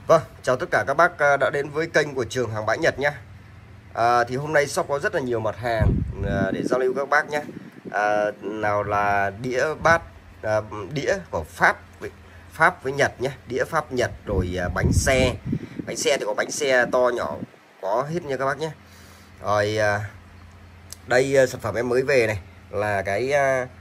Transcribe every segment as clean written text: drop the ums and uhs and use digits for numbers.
Vâng, chào tất cả các bác đã đến với kênh của Trường Hàng Bãi Nhật nhé. Thì hôm nay shop có rất là nhiều mặt hàng để giao lưu các bác nhé. Nào là đĩa bát, đĩa của Pháp với Nhật nhé, đĩa Pháp Nhật, rồi bánh xe thì có bánh xe to nhỏ có hết nha các bác nhé. Rồi đây sản phẩm em mới về này là cái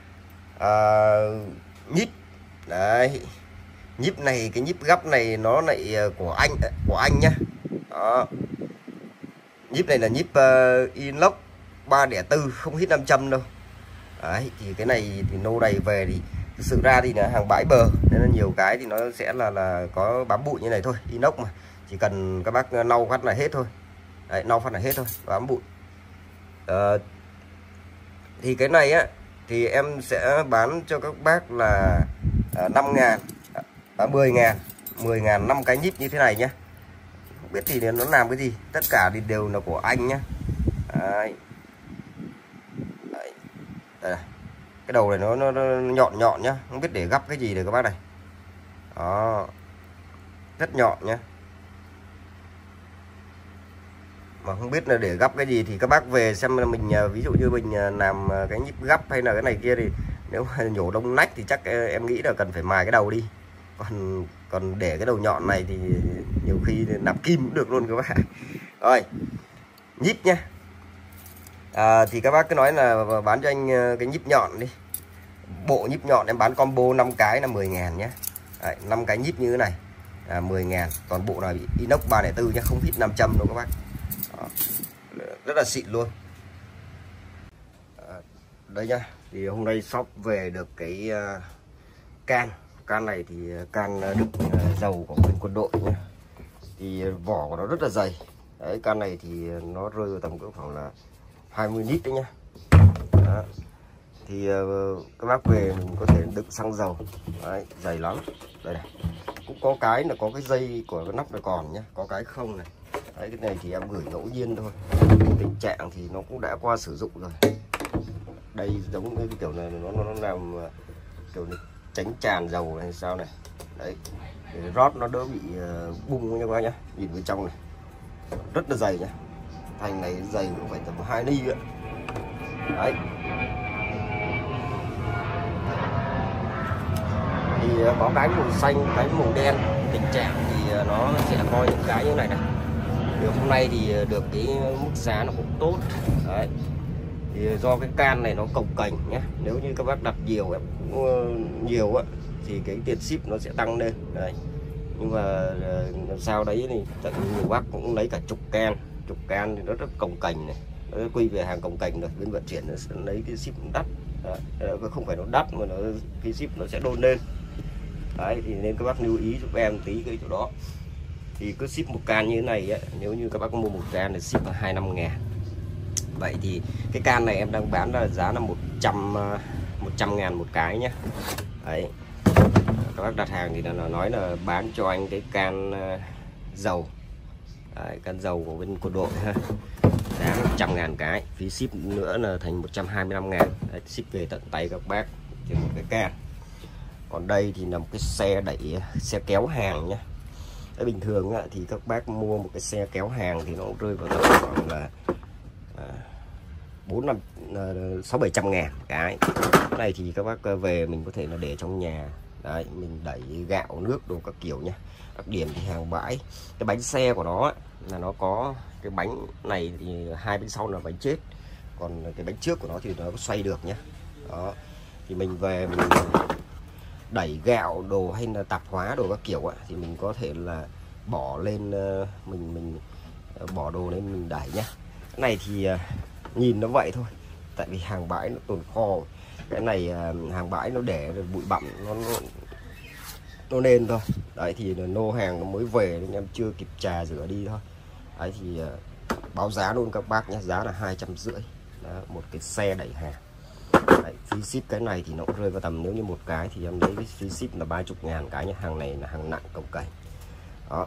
nhíp đấy. Nhíp này, cái nhíp gấp này nó lại của anh nhá. Đó. Nhíp này là nhíp inox 304, không hít 500 đâu. Đấy, thì cái này thì nô đầy về thì thực sự ra thì là hàng bãi bờ nên là nhiều cái thì nó sẽ là có bám bụi như này thôi, inox mà. Chỉ cần các bác lau phát là hết thôi. Đấy, lau phát là hết thôi, bám bụi. Thì cái này á thì em sẽ bán cho các bác là 5.000, 10.000 5 cái nhíp như thế này nhé. Không biết thì nó làm cái gì, tất cả thì đều là của anh nhé. Đấy. Đấy. Đây này. Cái đầu này nó nhọn nhá, không biết để gấp cái gì đây các bác này. Đó, rất nhọn nhá, mà không biết là để gấp cái gì thì các bác về xem là mình, ví dụ như mình làm cái nhíp gấp hay là cái này kia thì nếu mà nhổ đông nách thì chắc em nghĩ là cần phải mài cái đầu đi. Còn để cái đầu nhọn này thì nhiều khi nạp kim cũng được luôn các bác. Rồi nhíp nhá. Thì các bác cứ nói là bán cho anh cái nhíp nhọn đi. Bộ nhíp nhọn em bán combo 5 cái là 10.000 nhé. 5 cái nhíp như thế này 10.000. Toàn bộ này bị inox 304 nhé, không hít 500 đâu các bác. Đó. Rất là xịn luôn. Đây nhá, thì hôm nay shop về được cái can này thì can đựng dầu của bên quân đội nhé. Thì vỏ của nó rất là dày. Đấy, can này thì nó rơi vào tầm cỡ khoảng là 20 lít đấy nhá. Đó. Thì các bác về mình có thể đựng xăng dầu. Đấy, dày lắm. Đây này. Cũng có cái là có cái dây của cái nắp này còn nhá, có cái không này. Đấy, cái này thì em gửi ngẫu nhiên thôi. Tình trạng thì nó cũng đã qua sử dụng rồi. Đây giống như cái kiểu này nó làm kiểu này, tránh tràn dầu này sao này. Đấy, để rót nó đỡ bị bung nha các bác nhá. Nhìn bên trong này rất là dày nhá, thành này dày cũng phải tầm 2 ly ạ. Đấy, thì có cái màu xanh, cái màu đen. Tình trạng thì nó sẽ có những cái như này này. Được hôm nay thì được cái mức giá nó cũng tốt. Đấy, thì do cái can này nó cồng kềnh nhé, nếu như các bác đặt nhiều nhiều á thì cái tiền ship nó sẽ tăng lên. Đấy, nhưng mà làm sao đấy thì tại vì nhiều bác cũng lấy cả chục can thì nó rất cồng kềnh này, nó quy về hàng cồng kềnh rồi, bên vận chuyển nó sẽ lấy cái ship đắt. Đấy, không phải nó đắt mà nó cái ship nó sẽ đôn lên. Đấy, thì nên các bác lưu ý giúp em tí cái chỗ đó. Thì cứ ship một can như thế này ấy, nếu như các bác mua một can thì ship là 25.000. Vậy thì cái can này em đang bán là giá là 100.000 một cái nhé. Đấy, các bác đặt hàng thì là nói là bán cho anh cái can dầu. Đấy, can dầu của bên quân đội ha, giá 100.000 cái, phí ship nữa là thành 125.000. Đấy, ship về tận tay các bác trên một cái can. Còn đây thì là một cái xe đẩy, xe kéo hàng nhé. Đấy, bình thường thì các bác mua một cái xe kéo hàng thì nó cũng rơi vào tầm khoảng là 600-700.000 cái. Này thì các bác về mình có thể là để trong nhà. Đấy, mình đẩy gạo nước đồ các kiểu nha. Đặc điểm thì hàng bãi, cái bánh xe của nó là nó có cái bánh này thì hai bên sau là bánh chết, còn cái bánh trước của nó thì nó xoay được nhé. Đó, thì mình về mình đẩy gạo đồ hay là tạp hóa đồ các kiểu thì mình có thể là bỏ lên, mình bỏ đồ lên mình đẩy nhá. Cái này thì nhìn nó vậy thôi, tại vì hàng bãi nó tồn kho. Cái này hàng bãi nó để bụi bặm nó lên thôi. Đấy, thì nô hàng nó mới về nên em chưa kịp trà rửa đi thôi. Đấy, thì báo giá luôn các bác nhé, giá là 250. Đó, một cái xe đẩy hàng. Đấy, phí ship cái này thì nó cũng rơi vào tầm, nếu như một cái thì em lấy cái phí ship là 30.000 cái nhé. Hàng này là hàng nặng cồng kềnh. Đó.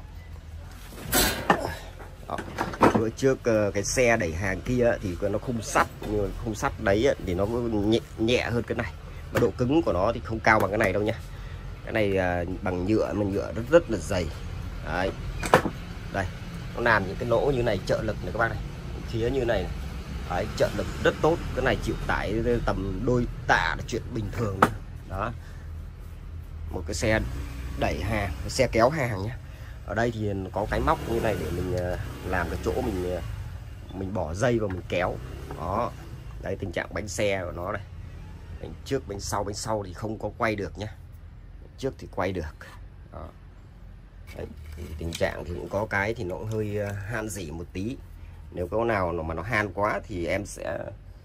Đó. Bữa trước cái xe đẩy hàng kia thì nó khung sắt, nhưng mà khung sắt đấy thì nó nhẹ hơn cái này, mà độ cứng của nó thì không cao bằng cái này đâu nha. Cái này bằng nhựa, mà nhựa rất là dày. Đấy. Đây, nó làm những cái lỗ như này, trợ lực này các bác này, phía như này. Đấy, trợ lực rất tốt. Cái này chịu tải tầm đôi tạ là chuyện bình thường nữa. Đó, một cái xe đẩy hàng, xe kéo hàng nhé. Ở đây thì có cái móc như này để mình làm cái chỗ mình bỏ dây vào mình kéo. Đó, đây tình trạng bánh xe của nó này, bánh trước bánh sau thì không có quay được nhé, trước thì quay được. Đó. Đấy, thì tình trạng thì cũng có cái thì nó cũng hơi han rỉ một tí. Nếu có nào mà nó han quá thì em sẽ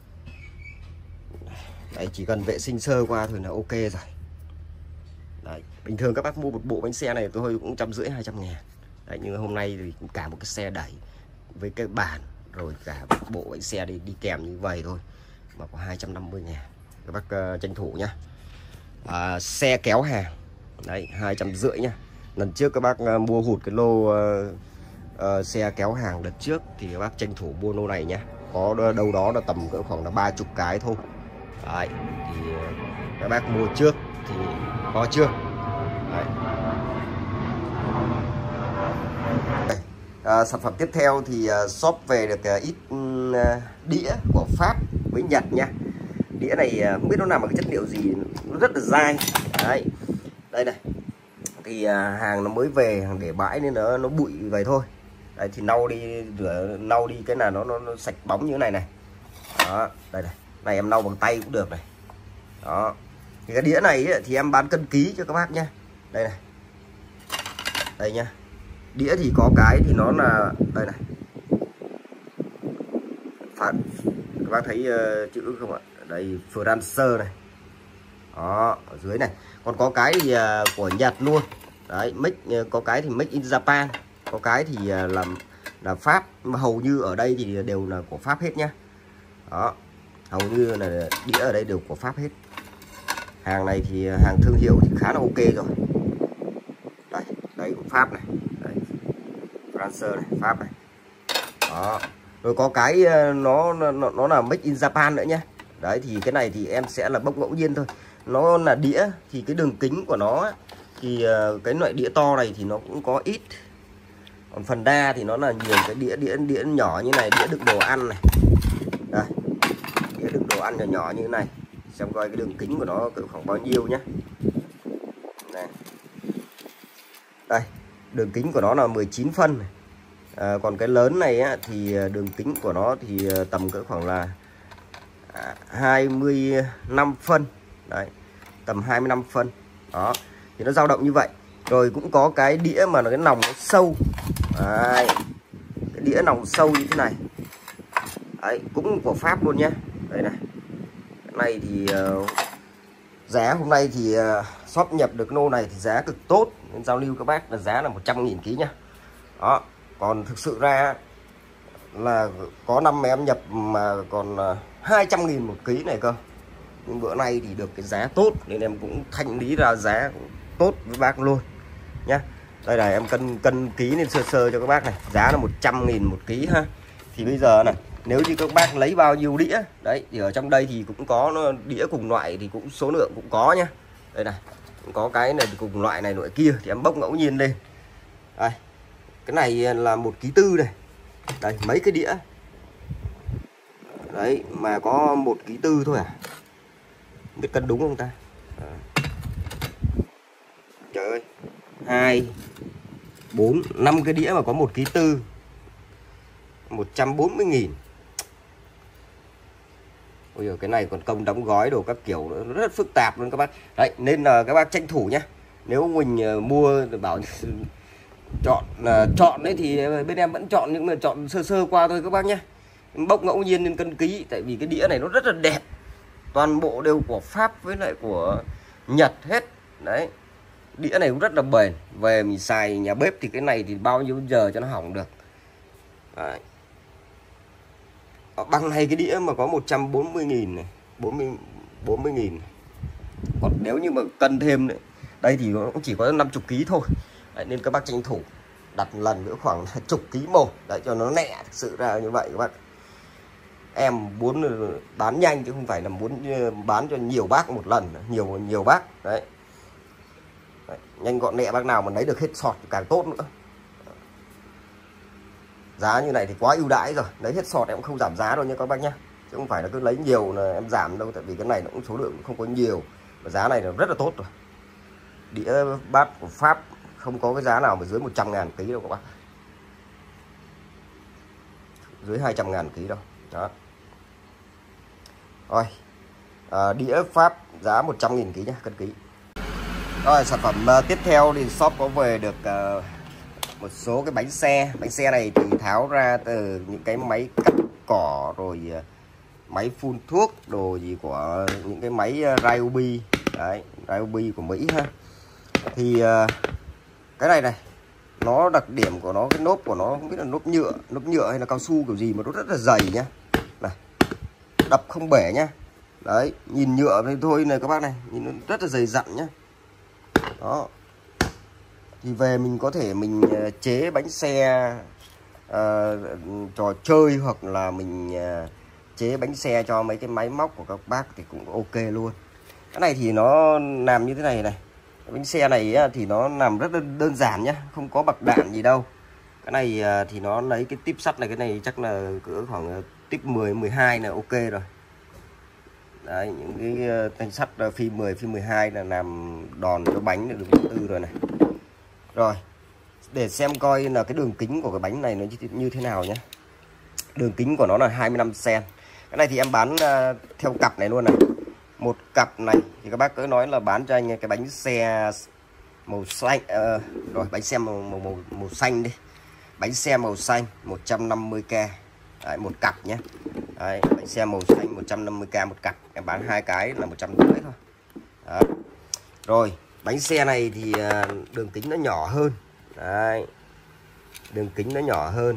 đấy, chỉ cần vệ sinh sơ qua thôi là ok rồi. Đấy, bình thường các bác mua một bộ bánh xe này tôi cũng 150-200 ngàn. Đấy, nhưng hôm nay thì cả một cái xe đẩy với cái bàn rồi cả một bộ bánh xe đi kèm như vậy thôi mà có 250 ngàn. Các bác tranh thủ nhá. Xe kéo hàng đấy 250 nhá. Lần trước các bác mua hụt cái lô xe kéo hàng đợt trước thì các bác tranh thủ mua lô này nhá. Có đâu đó là tầm cỡ khoảng là 30 cái thôi. Đấy, thì các bác mua trước thì có chưa. Đấy. Sản phẩm tiếp theo thì shop về được ít đĩa của Pháp với Nhật nha. Đĩa này không biết nó nằm ở cái chất liệu gì, nó rất là dai. Đấy, đây này thì hàng nó mới về, hàng để bãi nên nó bụi vậy thôi. Đấy, thì lau đi, rửa lau đi cái là nó sạch bóng như thế này này. Đó, đây này em lau bằng tay cũng được này. Đó, thì cái đĩa này ấy, thì em bán cân ký cho các bác nhé. Đây này, đây nhá. Đĩa thì có cái thì nó là đây này, các bác thấy chữ không ạ? Đây France này. Đó, ở dưới này còn có cái thì của Nhật luôn. Đấy, có cái thì make in Japan, có cái thì là Pháp, mà hầu như ở đây thì đều là của Pháp hết nhá. Đó, hầu như là đĩa ở đây đều của Pháp hết. Hàng này thì hàng thương hiệu thì khá là ok rồi. Đây của Pháp này, đây France này, Pháp này. Đó, rồi có cái nó là make in Japan nữa nhé. Đấy, thì cái này thì em sẽ là bốc ngẫu nhiên thôi. Nó là đĩa thì cái đường kính của nó thì cái loại đĩa to này thì nó cũng có ít, còn phần đa thì nó là nhiều cái đĩa nhỏ như này, đĩa đựng đồ ăn này. Đây, đĩa đựng đồ ăn nhỏ như thế này, xem coi cái đường kính của nó cỡ khoảng bao nhiêu nhé. Này, đây đường kính của nó là 19 phân này. Còn cái lớn này á, thì đường kính của nó thì tầm cỡ khoảng là 25 phân. Đấy, tầm 25 phân. Đó, thì nó dao động như vậy. Rồi cũng có cái đĩa mà nó cái nòng nó sâu. Đấy, cái đĩa nòng sâu như thế này. Đấy, cũng của Pháp luôn nhé. Đây này. Cái này thì giá hôm nay thì shop nhập được lô này thì giá cực tốt, nên giao lưu các bác là giá là 100.000 ký nhá. Đó, còn thực sự ra là có năm em nhập mà còn 200.000 một ký này cơ. Nhưng bữa nay thì được cái giá tốt nên em cũng thanh lý ra giá cũng tốt với bác luôn nhá. Đây là em cân ký lên sơ cho các bác này, giá là 100.000 một ký ha. Thì bây giờ này, nếu như các bác lấy bao nhiêu đĩa đấy thì ở trong đây thì cũng có đĩa cùng loại thì cũng số lượng cũng có nhá. Đây này, cũng có cái này cùng loại này loại kia thì em bốc ngẫu nhiên lên. Đây, cái này là 1,4 kg này. Đây, mấy cái đĩa đấy mà có 1,4 kg thôi à, biết cân đúng không ta? Trời ơi, 2, 4, 5 cái đĩa mà có 1,4 kg, 140.000. Ôi giời, cái này còn công đóng gói đồ các kiểu nữa, rất phức tạp luôn các bác. Đấy, nên là các bác tranh thủ nhá. Nếu mình mua bảo chọn đấy thì bên em vẫn chọn, nhưng mà chọn sơ qua thôi các bác nhé. Bốc ngẫu nhiên lên cân ký, tại vì cái đĩa này nó rất là đẹp, toàn bộ đều của Pháp với lại của Nhật hết. Đấy, đĩa này cũng rất là bền, về mình xài nhà bếp thì cái này thì bao nhiêu giờ cho nó hỏng được. Đấy, bằng này cái đĩa mà có 140.000 này, 40.000. Còn nếu như mà cân thêm đấy, đây thì nó cũng chỉ có 50 kg thôi. Đấy, nên các bác tranh thủ đặt lần nữa khoảng chục ký một để cho nó lẹ. Thực sự ra như vậy các bác, em muốn bán nhanh chứ không phải là muốn bán cho nhiều bác một lần, nhiều bác đấy. Đấy, nhanh gọn lẹ, bác nào mà lấy được hết sọt càng tốt nữa. Giá như này thì quá ưu đãi rồi, lấy hết sọt em cũng không giảm giá đâu nha các bác nhé, chứ không phải là cứ lấy nhiều là em giảm đâu, tại vì cái này nó cũng số lượng không có nhiều và giá này là rất là tốt rồi. Đĩa bát của Pháp không có cái giá nào mà dưới 100.000 ký đâu các bác, dưới 200.000 ký đâu đó. Rồi đĩa Pháp giá 100.000 ký nhé, cân ký. Rồi sản phẩm tiếp theo thì shop có về được một số cái bánh xe. Bánh xe này thì tháo ra từ những cái máy cắt cỏ, rồi máy phun thuốc, đồ gì của những cái máy Ryobi. Đấy, Ryobi của Mỹ ha. Thì cái này nó đặc điểm của nó, cái nốp của nó không biết là nốp nhựa hay là cao su kiểu gì mà nó rất là dày nhá. Này, đập không bể nhá. Đấy, nhìn nhựa thôi này các bác này, nhìn nó rất là dày dặn nhá. Đó. Thì về mình có thể mình chế bánh xe trò chơi, hoặc là mình chế bánh xe cho mấy cái máy móc của các bác thì cũng ok luôn. Cái này thì nó làm như thế này này. Bánh xe này thì nó làm rất là đơn giản nhá, không có bạc đạn gì đâu. Cái này thì nó lấy cái tiếp sắt này, cái này chắc là cỡ khoảng tiếp 10, 12 là ok rồi. Đấy, những cái thanh sắt phi 10, phi 12 là làm đòn cho bánh được tư rồi này. Rồi, để xem coi là cái đường kính của cái bánh này nó như thế nào nhé. Đường kính của nó là 25 cm. Cái này thì em bán theo cặp này luôn này. Một cặp này thì các bác cứ nói là bán cho anh cái bánh xe màu xanh, rồi bánh xe màu xanh đi. Bánh xe màu xanh 150k. Đấy, một cặp nhé. Đấy, bánh xe màu xanh 150k một cặp. Em bán hai cái là 150 thôi. Đó. Rồi, bánh xe này thì đường kính nó nhỏ hơn. Đấy. Đường kính nó nhỏ hơn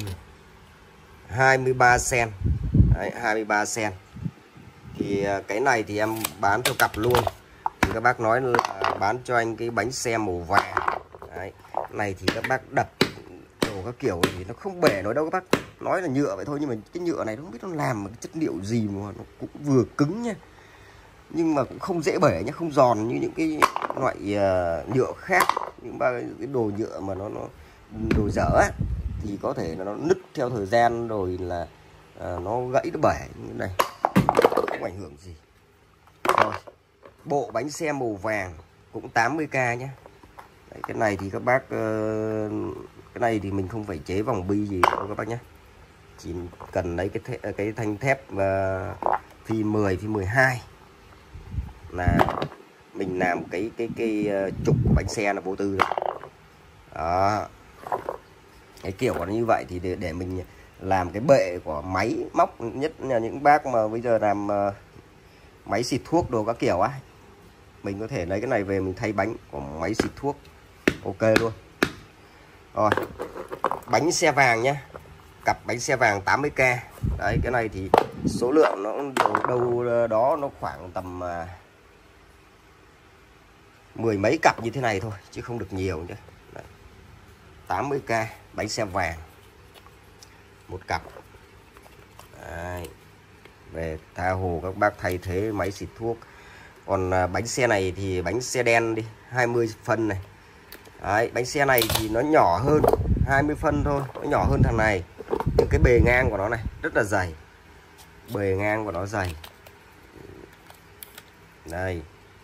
23 cm. Đấy, 23 cm. Thì cái này thì em bán theo cặp luôn. Thì các bác nói là bán cho anh cái bánh xe màu vàng. Đấy. Cái này thì các bác đập đồ các kiểu thì nó không bể nói đâu các bác. Nói là nhựa vậy thôi, nhưng mà cái nhựa này nó không biết nó làm cái chất liệu gì mà nó cũng vừa cứng nha, nhưng mà cũng không dễ bể nhé, không giòn như những cái loại nhựa khác. Những cái đồ nhựa mà nó đồ dở á, thì có thể là nó nứt theo thời gian rồi là nó gãy, nó bể như này, không ảnh hưởng gì. Rồi, bộ bánh xe màu vàng cũng 80k nhé. Đấy, cái này thì các bác cái này thì mình không phải chế vòng bi gì đâu các bác nhé, chỉ cần lấy cái thanh thép phi 10, phi 12 là mình làm cái trục của bánh xe là vô tư rồi. Đó, cái kiểu của nó như vậy thì để mình làm cái bệ của máy móc, nhất là những bác mà bây giờ làm máy xịt thuốc đồ các kiểu á, mình có thể lấy cái này về mình thay bánh của máy xịt thuốc, ok luôn. Rồi, bánh xe vàng nhé, cặp bánh xe vàng 80k. Đấy, cái này thì số lượng nó đâu đó nó khoảng tầm 10 mấy cặp như thế này thôi, chứ không được nhiều nhé. 80k bánh xe vàng một cặp. Đấy, về tha hồ các bác thay thế máy xịt thuốc. Còn bánh xe này thì bánh xe đen đi, 20 phân này. Đấy, bánh xe này thì nó nhỏ hơn 20 phân thôi, nó nhỏ hơn thằng này, nhưng cái bề ngang của nó này rất là dày, bề ngang của nó dày. Đây,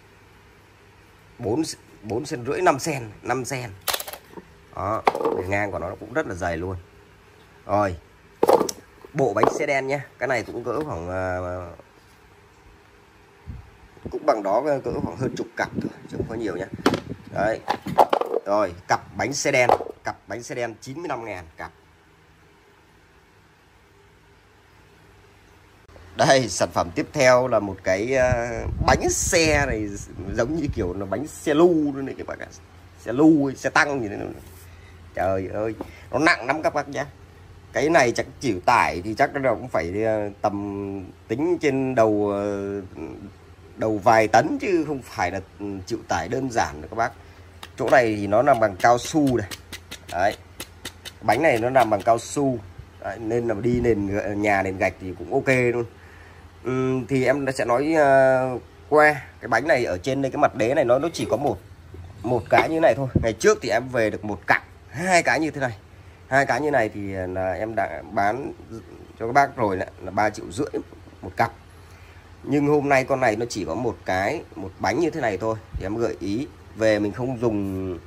4 cm rưỡi, 5 cm. Đó, bề ngang của nó cũng rất là dày luôn. Rồi, bộ bánh xe đen nhé, cái này cũng cỡ khoảng cũng bằng đó, cỡ khoảng hơn chục cặp thôi, chứ không có nhiều nhé. Đấy. Rồi, cặp bánh xe đen 95.000 cặp. Đây, sản phẩm tiếp theo là một cái bánh xe này giống như kiểu là bánh xe lu luôn đấy các bác ạ. Xe lu, xe tăng gì đấy. Trời ơi, nó nặng lắm các bác nhé. Cái này chắc chịu tải thì chắc nó cũng phải tầm tính trên đầu vài tấn, chứ không phải là chịu tải đơn giản nữa các bác. Chỗ này thì nó làm bằng cao su này. Đấy, bánh này nó làm bằng cao su. Đấy, nên là đi nền gạch thì cũng ok luôn. Thì em sẽ nói qua cái bánh này. Ở trên đây cái mặt đế này nó chỉ có một cái như này thôi. Ngày trước thì em về được một cặp, hai cái như thế này. Hai cái như này thì là em đã bán cho các bác rồi là 3,5 triệu một cặp. Nhưng hôm nay con này nó chỉ có một bánh như thế này thôi, thì em gợi ý về mình không dùng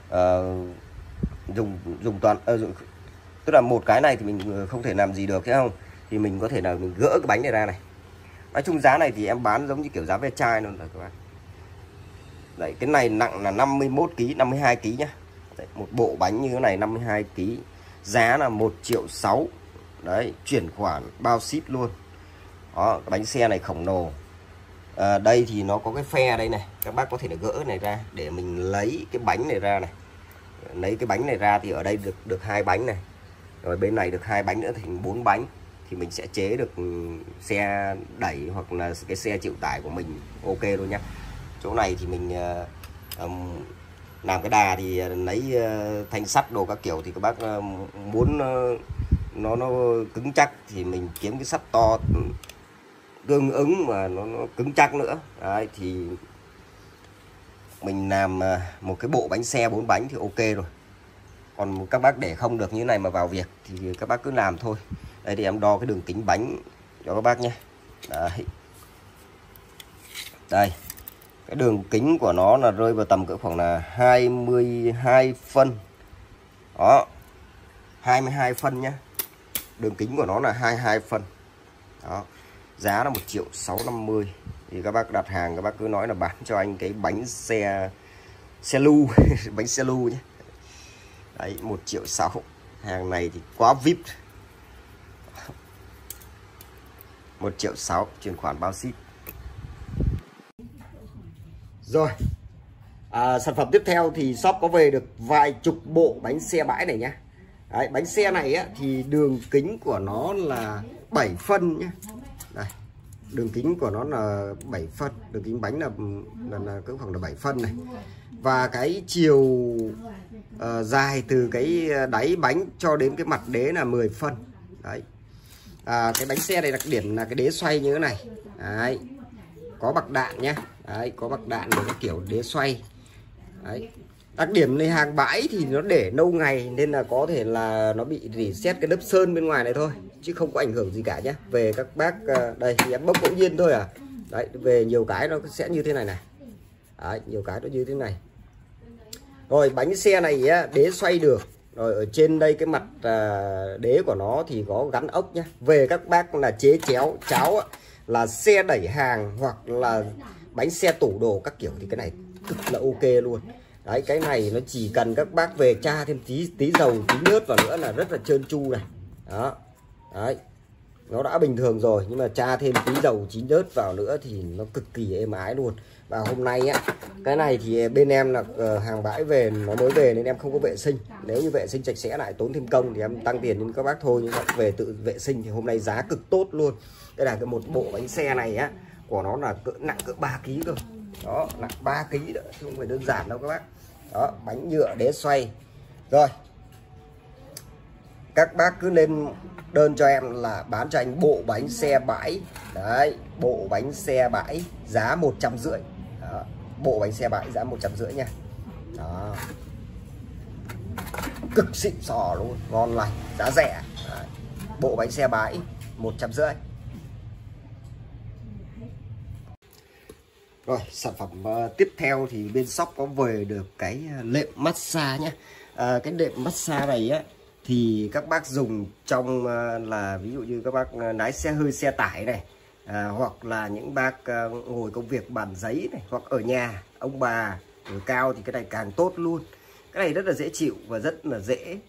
dùng toàn tức là một cái này thì mình không thể làm gì được, thấy không? Thì mình có thể là mình gỡ cái bánh này ra này. Nói chung giá này thì em bán giống như kiểu giá ve chai luôn rồi các bác. Đấy, cái này nặng là 51 kg, 52 kg nhá. Đấy, một bộ bánh như thế này 52 kg, giá là 1,6 triệu. Đấy, chuyển khoản bao ship luôn. Đó, cái bánh xe này khổng lồ. Đây thì nó có cái phe đây này, các bác có thể là gỡ này ra để mình lấy cái bánh này ra này. Lấy cái bánh này ra thì ở đây được 2 bánh này. Rồi bên này được 2 bánh nữa thành 4 bánh. Thì mình sẽ chế được xe đẩy hoặc là cái xe chịu tải của mình ok luôn nhá. Chỗ này thì mình làm cái đà thì lấy thanh sắt đồ các kiểu, thì các bác muốn nó cứng chắc thì mình kiếm cái sắt to tương ứng mà nó cứng chắc nữa. Đấy, thì mình làm một cái bộ bánh xe 4 bánh thì ok rồi. Còn các bác để không được như thế này mà vào việc thì các bác cứ làm thôi. Đây thì em đo cái đường kính bánh cho các bác nhé. Đấy. Đây, cái đường kính của nó là rơi vào tầm cỡ khoảng là 22 phân. Đó, 22 phân nhé. Đường kính của nó là 22 phân. Đó, giá là 1,650 triệu. Thì các bác đặt hàng các bác cứ nói là bán cho anh cái bánh xe lu bánh xe lu nhé. Đấy, 1,6 triệu. Hàng này thì quá VIP. 1,6 triệu, chuyển khoản bao ship. Rồi, sản phẩm tiếp theo thì shop có về được vài chục bộ bánh xe bãi này nhá. Đấy, bánh xe này á, thì đường kính của nó là 7 phân nhá. Đây, đường kính của nó là 7 phân, đường kính bánh là cỡ khoảng là 7 phân này. Và cái chiều dài từ cái đáy bánh cho đến cái mặt đế là 10 phân. Đấy. Cái bánh xe này đặc điểm là cái đế xoay như thế này. Đấy. Có bạc đạn nhá. Đấy, có bạc đạn để cái kiểu đế xoay. Đấy. Đặc điểm này hàng bãi thì nó để lâu ngày nên là có thể là nó bị rỉ sét cái lớp sơn bên ngoài này thôi, chứ không có ảnh hưởng gì cả nhé. Về các bác đây thì em bốc ngẫu nhiên thôi à. Đấy, về nhiều cái nó sẽ như thế này này. Đấy, nhiều cái nó như thế này. Rồi bánh xe này á, đế xoay được. Rồi ở trên đây cái mặt đế của nó thì có gắn ốc nhá. Về các bác là chế chéo cháo á, là xe đẩy hàng hoặc là bánh xe tủ đồ các kiểu thì cái này cực là ok luôn. Đấy, cái này nó chỉ cần các bác về tra thêm tí dầu tí nhớt vào nữa là rất là trơn tru này. Đó. Đấy. Nó đã bình thường rồi nhưng mà tra thêm tí dầu tí nhớt vào nữa thì nó cực kỳ êm ái luôn. Và hôm nay á, cái này thì bên em là hàng bãi về, nó mới về nên em không có vệ sinh. Nếu như vệ sinh sạch sẽ lại tốn thêm công thì em tăng tiền cho các bác thôi, nhưng mà về tự vệ sinh thì hôm nay giá cực tốt luôn. Đây là cái một bộ bánh xe này á, của nó là nặng cỡ 3 kg cơ. Đó, nặng 3 kg đó, không phải đơn giản đâu các bác. Đó, bánh nhựa đế xoay. Rồi, các bác cứ lên đơn cho em là bán cho anh bộ bánh xe bãi. Đấy, bộ bánh xe bãi giá 150. Đó, bộ bánh xe bãi giá 150 nha. Đó, cực xịn sò luôn, ngon lành, giá rẻ. Đấy, bộ bánh xe bãi 150. Rồi, sản phẩm tiếp theo thì bên shop có về được cái lệm massage nhé. Cái đệm massage này á thì các bác dùng trong là ví dụ như các bác lái xe hơi xe tải này, hoặc là những bác ngồi công việc bàn giấy này, hoặc ở nhà ông bà người cao thì cái này càng tốt luôn. Cái này rất là dễ chịu và rất là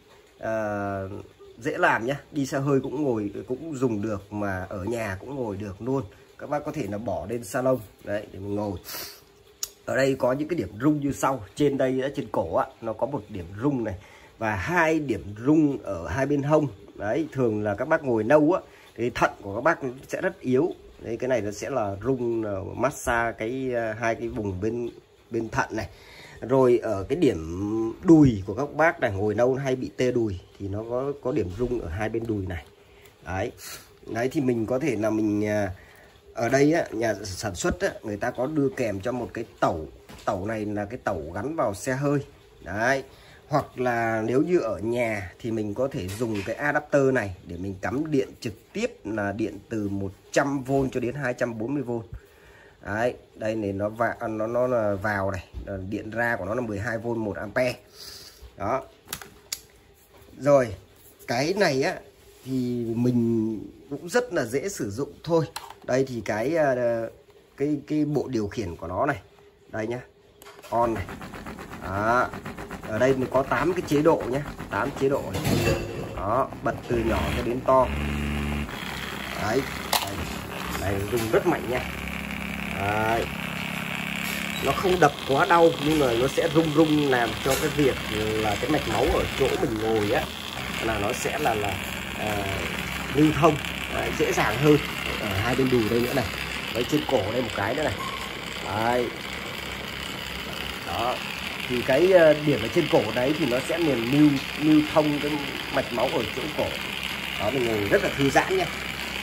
dễ làm nhá. Đi xe hơi cũng dùng được, mà ở nhà cũng ngồi được luôn. Các bác có thể là bỏ lên salon đấy để mình ngồi. Ở đây có những cái điểm rung như sau. Trên đây trên cổ á, nó có một điểm rung này và 2 điểm rung ở 2 bên hông. Đấy, thường là các bác ngồi lâu á thì thận của các bác sẽ rất yếu. Đấy, cái này nó sẽ là rung massage cái 2 cái vùng bên thận này. Rồi ở cái điểm đùi của các bác này, ngồi lâu hay bị tê đùi thì nó có điểm rung ở 2 bên đùi này. Đấy thì mình có thể là mình ở đây á, nhà sản xuất á, người ta có đưa kèm cho một cái tẩu này là cái tẩu gắn vào xe hơi. Đấy, Hoặc là nếu như ở nhà thì mình có thể dùng cái adapter này để mình cắm điện trực tiếp, là điện từ 100V cho đến 240V. Đấy, đây này nó là vào này, điện ra của nó là 12V 1A. Đó. Rồi, cái này á thì mình cũng rất là dễ sử dụng thôi. Đây thì cái bộ điều khiển của nó này. Đây nhá. On này. Đó. Ở đây mình có 8 cái chế độ nhé, 8 chế độ này. Đó, bật từ nhỏ cho đến to. Đấy, đây dùng rất mạnh nha. Đấy. Nó không đập quá đau nhưng mà nó sẽ rung rung làm cho cái việc là cái mạch máu ở chỗ mình ngồi á là nó sẽ là lưu thông dễ dàng hơn. Ở hai bên đùi đây nữa này, với trên cổ đây một cái nữa này. Đấy. Đó. Thì cái điểm ở trên cổ đấy thì nó sẽ liền lưu thông cái mạch máu ở chỗ cổ. Đó, mình ngồi rất là thư giãn nha.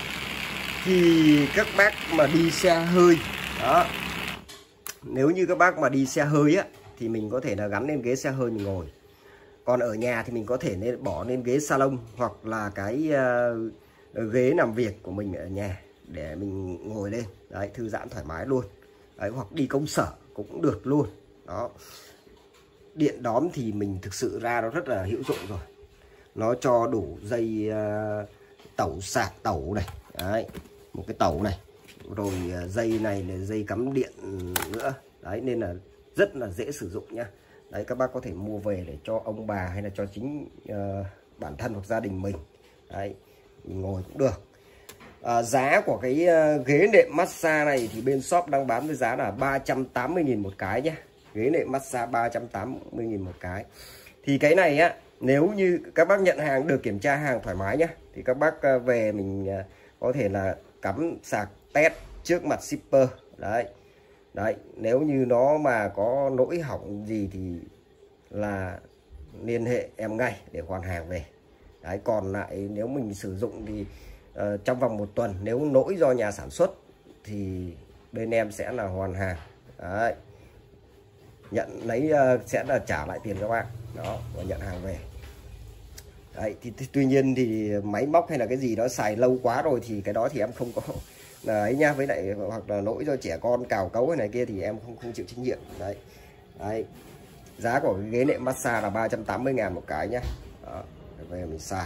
Thì các bác mà đi xe hơi đó, nếu như các bác mà đi xe hơi á thì mình có thể là gắn lên ghế xe hơi mình ngồi. Còn ở nhà thì mình có thể bỏ lên ghế salon hoặc là cái ghế làm việc của mình ở nhà để mình ngồi lên. Đấy, thư giãn thoải mái luôn. Đấy, hoặc đi công sở cũng được luôn. Đó. Điện đóm thì mình thực sự ra nó rất là hữu dụng rồi. Nó cho đủ dây tẩu sạc tẩu này. Đấy, một cái tẩu này. Rồi dây này là dây cắm điện nữa. Đấy, nên là rất là dễ sử dụng nhá. Đấy, các bác có thể mua về để cho ông bà hay là cho chính bản thân hoặc gia đình mình. Đấy, mình ngồi cũng được. Giá của cái ghế nệm massage này thì bên shop đang bán với giá là 380.000 một cái nhé. Ghế nệm massage 380.000 một cái. Thì cái này á, nếu như các bác nhận hàng được kiểm tra hàng thoải mái nhé, thì các bác về mình có thể là cắm sạc test trước mặt shipper. Đấy. Đấy, nếu như nó mà có lỗi hỏng gì thì là liên hệ em ngay để hoàn hàng về. Đấy, còn lại nếu mình sử dụng thì trong vòng 1 tuần, nếu lỗi do nhà sản xuất thì bên em sẽ là hoàn hàng. Đấy. Nhận lấy sẽ là trả lại tiền các bạn. Đó, và nhận hàng về. Đấy, thì tuy nhiên thì máy móc hay là cái gì đó xài lâu quá rồi thì cái đó thì em không có ấy nha, với lại hoặc là lỗi do trẻ con cào cấu hay này kia thì em không chịu trách nhiệm. Đấy. Đấy. Giá của cái ghế nệm massage là 380.000 một cái nhá. Đó, về mình xài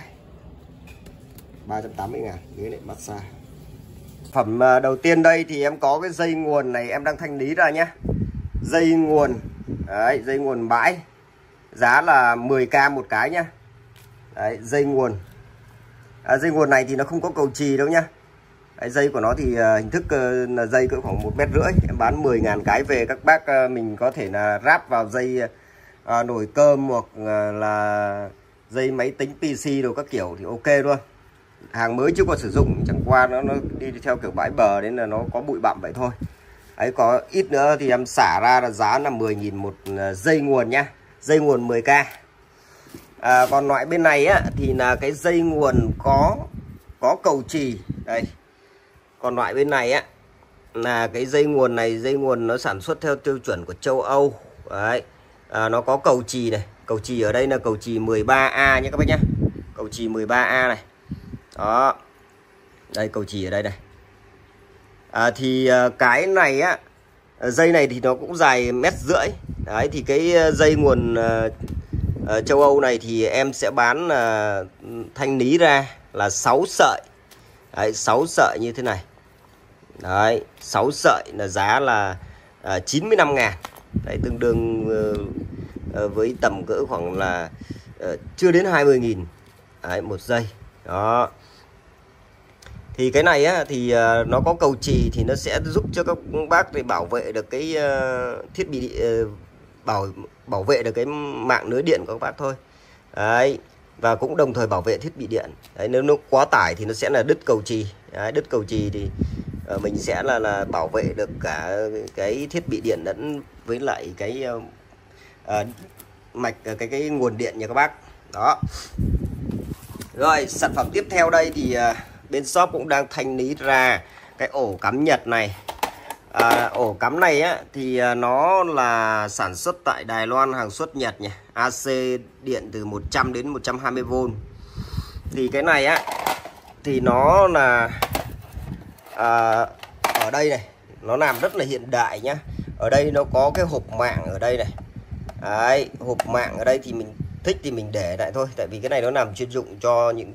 380.000 ghế nệm massage. Phẩm đầu tiên đây thì em có cái dây nguồn này, em đang thanh lý ra nhá. Dây nguồn. Đấy, dây nguồn bãi. Giá là 10k một cái nhá. Đấy, dây nguồn. Dây nguồn này thì nó không có cầu chì đâu nhá. Đấy, dây của nó thì hình thức là dây cỡ khoảng 1,5 mét. Em bán 10.000 cái về, các bác mình có thể là ráp vào dây nồi cơm hoặc là dây máy tính PC đồ các kiểu thì ok luôn. Hàng mới chưa có sử dụng, chẳng qua nó đi theo kiểu bãi bờ đến là nó có bụi bặm vậy thôi. Ấy, có ít nữa thì em xả ra là giá là 10.000 một dây nguồn nhá. Dây nguồn 10k. Còn loại bên này á thì là cái dây nguồn có cầu chì đây. Còn loại bên này á là cái dây nguồn này, dây nguồn nó sản xuất theo tiêu chuẩn của châu Âu. Đấy. Nó có cầu chì này, cầu chì ở đây là cầu chì 13A nhé các bác nhá. Cầu chì 13A này. Đó. Đây, cầu chì ở đây này. Thì cái này á, dây này thì nó cũng dài 1,5 mét. Đấy, thì cái dây nguồn châu Âu này thì em sẽ bán thanh lý ra là 6 sợi. Đấy, 6 sợi như thế này. Đấy, 6 sợi là giá là 95.000. Đấy, tương đương với tầm cỡ khoảng là chưa đến 20.000. Đấy, một dây. Đó. Thì cái này á thì nó có cầu chì thì nó sẽ giúp cho các bác để bảo vệ được cái thiết bị bảo vệ được cái mạng lưới điện của các bác thôi. Đấy, và cũng đồng thời bảo vệ thiết bị điện. Đấy, nếu nó quá tải thì nó sẽ là đứt cầu chì. Đấy, đứt cầu chì thì mình sẽ là bảo vệ được cả cái thiết bị điện lẫn với lại cái mạch cái nguồn điện nha các bác. Đó. Rồi, sản phẩm tiếp theo đây thì bên shop cũng đang thanh lý ra cái ổ cắm Nhật này. Ổ cắm này á thì nó là sản xuất tại Đài Loan, hàng xuất Nhật nhỉ. AC điện từ 100 đến 120V. Thì cái này á thì nó là ở đây này, nó làm rất là hiện đại nhá. Ở đây nó có cái hộp mạng ở đây này. Đấy, hộp mạng ở đây thì mình thích thì mình để lại thôi, tại vì cái này nó làm chuyên dụng cho những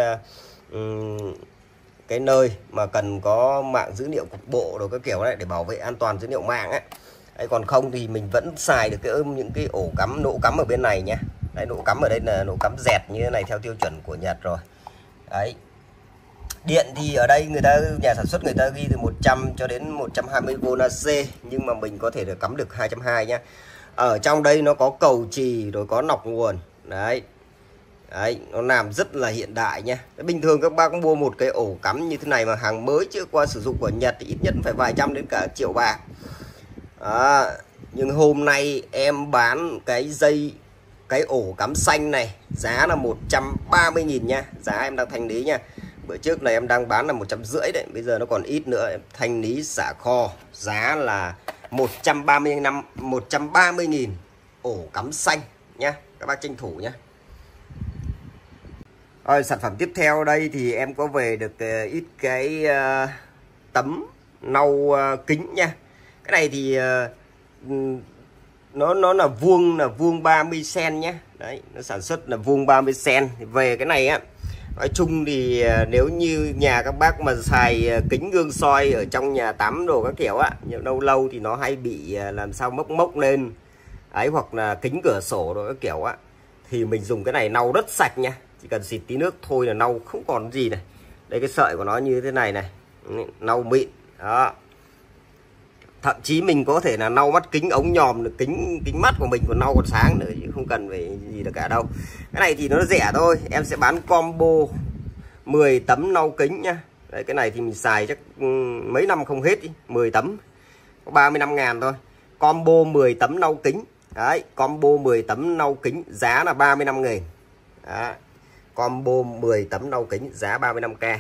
cái nơi mà cần có mạng dữ liệu cục bộ rồi các kiểu này để bảo vệ an toàn dữ liệu mạng ấy. Đấy, còn không thì mình vẫn xài được những cái ổ cắm, nỗ cắm ở bên này nhá. Đấy, nỗ cắm ở đây là nỗ cắm dẹt như thế này theo tiêu chuẩn của Nhật rồi. Đấy. Điện thì ở đây nhà sản xuất người ta ghi từ 100 cho đến 120V AC, nhưng mà mình có thể được cắm được 220 nhá. Ở trong đây nó có cầu chì rồi có nọc nguồn. Đấy. Đấy, nó làm rất là hiện đại nha. Bình thường các bác mua một cái ổ cắm như thế này mà hàng mới chưa qua sử dụng của Nhật thì ít nhất phải vài trăm đến cả triệu bạc. Nhưng hôm nay em bán cái ổ cắm xanh này giá là 130.000 nha. Giá em đang thanh lý nha. Bữa trước này em đang bán là 150 đấy, bây giờ nó còn ít nữa, em thanh lý xả kho, giá là 130.000 ổ cắm xanh nhá. Các bác tranh thủ nhá. Rồi, sản phẩm tiếp theo đây thì em có về được ít cái tấm nâu kính nha. Cái này thì nó là vuông 30 cm nhé. Đấy, nó sản xuất là vuông 30 cm. Thì về cái này á, nói chung thì nếu như nhà các bác mà xài kính gương soi ở trong nhà tắm đồ các kiểu á, nhưng lâu lâu thì nó hay bị làm sao mốc lên ấy, hoặc là kính cửa sổ đồ các kiểu á, thì mình dùng cái này lau rất sạch nha. Chỉ cần xịt tí nước thôi là lau không còn gì này. Đây, cái sợi của nó như thế này này, lau mịn đó. Thậm chí mình có thể là lau mắt kính ống nhòm được, kính mắt của mình còn lau còn sáng nữa, chứ không cần phải gì được cả đâu. Cái này thì nó rẻ thôi, em sẽ bán combo 10 tấm lau kính nhá. Đấy, cái này thì mình xài chắc mấy năm không hết đi. 10 tấm có 35.000 thôi. Combo 10 tấm lau kính. Đấy, combo 10 tấm lau kính giá là 35.000. Đó. Combo 10 tấm lau kính giá 35k.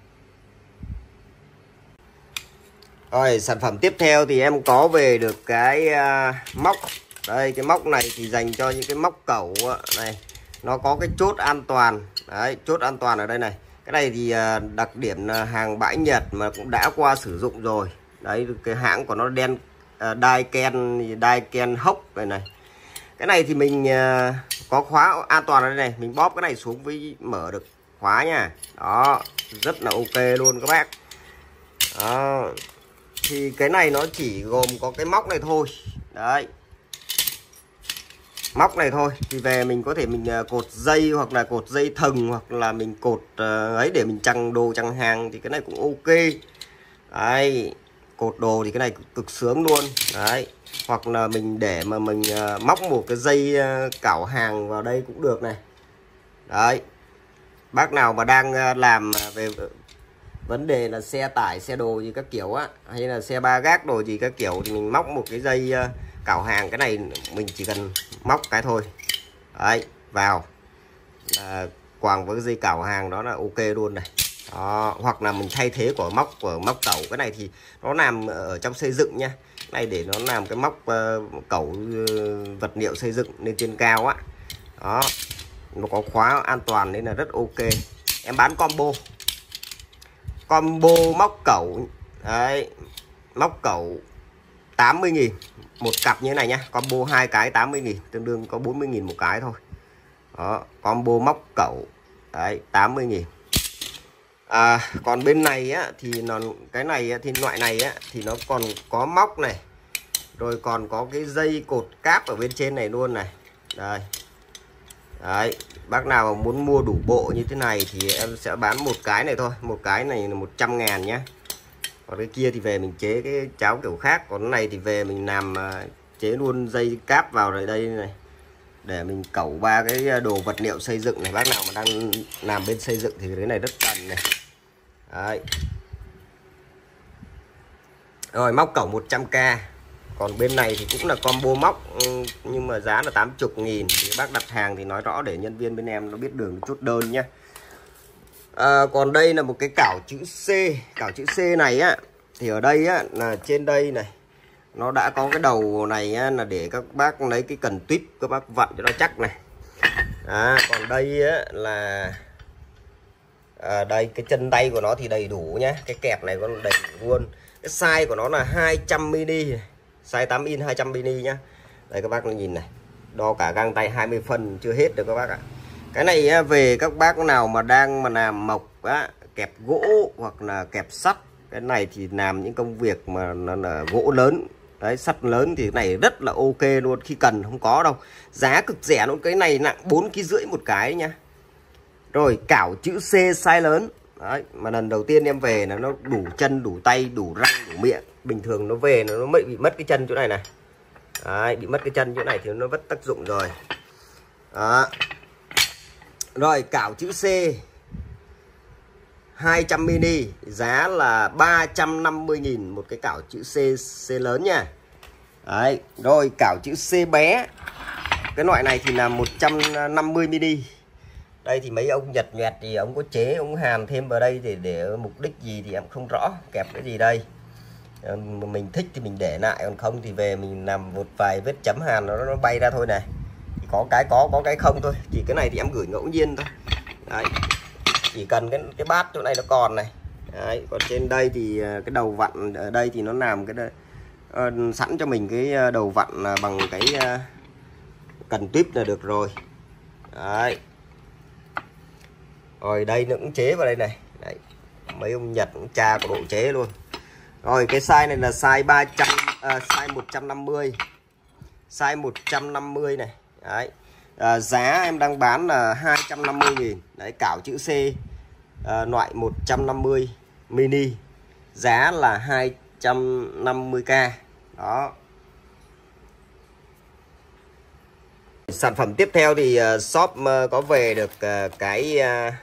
Rồi, sản phẩm tiếp theo thì em có về được cái móc. Đây, cái móc này thì dành cho những cái móc cẩu này. Nó có cái chốt an toàn. Đấy, chốt an toàn ở đây này. Cái này thì đặc điểm là hàng bãi Nhật mà cũng đã qua sử dụng rồi. Đấy, cái hãng của nó đen, Daiken hốc này này. Cái này thì mình có khóa an toàn ở đây này. Mình bóp cái này xuống với mở được khóa nha. Đó, rất là ok luôn các bác. Đó. Thì cái này nó chỉ gồm có cái móc này thôi. Đấy, móc này thôi. Thì về mình có thể mình cột dây, hoặc là cột dây thừng, hoặc là mình cột ấy để mình chằng đồ chằng hàng thì cái này cũng ok. Đấy, cột đồ thì cái này cực sướng luôn. Đấy, hoặc là mình để mà mình móc một cái dây cảo hàng vào đây cũng được này. Đấy, bác nào mà đang làm về vấn đề là xe tải, xe đồ gì các kiểu á, hay là xe ba gác đồ gì các kiểu, thì mình móc một cái dây cảo hàng. Cái này mình chỉ cần móc cái thôi. Đấy, vào quàng với cái dây cảo hàng đó là ok luôn này. Đó, hoặc là mình thay thế của móc cẩu. Cái này thì nó làm ở trong xây dựng nha. Cái này để nó làm cái móc cẩu vật liệu xây dựng lên trên cao á. Đó, nó có khóa an toàn nên là rất ok. Em bán combo móc cẩu. Đấy, móc cẩu 80.000 một cặp như thế này nhá. Combo 2 cái 80.000, tương đương có 40.000 một cái thôi. Đó, combo móc cẩu. Đấy, 80.000. Còn bên này á thì cái này thì loại này á thì nó còn có móc này, rồi còn có cái dây cột cáp ở bên trên này luôn này. Đây. Đấy, bác nào mà muốn mua đủ bộ như thế này thì em sẽ bán một cái này thôi. Một cái này là 100.000 nhá. Còn cái kia thì về mình chế cái cháo kiểu khác. Còn cái này thì về mình làm chế luôn dây cáp vào đây này, để mình cẩu ba cái đồ vật liệu xây dựng này. Bác nào mà đang làm bên xây dựng thì cái này rất cần này. Đấy. Rồi, móc cẩu 100k. Còn bên này thì cũng là combo móc, nhưng mà giá là 80.000. Thì bác đặt hàng thì nói rõ để nhân viên bên em nó biết đường chốt đơn nhá. Còn đây là một cái cảo chữ C. Cảo chữ C này á thì ở đây á là trên đây này nó đã có cái đầu này á, là để các bác lấy cái cần tuyếp các bác vặn cho nó chắc này. Còn đây á, là đây cái chân tay của nó thì đầy đủ nhé, cái kẹp này có đầy đủ luôn. Cái size của nó là 200 mm, size 8 in 200 mm nhá. Đây các bác nhìn này, đo cả găng tay 20 phân chưa hết được các bác ạ. Cái này á, về các bác nào mà đang mà làm mộc á, kẹp gỗ hoặc là kẹp sắt, cái này thì làm những công việc mà nó là gỗ lớn đấy, sắt lớn thì cái này rất là ok luôn, khi cần không có đâu, giá cực rẻ luôn. Cái này nặng 4,5 kg một cái nhá. Rồi cảo chữ C size lớn đấy, mà lần đầu tiên em về là nó đủ chân đủ tay đủ răng đủ miệng. Bình thường nó về nó bị mất cái chân chỗ này này đấy, bị mất cái chân chỗ này thì nó mất tác dụng rồi đó. Rồi cảo chữ C 200 mm, giá là 350.000 một cái cảo chữ C lớn nha. Đấy, rồi cảo chữ C bé. Cái loại này thì là 150 mm. Đây thì mấy ông Nhật Nhẹt thì ông có chế, ông hàn thêm vào đây để mục đích gì thì em không rõ, kẹp cái gì đây. Mình thích thì mình để lại, còn không thì về mình làm một vài vết chấm hàn nó bay ra thôi này. Thì có cái không thôi. Thì cái này thì em gửi ngẫu nhiên thôi. Đấy. Chỉ cần cái bát chỗ này nó còn này. Đấy, còn trên đây thì cái đầu vặn ở đây thì nó làm cái sẵn cho mình cái đầu vặn bằng cái cần tuyếp là được rồi. Đấy. Rồi đây nó cũng chế vào đây này. Đấy. Mấy ông Nhật cũng cha của độ chế luôn. Rồi cái size này là size 300 size 150. Size 150 này. Đấy. Giá em đang bán là 250.000. Đấy, cảo chữ C loại 150 mini, giá là 250k. Đó. Sản phẩm tiếp theo thì shop có về được cái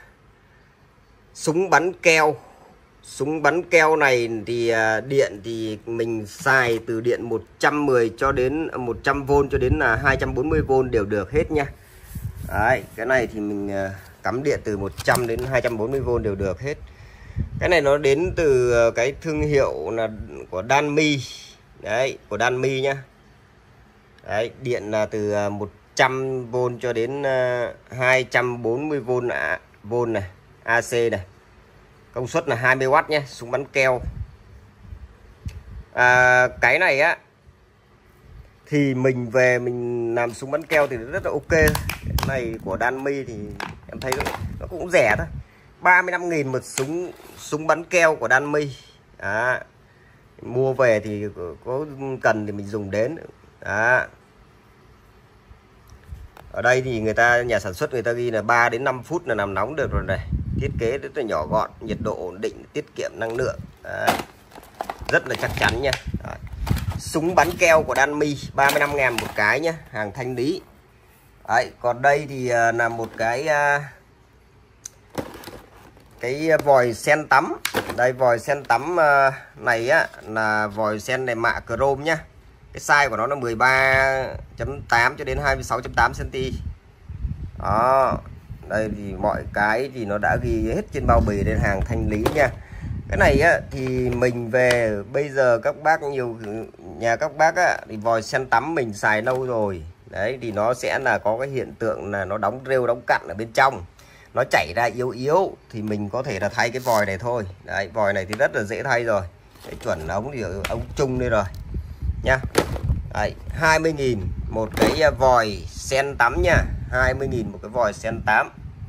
súng bắn keo. Súng bắn keo này thì điện thì mình xài từ điện 110 cho đến 100V cho đến là 240V đều được hết nha. Đấy, cái này thì mình cắm điện từ 100 đến 240V đều được hết. Cái này nó đến từ cái thương hiệu là của Danmi. Đấy, của Danmi nhá. Đấy, điện là từ 100V cho đến 240V này, AC này. Công suất là 20W nhé, súng bắn keo. Cái này á thì mình về mình làm súng bắn keo thì rất là ok. Cái này của Danmi thì em thấy nó cũng rẻ thôi, 35.000 một súng bắn keo của Danmi. Mua về thì có cần thì mình dùng đến. Đó. Ở đây thì nhà sản xuất người ta ghi là 3 đến 5 phút là làm nóng được rồi này. Thiết kế rất là nhỏ gọn, nhiệt độ ổn định, tiết kiệm năng lượng. Đấy. Rất là chắc chắn nha. Đấy. Súng bắn keo của Danmi 35.000 một cái nhé, hàng thanh lý. Đấy, còn đây thì là một cái vòi sen tắm. Đây vòi sen tắm này á là vòi sen này mạ chrome nhá. Cái size của nó là 13.8 cho đến 26.8 cm. Đó. Đây thì mọi cái thì nó đã ghi hết trên bao bì, lên hàng thanh lý nha. Cái này á thì mình về bây giờ các bác nhiều nhà các bác á thì vòi sen tắm mình xài lâu rồi. Đấy thì nó sẽ là có cái hiện tượng là nó đóng rêu đóng cặn ở bên trong, nó chảy ra yếu yếu thì mình có thể là thay cái vòi này thôi. Đấy, vòi này thì rất là dễ thay rồi. Cái chuẩn ống thì ống chung đây rồi nha. Đấy, 20.000 một cái vòi sen tắm nha, 20.000 một cái vòi sen tắm.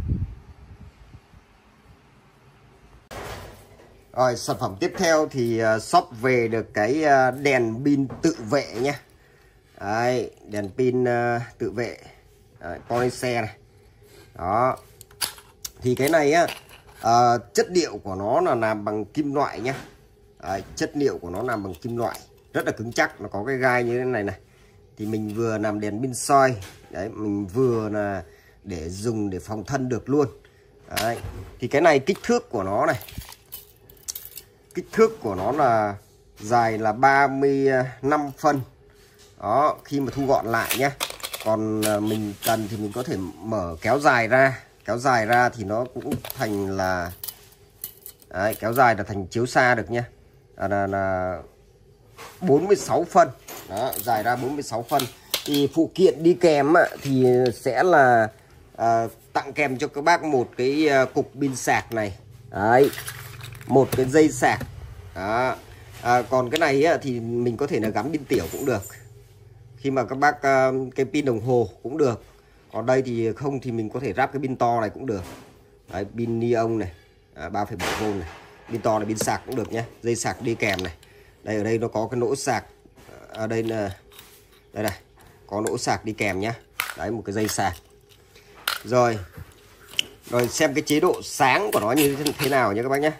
Rồi sản phẩm tiếp theo thì shop về được cái đèn pin tự vệ nhé. Đấy, đèn pin tự vệ Police này. Đó. Thì cái này á chất liệu của nó là làm bằng kim loại nhé. Đấy, chất liệu của nó làm bằng kim loại rất là cứng chắc, nó có cái gai như thế này này. Thì mình vừa làm đèn pin soi, đấy mình vừa là để dùng để phòng thân được luôn. Đấy. Thì cái này kích thước của nó này, kích thước của nó là dài là 35 phân. Đó, khi mà thu gọn lại nhé. Còn mình cần thì mình có thể mở kéo dài ra. Kéo dài ra thì nó cũng thành là đấy, kéo dài là thành chiếu xa được nha. là 46 phân. Đó, dài ra 46 phân. Thì phụ kiện đi kèm thì sẽ là tặng kèm cho các bác một cái cục pin sạc này. Đấy, một cái dây sạc. Đó. Còn cái này thì mình có thể là gắn pin tiểu cũng được. Khi mà các bác cái pin đồng hồ cũng được. Còn đây thì không thì mình có thể ráp cái pin to này cũng được. Đấy, pin Neon này, 3,7V này. Pin to này, pin sạc cũng được nhé. Dây sạc đi kèm này. Đây, ở đây nó có cái nỗ sạc. Ở đây là đây này, có nỗ sạc đi kèm nhé. Đấy, một cái dây sạc. Rồi xem cái chế độ sáng của nó như thế nào nhé các bác nhé.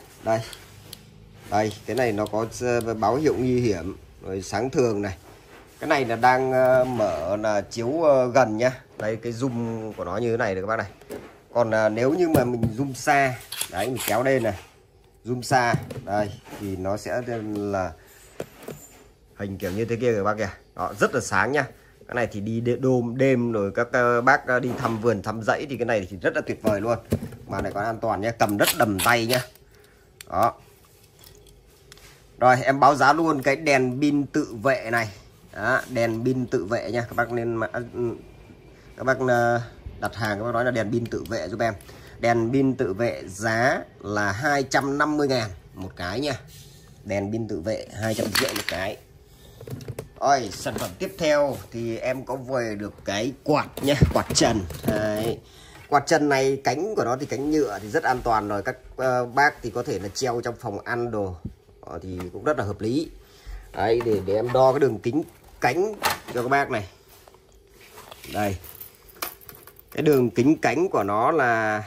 Đây, cái này nó có báo hiệu nguy hiểm. Rồi sáng thường này. Cái này là đang mở là chiếu gần nhá. Đây, cái zoom của nó như thế này được các bác này. Còn nếu như mà mình zoom xa, đấy, mình kéo lên này, zoom xa đây thì nó sẽ là hình kiểu như thế kia các bác kìa. Đó, rất là sáng nha. Cái này thì đi đêm rồi các bác đi thăm vườn thăm dãy thì cái này thì rất là tuyệt vời luôn. Mà lại còn an toàn nhé, cầm rất đầm tay nhá. Đó. Rồi em báo giá luôn cái đèn pin tự vệ này. Đó, đèn pin tự vệ nha. Các bác nên các bác đặt hàng các bác nói là đèn pin tự vệ giúp em. Đèn pin tự vệ giá là 250.000 một cái nha. Đèn pin tự vệ 250 một cái. Rồi, sản phẩm tiếp theo thì em có về được cái quạt nhé, quạt trần. Đấy. Quạt trần này cánh của nó thì cánh nhựa thì rất an toàn rồi. Các bác thì có thể là treo trong phòng ăn đồ thì cũng rất là hợp lý. Đấy, để em đo cái đường kính cánh cho các bác này. Đây, cái đường kính cánh của nó là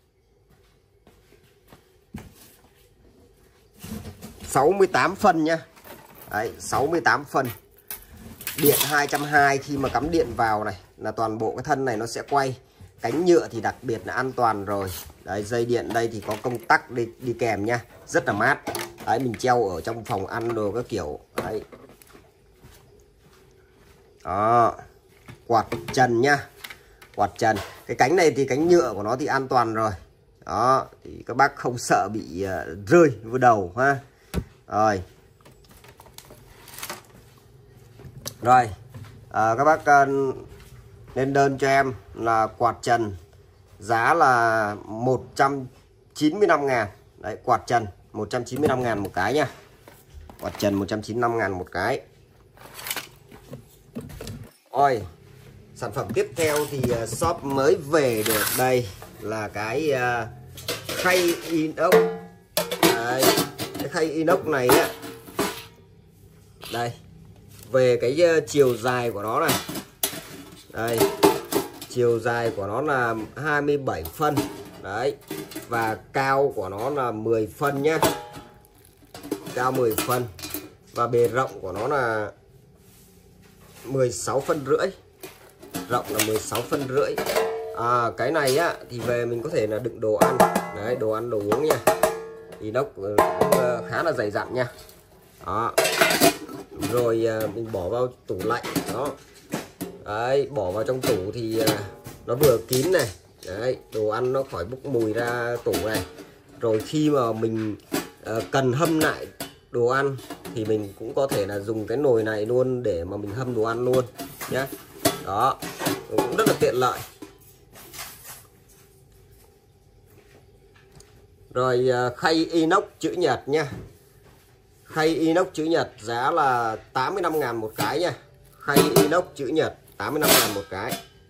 68 phân nhá. Đấy, 68 phân. Điện 220, khi mà cắm điện vào này là toàn bộ cái thân này nó sẽ quay. Cánh nhựa thì đặc biệt là an toàn rồi. Đấy, dây điện đây thì có công tắc đi kèm nha, rất là mát. Đấy, mình treo ở trong phòng ăn đồ các kiểu. Đấy. Đó, quạt trần nhá. Quạt trần. Cái cánh này thì cánh nhựa của nó thì an toàn rồi. Đó, thì các bác không sợ bị rơi vào đầu ha. Rồi, các bác lên đơn cho em là quạt trần giá là 195.000. Đấy, quạt trần 195.000 một cái nha. Quạt trần 195.000 một cái. Rồi, sản phẩm tiếp theo thì shop mới về được đây là cái khay inox. Đấy, cái khay inox này á. Đây, về cái chiều dài của nó này. Đây, chiều dài của nó là 27 phân. Đấy, và cao của nó là 10 phân nhá. Cao 10 phân. Và bề rộng của nó là 16 phân rưỡi. Rộng là 16 phân rưỡi. Cái này á thì về mình có thể là đựng đồ ăn. Đấy, đồ ăn đồ uống nha. Inox cũng khá là dày dặn nha. Đó. Rồi mình bỏ vào tủ lạnh. Đó. Đấy, bỏ vào trong tủ thì nó vừa kín này. Đấy, đồ ăn nó khỏi bốc mùi ra tủ này. Rồi khi mà mình cần hâm lại đồ ăn thì mình cũng có thể là dùng cái nồi này luôn để mà mình hâm đồ ăn luôn nhé. Đó, cũng rất là tiện lợi. Rồi khay inox chữ nhật nha. Khay inox chữ nhật giá là 85.000 một cái nha. Khay inox chữ nhật 85.000 một cái.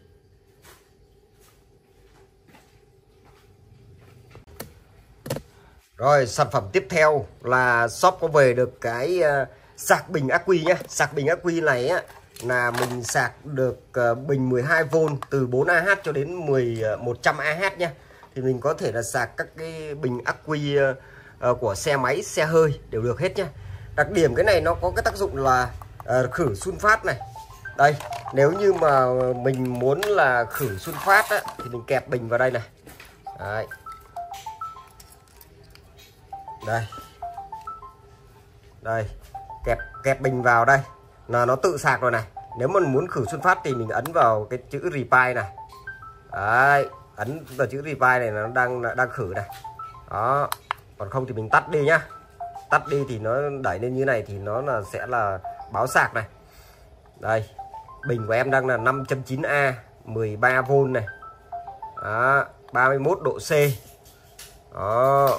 Rồi, sản phẩm tiếp theo là shop có về được cái sạc bình ắc quy nhé. Sạc bình ắc quy này á là mình sạc được bình 12V từ 4Ah cho đến 100Ah nhé. Thì mình có thể là sạc các cái bình ắc quy của xe máy, xe hơi đều được hết nhé. Đặc điểm cái này nó có cái tác dụng là khử sun phát này. Đây, nếu như mà mình muốn là khử sun phát á, thì mình kẹp bình vào đây này. Đấy. Đây, kẹp bình vào đây là nó tự sạc rồi này. Nếu mà muốn khử sun phát thì mình ấn vào cái chữ reply này. Đấy, ấn vào chữ reply này nó đang khử này. Đó, còn không thì mình tắt đi nhá. tắt đi thì nó đẩy lên như này thì nó là sẽ là báo sạc này. Đây, bình của em đang là 5.9A 13V này. Đó, 31 độ C. Đó.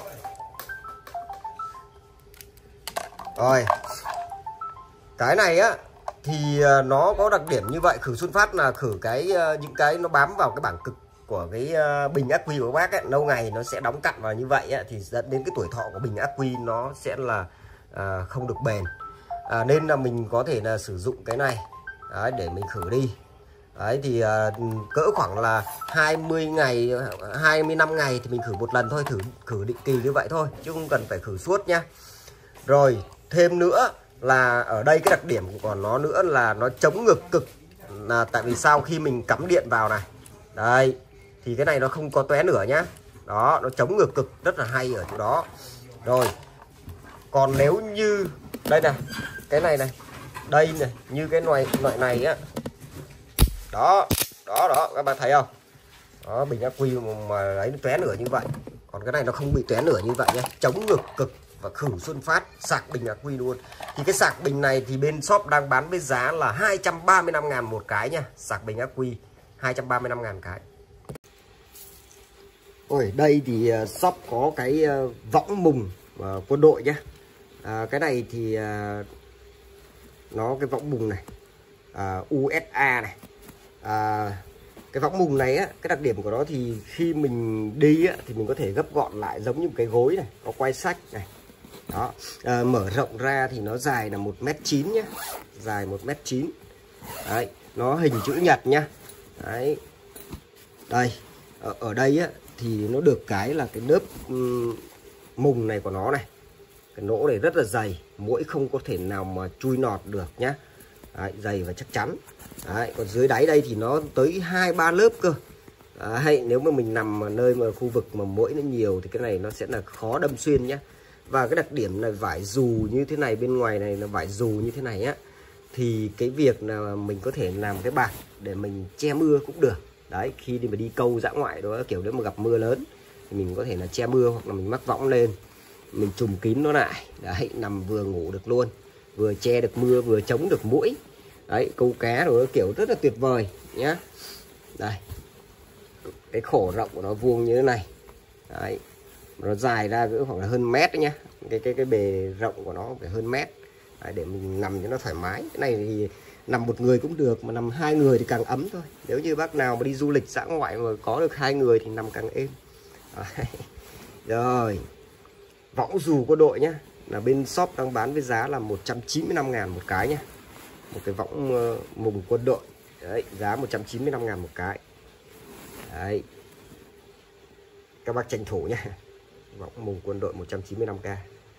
Rồi. Cái này á thì nó có đặc điểm như vậy, khử Xuân Phát là khử những cái nó bám vào cái bảng cực của cái bình ắc quy của bác ấy, lâu ngày nó sẽ đóng cặn vào như vậy ấy, thì dẫn đến cái tuổi thọ của bình ắc quy nó sẽ là không được bền. Nên là mình có thể là sử dụng cái này đấy, để mình khử đi. Đấy thì cỡ khoảng là 20 ngày 25 ngày thì mình khử một lần thôi, khử định kỳ như vậy thôi chứ không cần phải khử suốt nhá. Rồi thêm nữa là ở đây cái đặc điểm của nó nữa là nó chống ngược cực, là tại vì sao, khi mình cắm điện vào này đây thì cái này nó không có tóe lửa nhá. Đó, nó chống ngược cực rất là hay ở chỗ đó. Rồi còn nếu như đây này, cái này này, đây này, như cái loại này á, đó các bạn thấy không, đó bình ắc quy mà lấy nó tóe lửa như vậy, còn cái này nó không bị tóe lửa như vậy nhé, chống ngược cực và khử Xuân Phát, sạc bình ắc quy luôn. Thì cái sạc bình này thì bên shop đang bán với giá là 235.000 một cái nha, sạc bình ắc quy 235.000 cái. Ôi đây thì shop có cái võng mùng quân đội nhé. Cái này thì nó cái võng mùng này USA này. Cái võng mùng này á, cái đặc điểm của nó thì khi mình đi á, thì mình có thể gấp gọn lại giống như một cái gối này, có quay sách này. Đó, mở rộng ra thì nó dài là 1m9 nhé, dài 1m9. Đấy, nó hình chữ nhật nhá. Đấy, đây ở đây á thì nó được cái là cái lớp mùng này của nó này, cái nỗ này rất là dày, muỗi không có thể nào mà chui nọt được nhá. Đấy, dày và chắc chắn. Đấy, còn dưới đáy đây thì nó tới 2-3 lớp cơ. Đấy, nếu mà mình nằm ở nơi mà khu vực mà muỗi nó nhiều thì cái này nó sẽ là khó đâm xuyên nhé. Và cái đặc điểm là vải dù như thế này, bên ngoài này là vải dù như thế này á, thì cái việc là mình có thể làm cái bạt để mình che mưa cũng được. Đấy, khi đi mà đi câu dã ngoại đó, kiểu nếu mà gặp mưa lớn thì mình có thể là che mưa, hoặc là mình mắc võng lên, mình trùm kín nó lại. Đấy, nằm vừa ngủ được luôn, vừa che được mưa, vừa chống được muỗi. Đấy, câu cá rồi kiểu rất là tuyệt vời nhá. Đây, cái khổ rộng của nó vuông như thế này. Đấy, nó dài ra cỡ khoảng là hơn mét đấy nhá. Cái bề rộng của nó phải hơn mét. Đấy, để mình nằm cho nó thoải mái. Cái này thì nằm một người cũng được, mà nằm 2 người thì càng ấm thôi. Nếu như bác nào mà đi du lịch dã ngoại mà có được 2 người thì nằm càng êm. Đấy. Rồi, võng dù quân đội nhá, là bên shop đang bán với giá là 195.000 một cái nhá. Một cái võng mùng quân đội. Đấy, giá 195.000 một cái. Đấy, các bác tranh thủ nhé. Võng mùng quân đội 195k.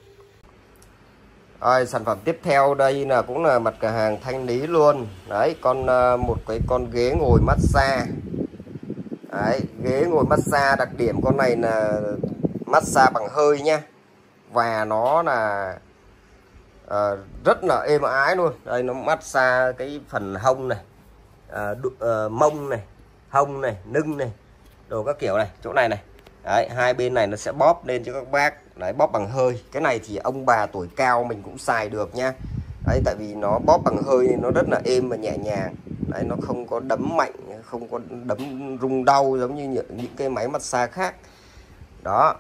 Rồi, sản phẩm tiếp theo đây là cũng là mặt cửa hàng thanh lý luôn. Đấy, một cái con ghế ngồi massage. Đấy, ghế ngồi massage, đặc điểm con này là massage bằng hơi nhá. Và nó là rất là êm ái luôn. Đây, nó massage cái phần hông này, mông này, hông này, lưng này, đồ các kiểu này, chỗ này này. Đấy, hai bên này nó sẽ bóp lên cho các bác. Đấy, bóp bằng hơi. Cái này thì ông bà tuổi cao mình cũng xài được nha. Đấy, tại vì nó bóp bằng hơi nên nó rất là êm và nhẹ nhàng. Đấy, nó không có đấm mạnh, không có đấm rung đau giống như những cái máy massage khác. Đó.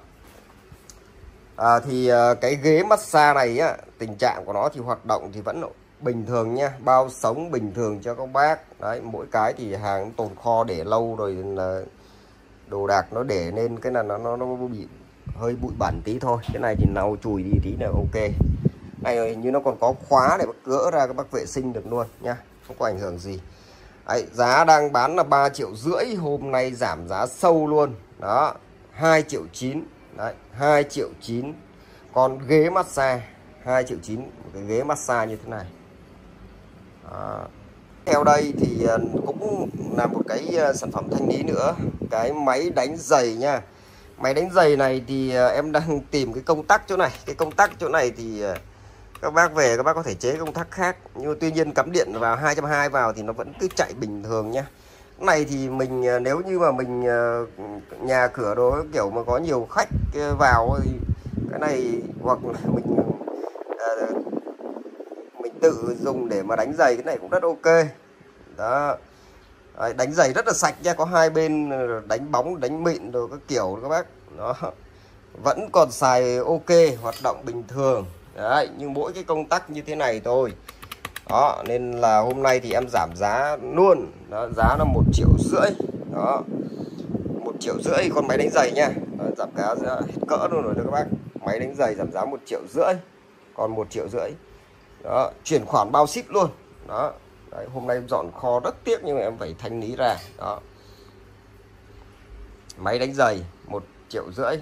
Thì cái ghế massage này á, tình trạng của nó thì hoạt động thì vẫn bình thường nha, bao sống bình thường cho các bác. Đấy, mỗi cái thì hàng tồn kho để lâu rồi là đồ đạc nó để nên cái là nó bị hơi bụi bẩn tí thôi. Cái này thì lau chùi đi tí là ok. Này như nó còn có khóa để gỡ ra các bác vệ sinh được luôn nha, không có ảnh hưởng gì. Đấy, giá đang bán là 3,5 triệu, hôm nay giảm giá sâu luôn. Đó, 2,9 triệu. Đấy, 2,9 triệu. Còn ghế massage 2,9 triệu, một cái ghế massage như thế này. Đó. Theo đây thì cũng là một cái sản phẩm thanh lý nữa, cái máy đánh giày nha. Máy đánh giày này thì em đang tìm cái công tắc chỗ này. Cái công tắc chỗ này thì các bác về các bác có thể chế công tắc khác, nhưng mà tuy nhiên cắm điện vào 220 vào thì nó vẫn cứ chạy bình thường nhá. Cái này thì mình nếu như mà mình nhà cửa đồ kiểu mà có nhiều khách vào thì cái này, hoặc là mình tự dùng để mà đánh giày cái này cũng rất ok. Đó. Đấy, đánh giày rất là sạch nha, có hai bên đánh bóng, đánh mịn rồi các kiểu các bác. Đó. Vẫn còn xài ok, hoạt động bình thường. Đấy, nhưng mỗi cái công tắc như thế này thôi. Đó, nên là hôm nay thì em giảm giá luôn. Đó, giá là 1,5 triệu. Đó. 1,5 triệu con máy đánh giày nha. Đó, giảm giá hết cỡ luôn rồi đó các bác. Máy đánh giày giảm giá 1,5 triệu, còn 1,5 triệu. Đó, chuyển khoản bao ship luôn. Đó. Đấy, hôm nay em dọn kho rất tiếc nhưng mà em phải thanh lý ra. Đó. Máy đánh giày 1,5 triệu.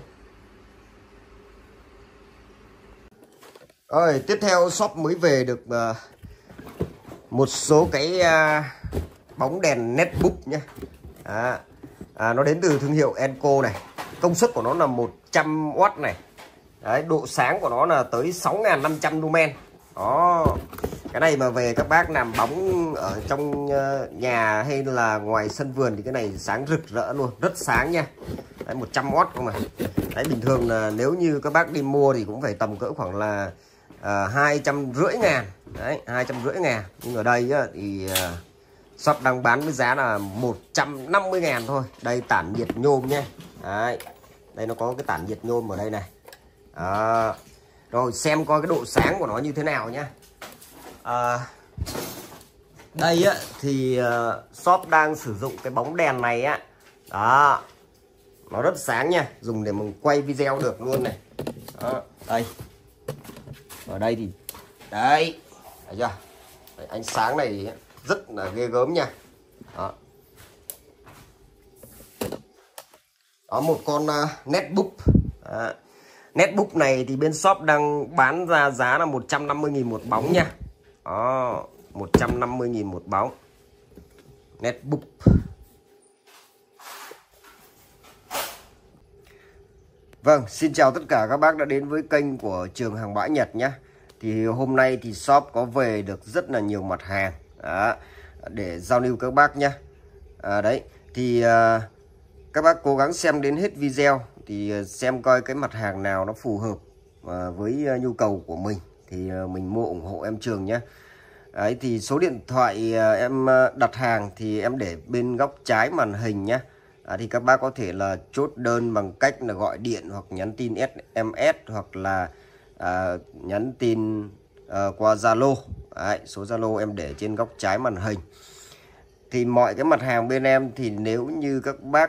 Rồi, tiếp theo shop mới về được một số cái bóng đèn netbook nhé. Nó đến từ thương hiệu Enco này. Công suất của nó là 100W này. Đấy, độ sáng của nó là tới 6.500 lumen. Đó. Cái này mà về các bác làm bóng ở trong nhà hay là ngoài sân vườn thì cái này sáng rực rỡ luôn, rất sáng nha. Đấy, 100W không mà. Đấy, bình thường là nếu như các bác đi mua thì cũng phải tầm cỡ khoảng là 250 ngàn. Đấy, 250 ngàn. Nhưng ở đây á, thì shop đang bán với giá là 150 ngàn thôi. Đây tản nhiệt nhôm nhé. Đấy. Đây nó có cái tản nhiệt nhôm ở đây này. Đó. Rồi xem coi cái độ sáng của nó như thế nào nhá. Đây á, thì shop đang sử dụng cái bóng đèn này á. Đó. Nó rất sáng nha. Dùng để mình quay video được luôn này. Đó. Đây. Ở đây thì đấy. Thấy chưa? Đấy, ánh sáng này rất là ghê gớm nha. Đó. Đó, một con netbook. Đó. Netbook này thì bên shop đang bán ra giá là 150.000 một bóng nha. Đó, 150.000 một bóng. Netbook. Vâng, xin chào tất cả các bác đã đến với kênh của Trường Hàng Bãi Nhật nhé. Thì hôm nay thì shop có về được rất là nhiều mặt hàng. Đó, để giao lưu các bác nhé. Đấy, thì các bác cố gắng xem đến hết video thì xem coi cái mặt hàng nào nó phù hợp với nhu cầu của mình thì mình mua ủng hộ em Trường nhé. Đấy, thì số điện thoại em đặt hàng thì em để bên góc trái màn hình nhé. Thì các bác có thể là chốt đơn bằng cách là gọi điện hoặc nhắn tin SMS hoặc là nhắn tin qua Zalo. Số Zalo em để trên góc trái màn hình. Thì mọi cái mặt hàng bên em thì nếu như các bác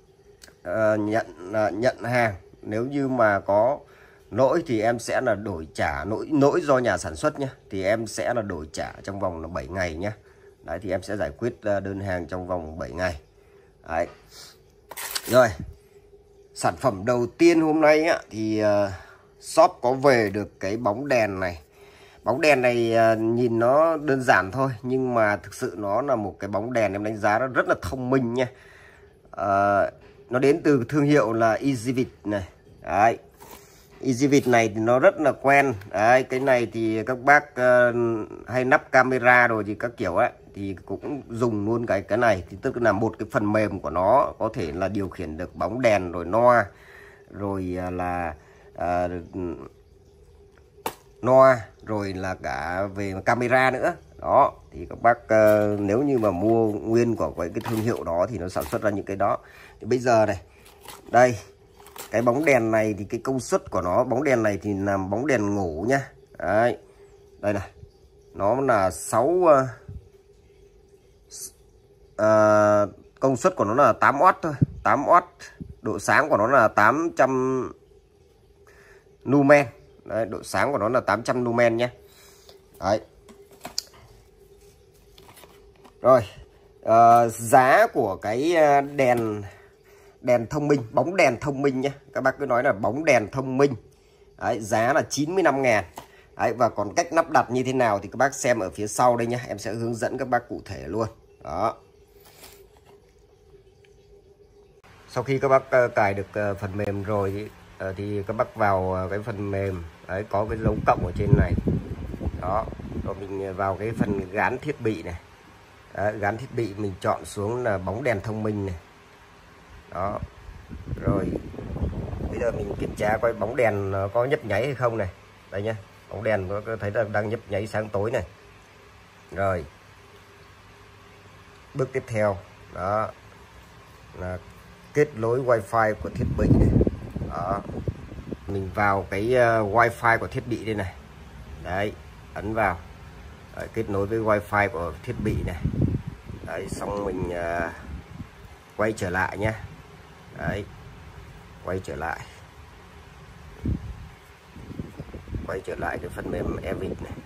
nhận hàng, nếu như mà có lỗi thì em sẽ là đổi trả, lỗi do nhà sản xuất nhé, thì em sẽ là đổi trả trong vòng là 7 ngày nhé. Đấy, thì em sẽ giải quyết đơn hàng trong vòng 7 ngày. Đấy. Rồi, sản phẩm đầu tiên hôm nay á, thì shop có về được cái bóng đèn này. Bóng đèn này nhìn nó đơn giản thôi, nhưng mà thực sự nó là một cái bóng đèn em đánh giá nó rất là thông minh nha. Nó đến từ thương hiệu là EasyVid này. Đấy. EasyVid này thì nó rất là quen. Đấy, cái này thì các bác hay lắp camera rồi thì các kiểu ấy thì cũng dùng luôn cái này, thì tức là một cái phần mềm của nó có thể là điều khiển được bóng đèn rồi loa rồi là loa rồi là cả về camera nữa. Đó, thì các bác nếu như mà mua nguyên của cái thương hiệu đó thì nó sản xuất ra những cái đó. Thì bây giờ này, đây cái bóng đèn này thì cái công suất của nó, bóng đèn này thì làm bóng đèn ngủ nhá. Đấy, đây này, nó là 6 công suất của nó là 8W thôi, 8W, độ sáng của nó là 800 lumen. Đấy, độ sáng của nó là 800 lumen nhé. Đấy. Rồi, giá của cái đèn thông minh, bóng đèn thông minh nhé. Các bác cứ nói là bóng đèn thông minh. Đấy, giá là 95 ngàn. Đấy, và còn cách lắp đặt như thế nào thì các bác xem ở phía sau đây nhé. Em sẽ hướng dẫn các bác cụ thể luôn. Đó. Sau khi các bác cài được phần mềm rồi thì các bác vào cái phần mềm. Đấy, có cái dấu cộng ở trên này. Đó, rồi mình vào cái phần gắn thiết bị này. Đấy, gắn thiết bị mình chọn xuống là bóng đèn thông minh này. Đó, rồi bây giờ mình kiểm tra coi bóng đèn có nhấp nháy hay không này. Đây nhá, Bóng đèn có thấy đang nhấp nháy sáng tối này. Rồi bước tiếp theo đó là kết nối wifi của thiết bị này. Đó, mình vào cái wifi của thiết bị đây này. Đấy, ấn vào. Đấy, kết nối với wifi của thiết bị này. Đấy, xong mình quay trở lại nhé. Đấy, quay trở lại cái phần mềm Evit này.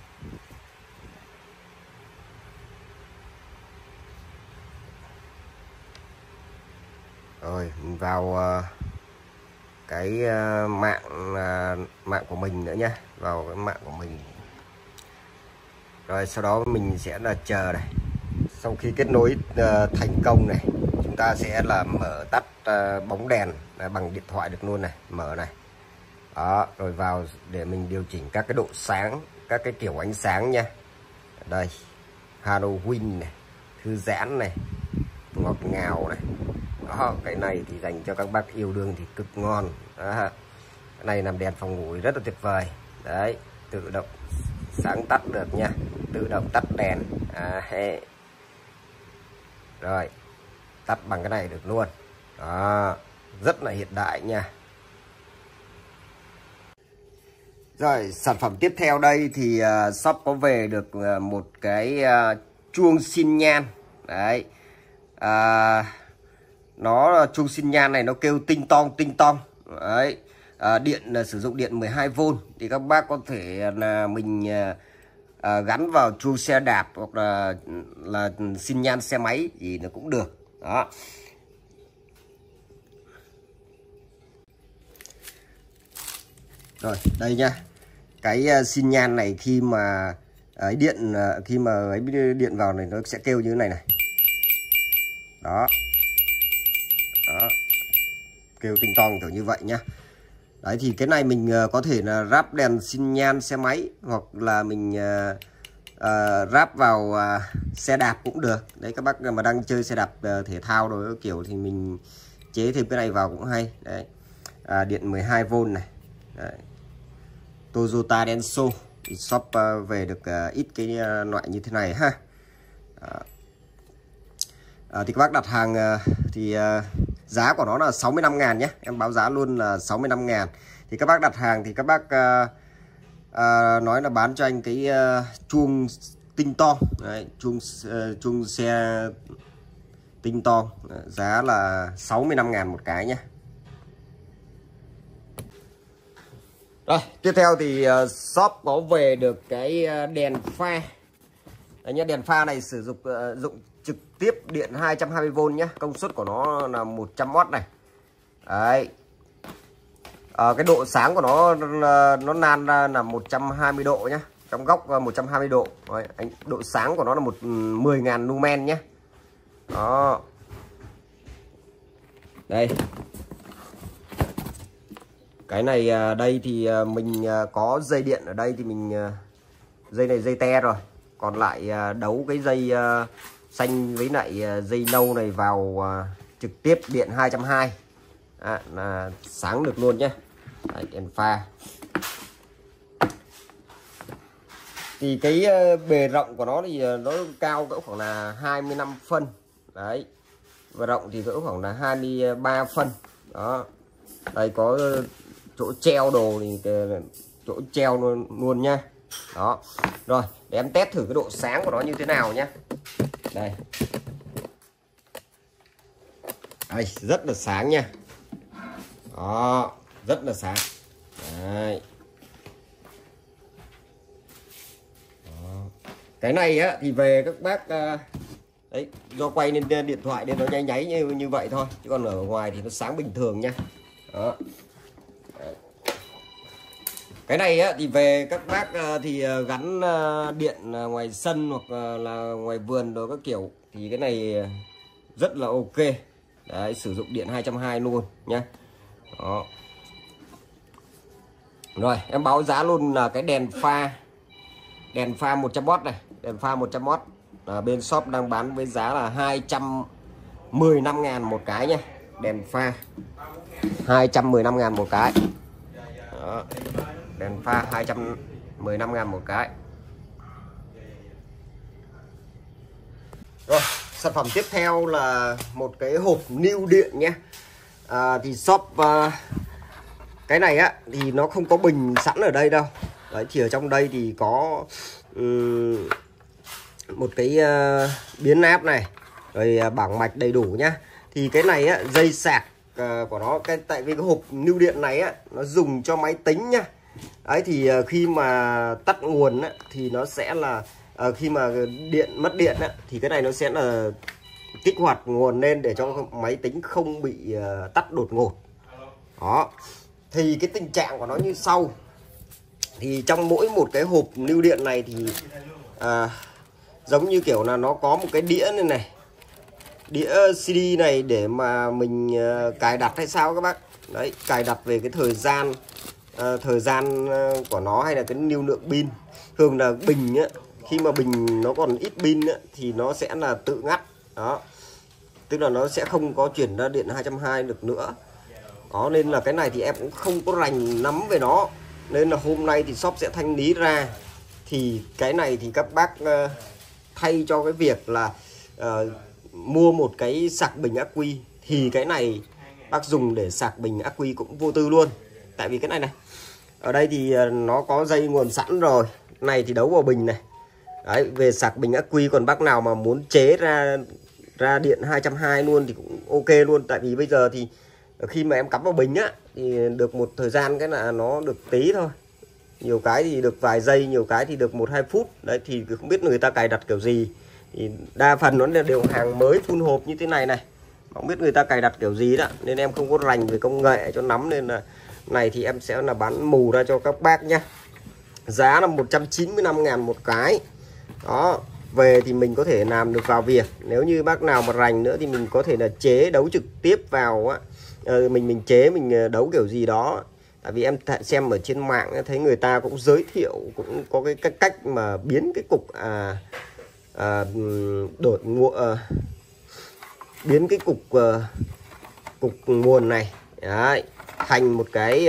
Rồi mình vào cái mạng của mình nữa nhé, vào cái mạng của mình. Rồi sau đó mình sẽ là chờ này. Sau khi kết nối thành công này, chúng ta sẽ là mở tắt bóng đèn bằng điện thoại được luôn này, mở này. Đó, rồi vào để mình điều chỉnh các cái độ sáng, các cái kiểu ánh sáng nha. Đây, Halloween này, thư giãn này, ngọt ngào này. Đó, cái này thì dành cho các bác yêu đương thì cực ngon. Đó, cái này làm đèn phòng ngủ rất là tuyệt vời. Đấy, tự động sáng tắt được nha, tự động tắt đèn. Rồi tắt bằng cái này được luôn. Đó, rất là hiện đại nha. Rồi sản phẩm tiếp theo đây thì shop có về được một cái chuông xin nhan. Đấy, nó chuông xin nhan này nó kêu tinh tong. Đấy, điện sử dụng điện 12V thì các bác có thể là mình gắn vào chuông xe đạp hoặc là xin nhan xe máy gì nó cũng được. Đó. Rồi đây nha, cái xin nhan này khi mà điện vào này nó sẽ kêu như thế này này. Đó, đó, kêu tinh tong kiểu như vậy nhá. Đấy thì cái này mình có thể là ráp đèn xin nhan xe máy hoặc là mình ráp vào xe đạp cũng được. Đấy, các bác mà đang chơi xe đạp thể thao rồi kiểu thì mình chế thêm cái này vào cũng hay. Đấy, điện 12V này. Đấy, Toyota Denso thì shop về được ít cái loại như thế này ha. Thì các bác đặt hàng thì giá của nó là 65.000 nhé. Em báo giá luôn là 65.000. Thì các bác đặt hàng thì các bác nói là bán cho anh cái chuông tinh to. Đấy, chuông xe tinh to, giá là 65.000 một cái nhé. Rồi tiếp theo thì shop có về được cái đèn pha. Đấy nhá, đèn pha này sử dụng trực tiếp điện 220V nhé. Công suất của nó là 100W này. Đấy, cái độ sáng của nó nan ra là 120 độ nhé, trong góc 120 độ. Đấy, độ sáng của nó là 10.000 lumen nhé. Đó, đây cái này đây thì mình có dây điện ở đây thì mình dây này dây te rồi, còn lại đấu cái dây xanh với lại dây nâu này vào trực tiếp điện 220 là sáng được luôn nhé. Đấy, đèn pha thì cái bề rộng của nó thì nó cao cỡ khoảng là 25 phân. Đấy, và rộng thì cỡ khoảng là 23 phân. Đó, đây có chỗ treo đồ thì chỗ treo luôn nha. Đó, rồi để em test thử cái độ sáng của nó như thế nào nhé. Đây, đây rất là sáng nha. Đó, rất là sáng. Đấy. Đó. Cái này á thì về các bác đấy, do quay lên điện thoại nên nó nháy nháy như vậy thôi, chứ còn ở ngoài thì nó sáng bình thường nha. Đó. Đấy. Cái này á thì về các bác thì gắn điện ngoài sân hoặc là ngoài vườn rồi các kiểu thì cái này rất là ok. Đấy, sử dụng điện 220 luôn nhé. Đó. Rồi em báo giá luôn là cái đèn pha 100W này, đèn pha 100W bên shop đang bán với giá là 215.000 một cái nhé. Đèn pha 215.000 một cái. Đó. Đèn pha 15.000 một cái. Rồi, sản phẩm tiếp theo là một cái hộp niêu điện nhé. Thì shop cái này á thì nó không có bình sẵn ở đây đâu. Đấy, chỉ ở trong đây thì có một cái biến áp này, rồi bảng mạch đầy đủ nhá. Thì cái này á, dây sạc của nó, tại vì cái hộp niêu điện này á nó dùng cho máy tính nhá. Đấy thì khi mà tắt nguồn á, thì nó sẽ là khi mà mất điện á, thì cái này nó sẽ là kích hoạt nguồn lên để cho máy tính không bị tắt đột ngột. Đó. Thì cái tình trạng của nó như sau. Thì trong mỗi một cái hộp niêu điện này thì giống như kiểu là nó có một cái đĩa này, đĩa CD này để mà mình cài đặt hay sao các bác. Đấy, cài đặt về cái thời gian của nó, hay là cái lưu lượng pin. Thường là bình á, khi mà bình nó còn ít pin á, thì nó sẽ là tự ngắt. Đó, tức là nó sẽ không có chuyển ra điện 220 được nữa. Đó, nên là cái này thì em cũng không có rành nắm về nó, nên là hôm nay thì shop sẽ thanh lý ra. Thì cái này thì các bác thay cho cái việc là mua một cái sạc bình ắc quy, thì cái này bác dùng để sạc bình ắc quy cũng vô tư luôn. Tại vì cái này ở đây thì nó có dây nguồn sẵn rồi, này thì đấu vào bình này. Đấy, về sạc bình ắc quy. Còn bác nào mà muốn chế ra điện 220 luôn thì cũng ok luôn. Tại vì bây giờ thì khi mà em cắm vào bình á thì được một thời gian cái là nó được tí thôi, nhiều cái thì được vài giây, nhiều cái thì được 1-2 phút. Đấy thì không biết người ta cài đặt kiểu gì, thì đa phần nó đều hàng mới full hộp như thế này này, không biết người ta cài đặt kiểu gì đó, nên em không có rành về công nghệ cho nắm. Nên là này thì em sẽ là bán mù ra cho các bác nhá. Giá là 195.000 một cái. Đó, về thì mình có thể làm được vào việc. Nếu như bác nào mà rành nữa thì mình có thể là chế đấu trực tiếp vào á. Mình chế, mình đấu kiểu gì đó. Tại vì em xem ở trên mạng thấy người ta cũng giới thiệu, cũng có cái cách mà biến cái cục biến cái cục nguồn này đấy, thành một cái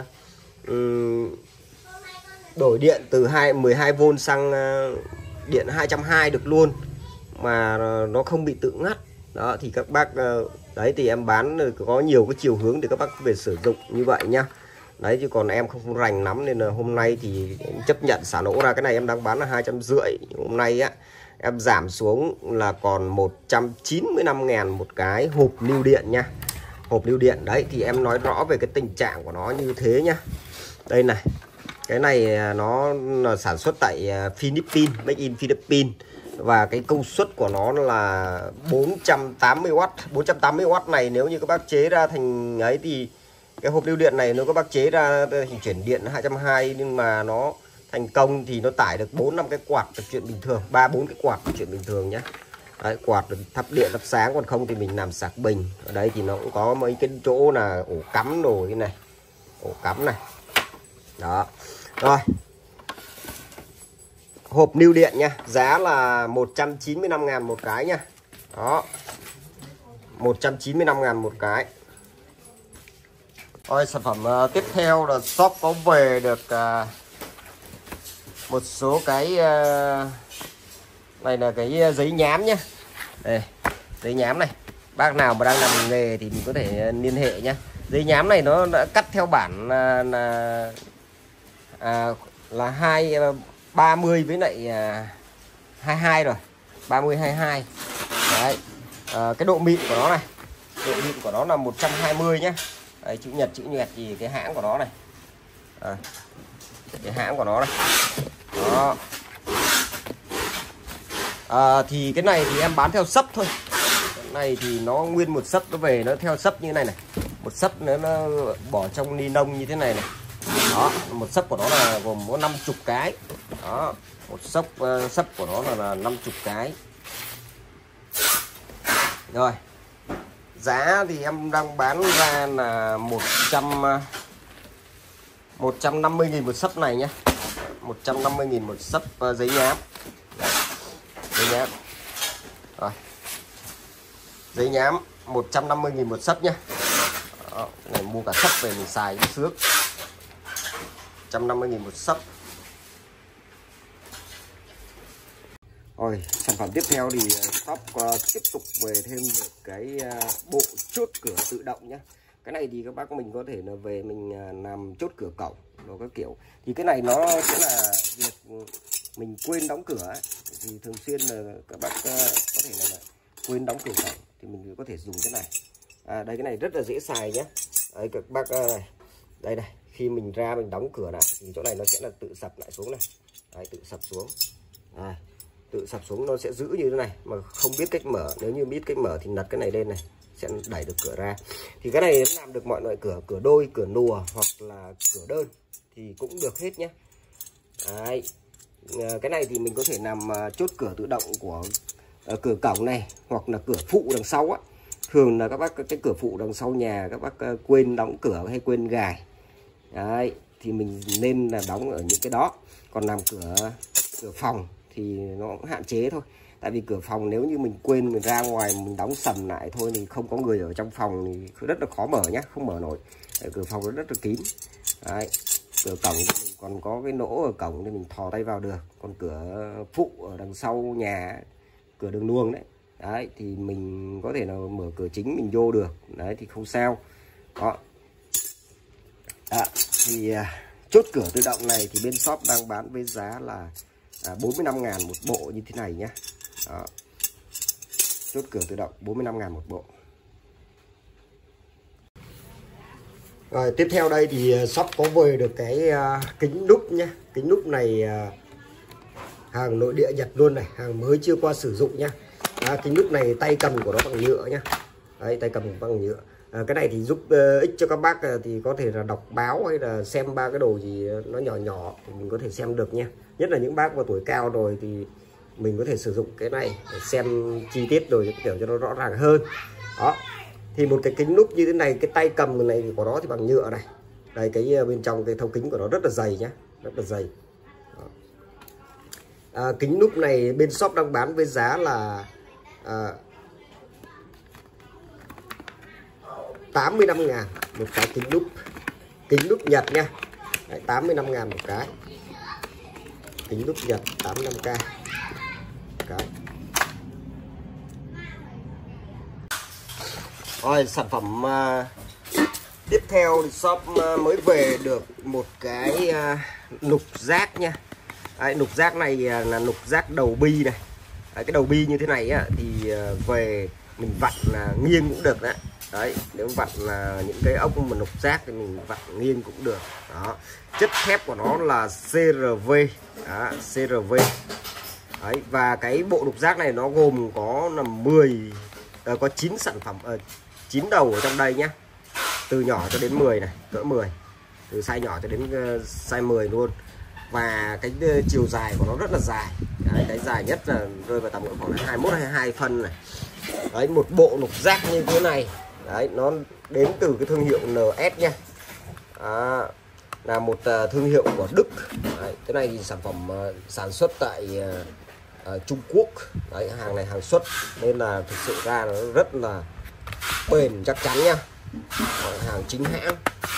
đổi điện từ 12V sang điện 220 được luôn, mà nó không bị tự ngắt. Đó thì các bác đấy thì em bán có nhiều cái chiều hướng để các bác về sử dụng như vậy nhá. Đấy, chứ còn em không rành lắm nên là hôm nay thì em chấp nhận xả lỗ ra. Cái này em đang bán là 250. Hôm nay á em giảm xuống là còn 195.000 một cái hộp lưu điện nha. Hộp lưu điện đấy thì em nói rõ về cái tình trạng của nó như thế nhá. Đây này, cái này nó là sản xuất tại Philippines, made in Philippines. Và cái công suất của nó là 480W. 480W này nếu như các bác chế ra thành ấy thì cái hộp lưu điện này nếu các bác chế ra hình chuyển điện 220 nhưng mà nó thành công thì nó tải được 4-5 cái quạt là chuyện bình thường, 3-4 cái quạt là chuyện bình thường nhé. Đấy, quạt thắp điện thắp sáng, còn không thì mình làm sạc bình. Ở đây thì nó cũng có mấy cái chỗ là ổ cắm đồ như này, ổ cắm này. Đó. Rồi. Hộp lưu điện nha, giá là 195.000 một cái nha. Đó. 195.000 một cái. Rồi, sản phẩm tiếp theo là shop có về được một số cái này là cái giấy nhám nhé. Đây, giấy nhám này. Bác nào mà đang làm nghề thì mình có thể liên hệ nhé. Giấy nhám này nó đã cắt theo bản là 30 với lại 22 rồi. 30 22. Đấy. Cái độ mịn của nó này. Độ mịn của nó là 120 nhé. Đấy, chữ nhật thì cái hãng của nó này. Cái hãng của nó này. Đó. Thì cái này thì em bán theo sấp thôi. Cái này thì nó nguyên một sấp, nó về nó theo sấp như này này. Một sấp nữa nó bỏ trong ni lông như thế này này. Đó, một sấp của nó là gồm có 50 cái. Đó, một sấp của nó là 50 cái. Rồi. Giá thì em đang bán ra là 150.000 một sấp này nhé. 150.000 một sấp giấy nhám. Giấy nhám. Rồi. Giấy nhám 150.000 một sấp nhé. Đó, này mua cả sấp về mình xài cũng sướng. 150.000 một sấp. Rồi sản phẩm tiếp theo thì shop tiếp tục về thêm được cái bộ chốt cửa tự động nhé. Cái này thì các bác mình có thể là về mình làm chốt cửa cổng rồi các kiểu. Thì cái này nó sẽ là việc mình quên đóng cửa ấy. Thì thường xuyên là các bác có thể là quên đóng cửa cổng thì mình có thể dùng cái này. Đây cái này rất là dễ xài nhé. Đấy các bác này. Đây này, khi mình ra mình đóng cửa lại thì chỗ này nó sẽ là tự sập lại xuống này. Đấy, tự sập xuống. Tự sập xuống nó sẽ giữ như thế này, mà không biết cách mở. Nếu như biết cách mở thì lật cái này lên này sẽ đẩy được cửa ra. Thì cái này nó làm được mọi loại cửa, cửa đôi, cửa nùa hoặc là cửa đơn thì cũng được hết nhé. Đấy. Cái này thì mình có thể làm chốt cửa tự động của cửa cổng này hoặc là cửa phụ đằng sau á. Thường là các bác cái cửa phụ đằng sau nhà các bác quên đóng cửa hay quên gài. Đấy, thì mình nên là đóng ở những cái đó. Còn làm cửa phòng thì nó cũng hạn chế thôi. Tại vì cửa phòng nếu như mình quên mình ra ngoài mình đóng sầm lại thôi thì không có người ở trong phòng thì rất là khó mở nhá, không mở nổi. Đấy, cửa phòng nó rất là kín. Đấy, cửa cổng thì mình còn có cái nỗ ở cổng thì mình thò tay vào được. Còn cửa phụ ở đằng sau nhà, cửa đường luồng đấy. Đấy thì mình có thể là mở cửa chính mình vô được. Đấy thì không sao. Đó. Thì chốt cửa tự động này thì bên shop đang bán với giá là 45.000 một bộ như thế này nhé. Đó. Chốt cửa tự động 45.000 một bộ. Rồi tiếp theo đây thì shop có về được cái kính núp nhé. Kính núp này hàng nội địa Nhật luôn này, hàng mới chưa qua sử dụng nhá. Kính núp này tay cầm của nó bằng nhựa nhá. Đấy, tay cầm bằng nhựa. Cái này thì giúp ích cho các bác thì có thể là đọc báo hay là xem ba cái đồ gì nó nhỏ nhỏ thì mình có thể xem được nha. Nhất là những bác mà tuổi cao rồi thì mình có thể sử dụng cái này để xem chi tiết rồi kiểu cho nó rõ ràng hơn. Đó. Thì một cái kính núp như thế này, cái tay cầm này của nó thì bằng nhựa này. Đây cái bên trong cái thấu kính của nó rất là dày nhá, rất là dày. Kính núp này bên shop đang bán với giá là 85.000 một cái kính núp Nhật nha. Đấy, 85.000 một cái kính núp Nhật 85k cái. Rồi sản phẩm tiếp theo thì shop mới về được một cái nục rác nha. Đấy, nục rác này là nục rác đầu bi này. Đấy, cái đầu bi như thế này á, thì về mình vặn là nghiêng cũng được đấy. Đấy, nếu vặn là những cái ốc mà nục rác thì mình vặn nghiêng cũng được. Đó. Chất thép của nó là CRV. Đó, CRV. Đấy, và cái bộ nục rác này nó gồm có là có 9 sản phẩm 9 đầu ở trong đây nhé. Từ nhỏ cho đến 10 này, cỡ 10. Từ size nhỏ cho đến size 10 luôn. Và cái chiều dài của nó rất là dài. Đấy, cái dài nhất là rơi vào tầm khoảng 21-22 phân này. Đấy, một bộ nục rác như thế này. Đấy, nó đến từ cái thương hiệu NS nha. Là một thương hiệu của Đức. Đấy, cái này thì sản phẩm sản xuất tại Trung Quốc. Đấy, hàng này hàng xuất nên là thực sự ra nó rất là bền chắc chắn nha. Hàng chính hãng.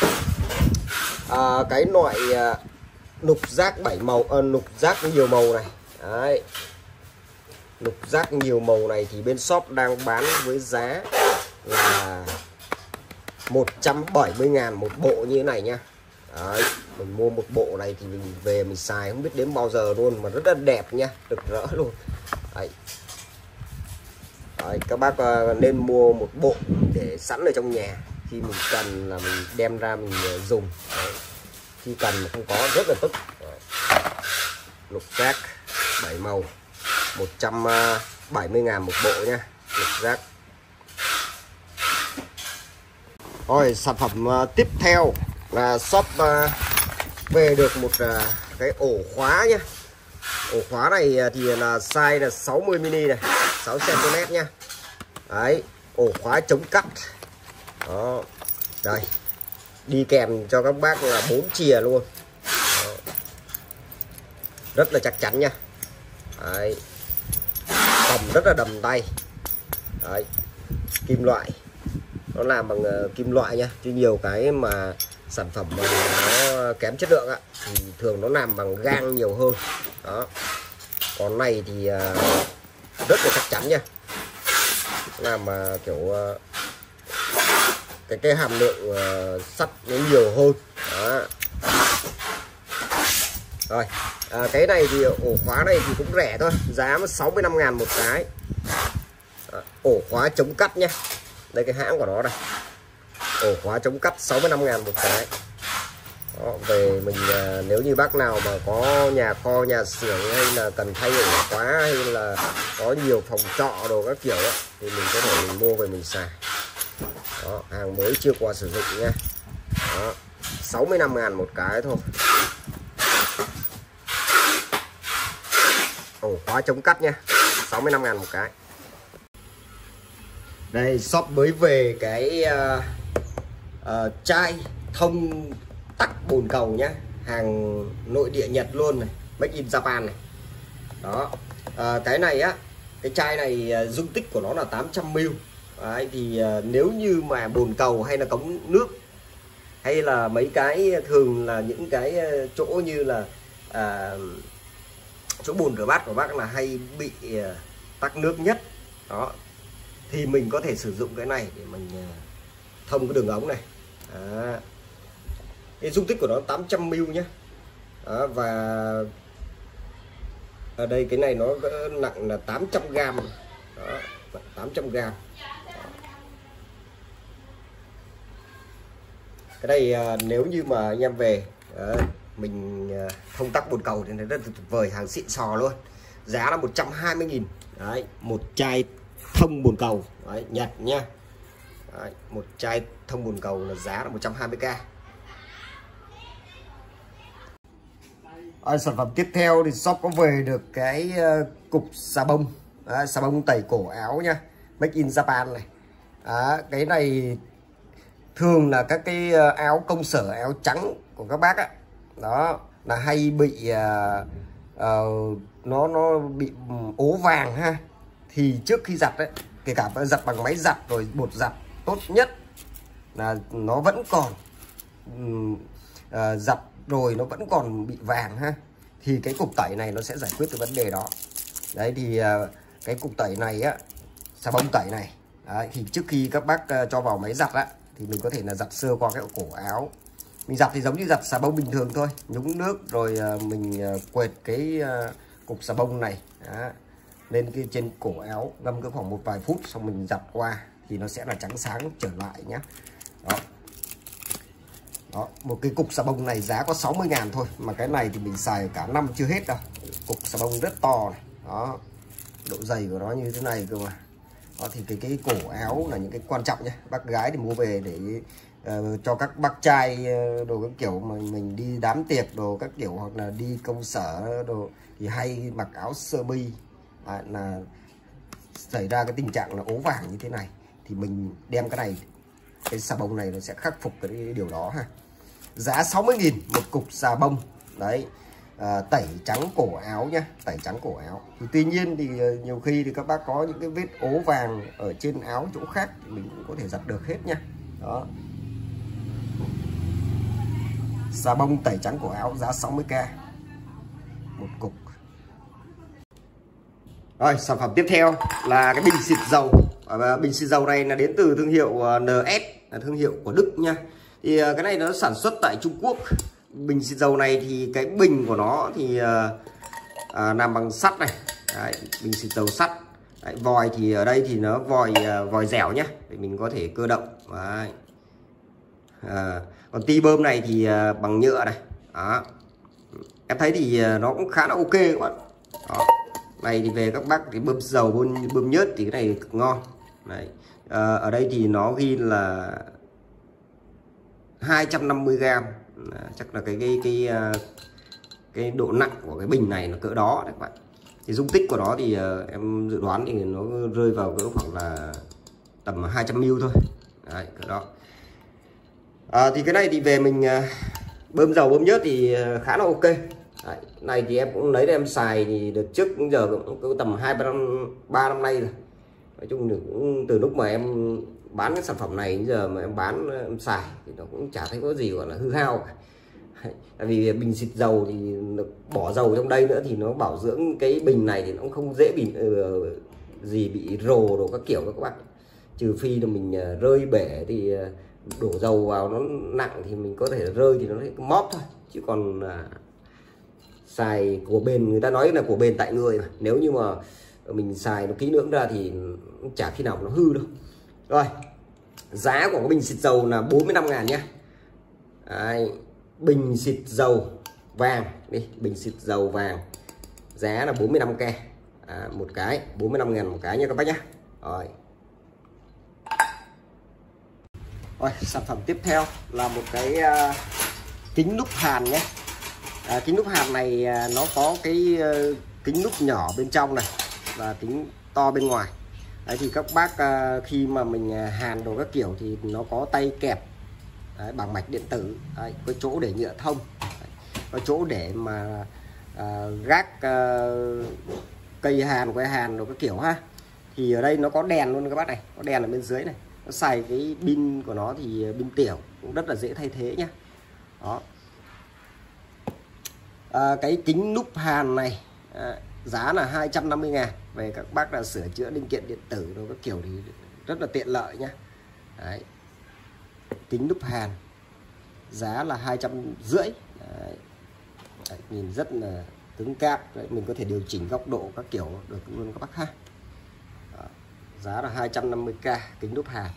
Cái loại nục rác 7 màu, nục rác nhiều màu này. Đấy. Nục rác nhiều màu này thì bên shop đang bán với giá là 170.000 một bộ như thế này nha. Đấy, mình mua một bộ này thì mình về mình xài không biết đến bao giờ luôn, mà rất là đẹp nha, rực rỡ luôn. Đấy. Đấy, các bác nên mua một bộ để sẵn ở trong nhà, khi mình cần là mình đem ra mình dùng. Đấy. Khi cần mà không có rất là tức. Đấy. Nục rác 7 màu 170.000 một bộ nha. Nục rác. Rồi sản phẩm tiếp theo là shop về được một cái ổ khóa nhá. Ổ khóa này thì là size là 60 mm này, 6 cm nha. Đấy, ổ khóa chống cắt. Đó. Đây. Đi kèm cho các bác là 4 chìa luôn. Đó. Rất là chắc chắn nha. Đấy. Cầm rất là đầm tay. Đấy. Kim loại. Nó làm bằng kim loại nha, chứ nhiều cái mà sản phẩm mà nó kém chất lượng á thì thường nó làm bằng gang nhiều hơn. Đó. Con này thì rất là chắc chắn nha, làm kiểu cái hàm lượng sắt nó nhiều hơn đó. Rồi cái này thì ổ khóa này thì cũng rẻ thôi, giá 65.000 một cái. Ổ khóa chống cắt nhé, đây cái hãng của nó đây, ổ khóa chống cắt 65.000 một cái. Đó, về mình nếu như bác nào mà có nhà kho, nhà xưởng hay là cần thay ổ khóa hay là có nhiều phòng trọ đồ các kiểu ấy, thì mình có thể mình mua về mình xài. Đó, hàng mới chưa qua sử dụng nha. Đó, 65.000 một cái thôi. Ổ khóa chống cắt nha, 65.000 một cái. Đây, shop mới về cái chai thông tắc bồn cầu nhá, hàng nội địa Nhật luôn này, Made in Japan này. Đó, cái này á, cái chai này dung tích của nó là 800ml. Đấy, thì nếu như mà bồn cầu hay là cống nước hay là mấy cái thường là những cái chỗ như là chỗ bồn rửa bát của bác là hay bị tắc nước nhất đó, thì mình có thể sử dụng cái này để mình thông cái đường ống này. Đó. Cái dung tích của nó 800ml nhé. Đó, và ở đây cái này nó nặng là 800g. Đó, 800g. Cái này nếu như mà anh em về mình thông tắc bồn cầu thì rất là tuyệt vời, hàng xịn sò luôn. Giá là 120.000. Đấy, một chai thông bồn cầu đấy, Nhật nha. Đấy, một chai thông bồn cầu là giá là 120k. Sản phẩm tiếp theo thì shop có về được cái cục xà bông. Đấy, xà bông tẩy cổ áo nha, Made in Japan này. Cái này thường là các cái áo công sở, áo trắng của các bác á, đó là hay bị nó bị ố vàng ha. Thì trước khi giặt đấy, kể cả giặt bằng máy giặt rồi bột giặt, tốt nhất là nó vẫn còn giặt rồi nó vẫn còn bị vàng ha, thì cái cục tẩy này nó sẽ giải quyết cái vấn đề đó. Đấy thì cái cục tẩy này á, xà bông tẩy này đấy, thì trước khi các bác cho vào máy giặt á, thì mình có thể là giặt sơ qua cái cổ áo. Mình giặt thì giống như giặt xà bông bình thường thôi, nhúng nước rồi mình quệt cái cục xà bông này đó, lên cái trên cổ áo, ngâm cái khoảng một vài phút xong mình giặt qua thì nó sẽ là trắng sáng trở lại nhé. Đó. Đó, một cái cục xà bông này giá có 60.000 thôi, mà cái này thì mình xài cả năm chưa hết đâu. Cục xà bông rất to này. Đó, độ dày của nó như thế này cơ mà. Đó, thì cái cổ áo là những cái quan trọng nhé. Bác gái thì mua về để cho các bác trai đồ các kiểu mà mình đi đám tiệc đồ các kiểu, hoặc là đi công sở đồ thì hay mặc áo sơ mi là xảy ra cái tình trạng là ố vàng như thế này, thì mình đem cái này, cái xà bông này nó sẽ khắc phục cái điều đó ha. Giá 60.000 một cục xà bông đấy, tẩy trắng cổ áo nhá, tẩy trắng cổ áo. Thì tuy nhiên thì nhiều khi thì các bác có những cái vết ố vàng ở trên áo chỗ khác thì mình cũng có thể giặt được hết nha. Đó, xà bông tẩy trắng cổ áo giá 60k một cục. Rồi, sản phẩm tiếp theo là cái bình xịt dầu. Bình xịt dầu này là đến từ thương hiệu NS, là thương hiệu của Đức nha. Thì cái này nó sản xuất tại Trung Quốc. Bình xịt dầu này thì cái bình của nó thì làm bằng sắt này. Đấy, bình xịt dầu sắt. Đấy, vòi thì ở đây thì nó vòi dẻo nhá, để mình có thể cơ động. Đấy. Còn ti bơm này thì bằng nhựa này. Đó. Em thấy thì nó cũng khá là ok các bạn. Đó. Này thì về các bác cái bơm dầu, bơm nhớt thì cái này cực ngon. Đấy. Ở đây thì nó ghi là 250g. Chắc là cái độ nặng của cái bình này nó cỡ đó đấy các bạn. Thì dung tích của nó thì em dự đoán thì nó rơi vào cỡ khoảng là tầm 200ml thôi. Đấy, cỡ đó. Thì cái này thì về mình bơm dầu bơm nhớt thì khá là ok. Đấy, này thì em cũng lấy em xài thì được trước giờ cũng tầm 2-3 năm nay rồi. Nói chung thì cũng từ lúc mà em bán cái sản phẩm này đến giờ mà em bán em xài thì nó cũng chả thấy có gì gọi là hư hao cả. Tại vì bình xịt dầu thì bỏ dầu trong đây nữa thì nó bảo dưỡng cái bình này thì nó cũng không dễ bị gì bị rồ đồ các kiểu các bạn, trừ phi là mình rơi bể thì đổ dầu vào nó nặng thì mình có thể rơi thì nó sẽ móp thôi, chứ còn xài của bền, người ta nói là của bền tại người mà. Nếu như mà mình xài nó kỹ lưỡng ra thì chả khi nào nó hư đâu. Rồi, giá của cái bình xịt dầu là 45.000 nhé. Đấy, bình xịt dầu vàng đi, bình xịt dầu vàng giá là 45k một cái, 45.000 một cái nha các bác nhé. Rồi, sản phẩm tiếp theo là một cái kính núp hàn nhé. Kính núp hàn này nó có cái kính núp nhỏ bên trong này và kính to bên ngoài. Đấy, thì các bác khi mà mình hàn đồ các kiểu thì nó có tay kẹp. Đấy, bằng mạch điện tử. Đấy, có chỗ để nhựa thông. Đấy, có chỗ để mà gác cây hàn, quay hàn đồ các kiểu ha. Thì ở đây nó có đèn luôn các bác này, có đèn ở bên dưới này. Nó xài cái pin của nó thì pin tiểu cũng rất là dễ thay thế nhá. Đó. Cái kính núp hàn này giá là 250.000. Về các bác là sửa chữa linh kiện điện tử đồ các kiểu thì rất là tiện lợi nhá. Đấy. Kính núp hàn giá là 250. Đấy. Đấy, nhìn rất là cứng cáp. Đấy, mình có thể điều chỉnh góc độ các kiểu được luôn các bác ha. Đó. Giá là 250k kính núp hàn.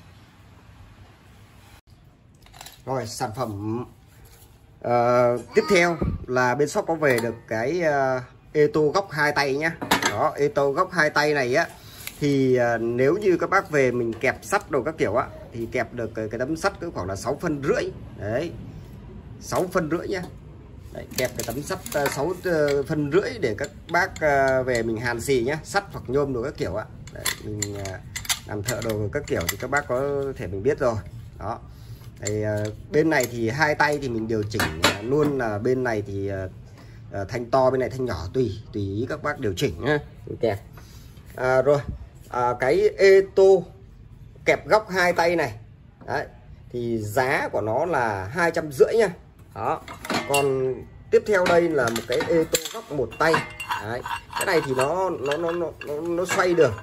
Rồi, sản phẩm tiếp theo là bên shop có về được cái Eto góc 2 tay nhá. Đó, Eto góc 2 tay này á thì nếu như các bác về mình kẹp sắt đồ các kiểu á thì kẹp được cái tấm sắt cứ khoảng là 6,5 phân. Đấy, 6,5 phân nhá. Đấy, kẹp cái tấm sắt 6,5 phân để các bác về mình hàn xì nhá, sắt hoặc nhôm đồ các kiểu á. Đấy, mình làm thợ đồ các kiểu thì các bác có thể mình biết rồi. Đó. Thì bên này thì 2 tay thì mình điều chỉnh luôn, là bên này thì thanh to, bên này thanh nhỏ, tùy ý các bác điều chỉnh nhá. Kẹp rồi cái Eto kẹp góc 2 tay này. Đấy, thì giá của nó là 250 nha. Đó. Còn tiếp theo đây là một cái Eto góc 1 tay. Đấy, cái này thì nó xoay được.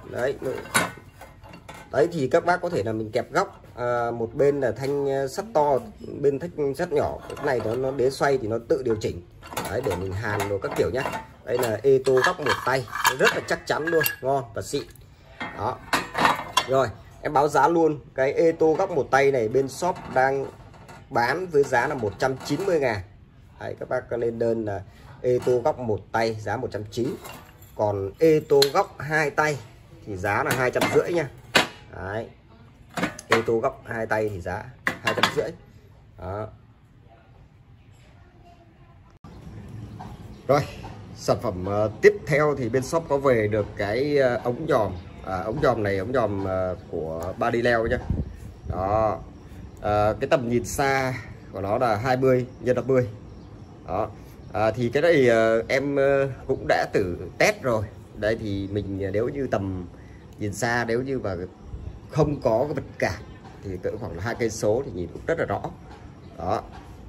Đấy thì các bác có thể là mình kẹp góc, một bên là thanh sắt to, bên thanh sắt nhỏ. Cái này nó đế xoay thì nó tự điều chỉnh. Đấy, để mình hàn đồ các kiểu nhá. Đây là Eto góc 1 tay, rất là chắc chắn luôn, ngon và xịn. Đó. Rồi, em báo giá luôn. Cái Eto góc 1 tay này bên shop đang bán với giá là 190.000. Đấy, các bác lên đơn là Eto góc 1 tay giá 190. Còn Eto góc 2 tay thì giá là 250 nha. Đấy. Eto góc 2 tay thì giá 250. Đó. Rồi, sản phẩm tiếp theo thì bên shop có về được cái ống nhòm. Ống nhòm này ống nhòm của Badileo nhá. Đó. Cái tầm nhìn xa của nó là 20x50. Đó. Thì cái này em cũng đã thử test rồi. Đây thì mình nếu như tầm nhìn xa, nếu như mà không có cái vật cản thì cỡ khoảng là 2 cây số thì nhìn cũng rất là rõ. Đó.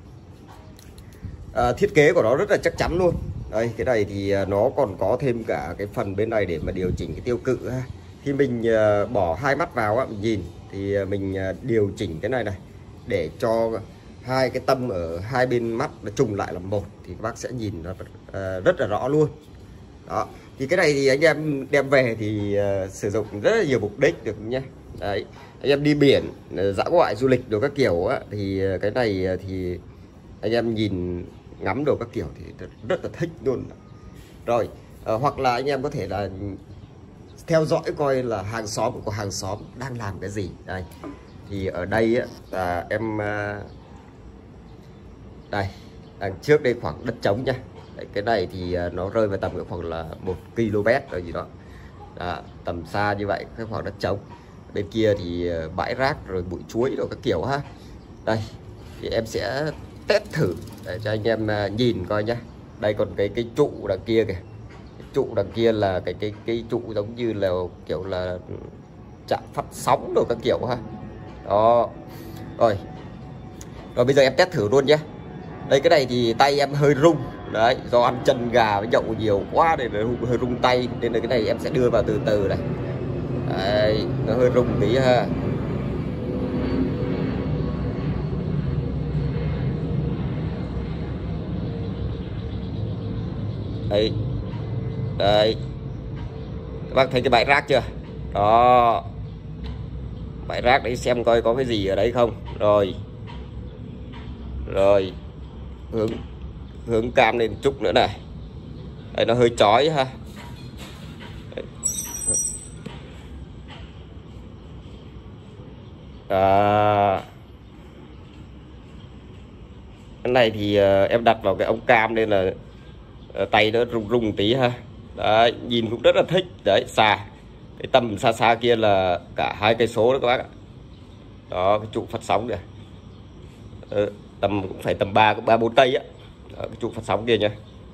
Thiết kế của nó rất là chắc chắn luôn. Đây, cái này thì nó còn có thêm cả cái phần bên này để mà điều chỉnh cái tiêu cự ha. Khi mình bỏ 2 mắt vào á, mình nhìn thì mình điều chỉnh cái này để cho hai cái tâm ở hai bên mắt nó trùng lại làm một thì các bác sẽ nhìn nó rất là rõ luôn. Đó. Thì cái này thì anh em đem về thì sử dụng rất là nhiều mục đích được nhé. Đấy, anh em đi biển, dã ngoại du lịch đồ các kiểu á, thì cái này thì anh em nhìn ngắm đồ các kiểu thì rất là thích luôn. Rồi hoặc là anh em có thể là theo dõi coi là hàng xóm của hàng xóm đang làm cái gì. Đây thì ở đây á, em đây đằng trước đây khoảng đất trống nha. Đấy, cái này thì nó rơi vào tầm khoảng là 1 km rồi gì đó. Tầm xa như vậy cái khoảng đất trống. Bên kia thì bãi rác rồi bụi chuối rồi các kiểu ha. Đây thì em sẽ test thử để cho anh em nhìn coi nhá. Đây còn cái trụ đằng kia kìa. Cái trụ đằng kia là cái trụ giống như là kiểu là trạm phát sóng rồi các kiểu ha. Đó. Rồi bây giờ em test thử luôn nhé. Đây cái này thì tay em hơi rung đấy, do ăn chân gà với nhậu nhiều quá nên là hơi rung tay, nên là cái này em sẽ đưa vào từ từ này. Đấy, nó hơi rung tí ha. Đấy, đây các bác thấy cái bãi rác chưa đó, bãi rác đấy, xem coi có cái gì ở đấy không. Rồi rồi hướng cam lên chút nữa này. Đây nó hơi chói ha. Cái này thì em đặt vào cái ống cam nên là tay nó rung rung tí ha. Đấy, nhìn cũng rất là thích. Đấy, xa cái tầm xa xa kia là cả 2 cây số đó các bác ạ. Đó, cái trụ phát sóng kìa. Tầm cũng phải tầm 3-4 cây á. Đó, cái trụ phát sóng kia nha.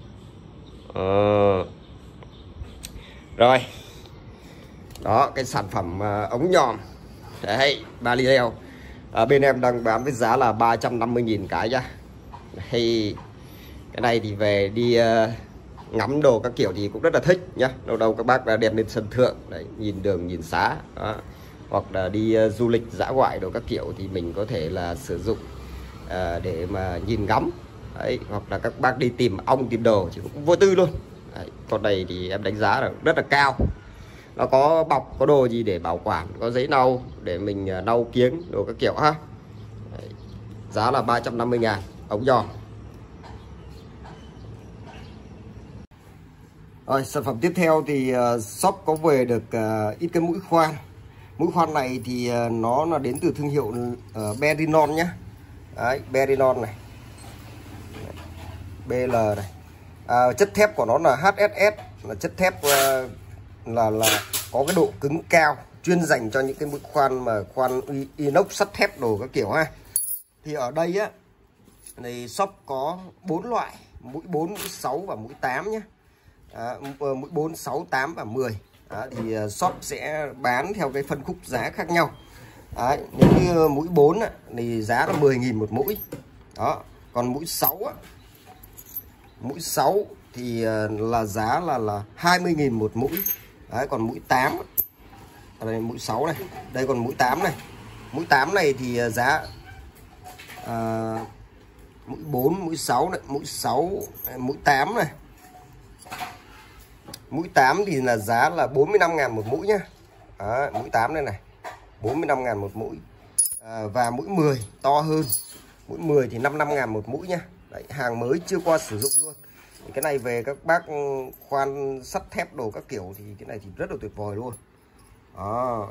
Rồi. Đó, cái sản phẩm ống nhòm. Đấy, Balileo. Bên em đang bán với giá là 350.000 cái nhá. Hay cái này thì về đi ngắm đồ các kiểu thì cũng rất là thích nhá. Đâu đâu các bác đã đem lên sân thượng đấy, nhìn đường nhìn xá đó. Hoặc là đi du lịch dã ngoại đồ các kiểu thì mình có thể là sử dụng để mà nhìn ngắm đấy. Hoặc là các bác đi tìm ong tìm đồ thì cũng vô tư luôn đấy. Con này thì em đánh giá là rất là cao. Nó có bọc, có đồ gì để bảo quản, có giấy nâu để mình nâu kiếng đồ các kiểu ha. Đấy. Giá là 350.000 ống nhòm. Rồi, sản phẩm tiếp theo thì shop có về được ít cái mũi khoan. Mũi khoan này thì nó là đến từ thương hiệu Berinon nhé. Đấy, Berinon này, BL này. Chất thép của nó là HSS, là chất thép là có cái độ cứng cao, chuyên dành cho những cái mũi khoan mà khoan inox sắt thép đồ các kiểu ha. Thì ở đây á, này shop có 4 loại, mũi 4, mũi 6 và mũi 8 nhé. Mũi 4, 6, 8 và 10. Thì shop sẽ bán theo cái phân khúc giá khác nhau. Đấy, nếu như mũi 4 thì giá là 10.000 một mũi. Đó, còn mũi 6 thì là giá là 20.000 một mũi. Đấy, còn mũi 8 đây, mũi 6 này, đây còn mũi 8 này. Mũi 8 này thì giá mũi 4, mũi 6 này, mũi 6, mũi 8 này. Mũi 8 thì là giá là 45.000 một mũi nhá. Đó, mũi 8 đây này, 45.000 một mũi. Và mũi 10 to hơn. Mũi 10 thì 55.000 một mũi nhá. Đấy, hàng mới chưa qua sử dụng luôn. Thì cái này về các bác khoan sắt thép đồ các kiểu thì cái này thì rất là tuyệt vời luôn. Đó.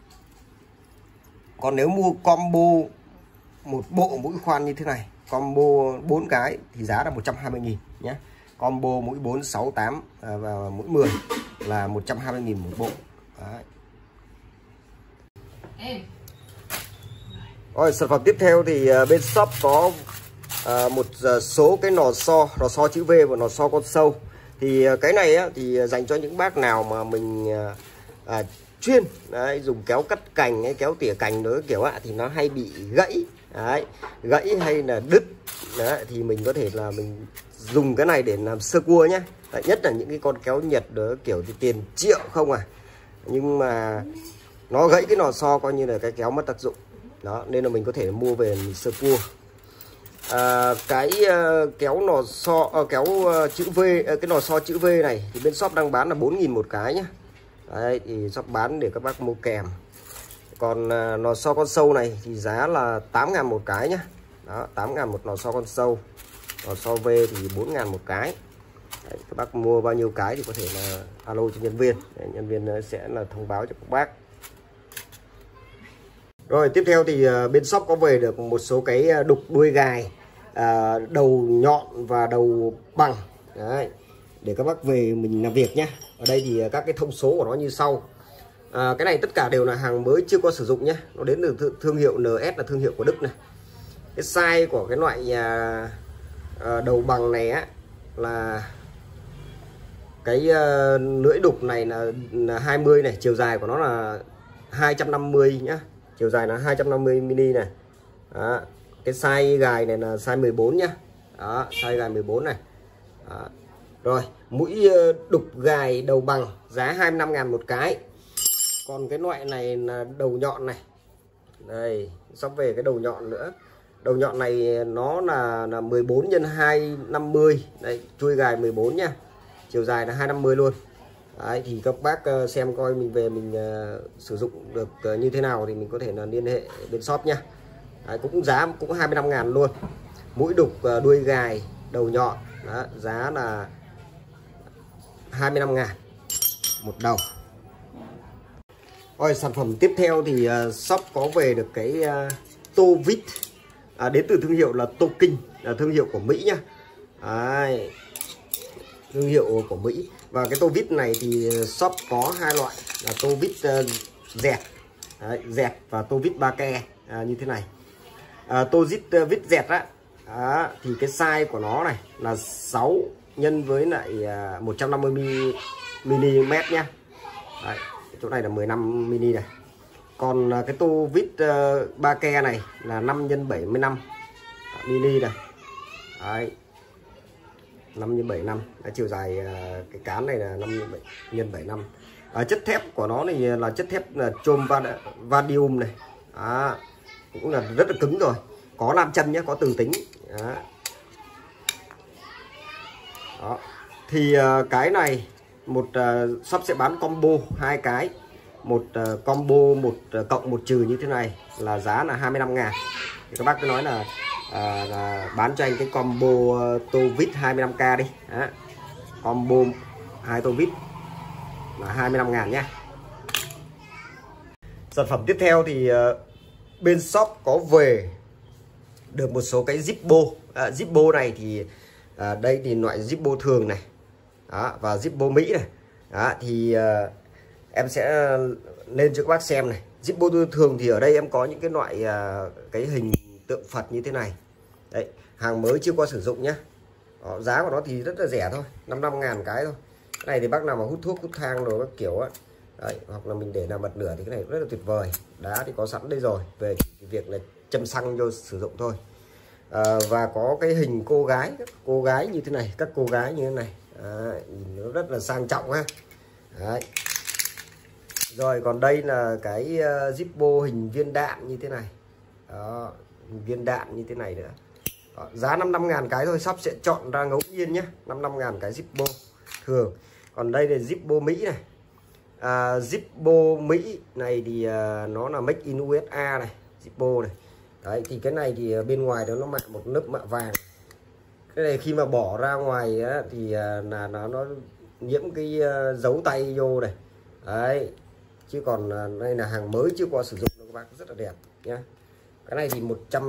Còn nếu mua combo một bộ mũi khoan như thế này, combo 4 cái thì giá là 120.000 nhé. Combo mũi 4, 6, 8 và mũi 10 là 120.000 một bộ. Đấy. Rồi, sản phẩm tiếp theo thì bên shop có một số cái lò xo chữ V và lò xo con sâu. Thì cái này á, thì dành cho những bác nào mà mình chuyên đấy, dùng kéo cắt cành hay kéo tỉa cành đó kiểu thì nó hay bị gãy đấy, gãy hay là đứt đấy, thì mình có thể là mình dùng cái này để làm sơ cua nhé. Nhất là những cái con kéo Nhật đó kiểu thì tiền triệu không nhưng mà nó gãy cái lò xo coi như là cái kéo mất tác dụng đó, nên là mình có thể mua về mình sơ cua. Cái kéo lò xo kéo chữ V, cái lò xo chữ V này thì bên shop đang bán là 4.000 một cái nhé. Đấy, thì shop bán để các bác mua kèm. Còn lò xo con sâu này thì giá là 8.000 một cái nhé. Đó, 8.000 một lò xo con sâu. Lò xo V thì 4.000 một cái. Đấy, các bác mua bao nhiêu cái thì có thể là alo cho nhân viên. Đấy, nhân viên sẽ là thông báo cho các bác. Rồi, tiếp theo thì bên shop có về được một số cái đục đuôi gài, đầu nhọn và đầu bằng. Đấy, để các bác về mình làm việc nhé. Ở đây thì các cái thông số của nó như sau. Cái này tất cả đều là hàng mới chưa có sử dụng nhé. Nó đến từ thương hiệu NS, là thương hiệu của Đức này. Cái size của cái loại đầu bằng này là cái lưỡi đục này là 20 này, chiều dài của nó là 250 nhá. Chiều dài là 250 mm này. Đó. Cái size gài này là size 14 nhá. Đó, size gài 14 này. Đó. Rồi mũi đục gài đầu bằng giá 25.000 một cái. Còn cái loại này là đầu nhọn này, đây sắp về cái đầu nhọn nữa. Đầu nhọn này nó là 14 x 250, đây chui gài 14 nha, chiều dài là 250 luôn. Đấy, thì các bác xem coi mình về mình sử dụng được như thế nào thì mình có thể là liên hệ bên shop nhá. Đấy, cũng giá cũng 25.000 luôn. Mũi đục đuôi gài đầu nhọn. Đó, giá là 25.000 một đầu. Rồi sản phẩm tiếp theo thì shop có về được cái tô vít đến từ thương hiệu là Toking, là thương hiệu của Mỹ nhá. Đấy, thương hiệu của Mỹ. Và cái tô vít này thì shop có hai loại là tô vít dẹt, dẹt và tô vít ba ke như thế này. Tô vít dẹt á, thì cái size của nó này là 6 nhân với lại 150 mm nhá. Đấy, chỗ này là 15 mm này. Còn cái tô vít ba ke này là 5 x 75 mm này. Đấy, 5 x 75. Cái chiều dài cái cán này là 5 x 75. Chất thép của nó này là chất thép là chôm vanadium này. Cũng là rất là cứng rồi. Có nam châm nhé, có từ tính. Đó. Thì cái này một shop sẽ bán combo hai cái, một combo một cộng một trừ như thế này là giá là 25.000. Thì các bác cứ nói là bán cho anh cái combo tô vít 25k đi. Đó. Combo 2 tô vít là 25.000 nhé. Sản phẩm tiếp theo thì bên shop có về được một số cái Zippo. Zippo này thì đây thì loại Zippo thường này. Đó, và Zippo Mỹ này. Đó, thì em sẽ lên cho các bác xem này. Zippo thường thì ở đây em có những cái loại cái hình tượng Phật như thế này. Đấy, hàng mới chưa qua sử dụng nhá. Đó, giá của nó thì rất là rẻ thôi, 55.000 cái thôi. Cái này thì bác nào mà hút thuốc hút thang rồi các kiểu á. Đấy, hoặc là mình để làm bật lửa thì cái này rất là tuyệt vời. Đá thì có sẵn đây rồi, về việc là châm xăng vô sử dụng thôi. Và có cái hình cô gái, các cô gái như thế này, các cô gái như thế này. Đấy, nhìn nó rất là sang trọng ha. Đấy. Rồi còn đây là cái Zippo hình viên đạn như thế này. Đó, viên đạn như thế này nữa. Đó, giá 55.000 cái thôi, shop sẽ chọn ra ngẫu nhiên nhé. 55.000 cái Zippo thường. Còn đây là Zippo Mỹ này. Zippo Mỹ này thì nó là make in USA này, Zippo này. Đấy, thì cái này thì bên ngoài đó nó mạ một lớp mạ vàng. Cái này khi mà bỏ ra ngoài á, thì là nó nhiễm cái dấu tay vô này. Đấy, chứ còn đây là hàng mới chưa qua sử dụng đâu các bác, rất là đẹp nhá. Cái này thì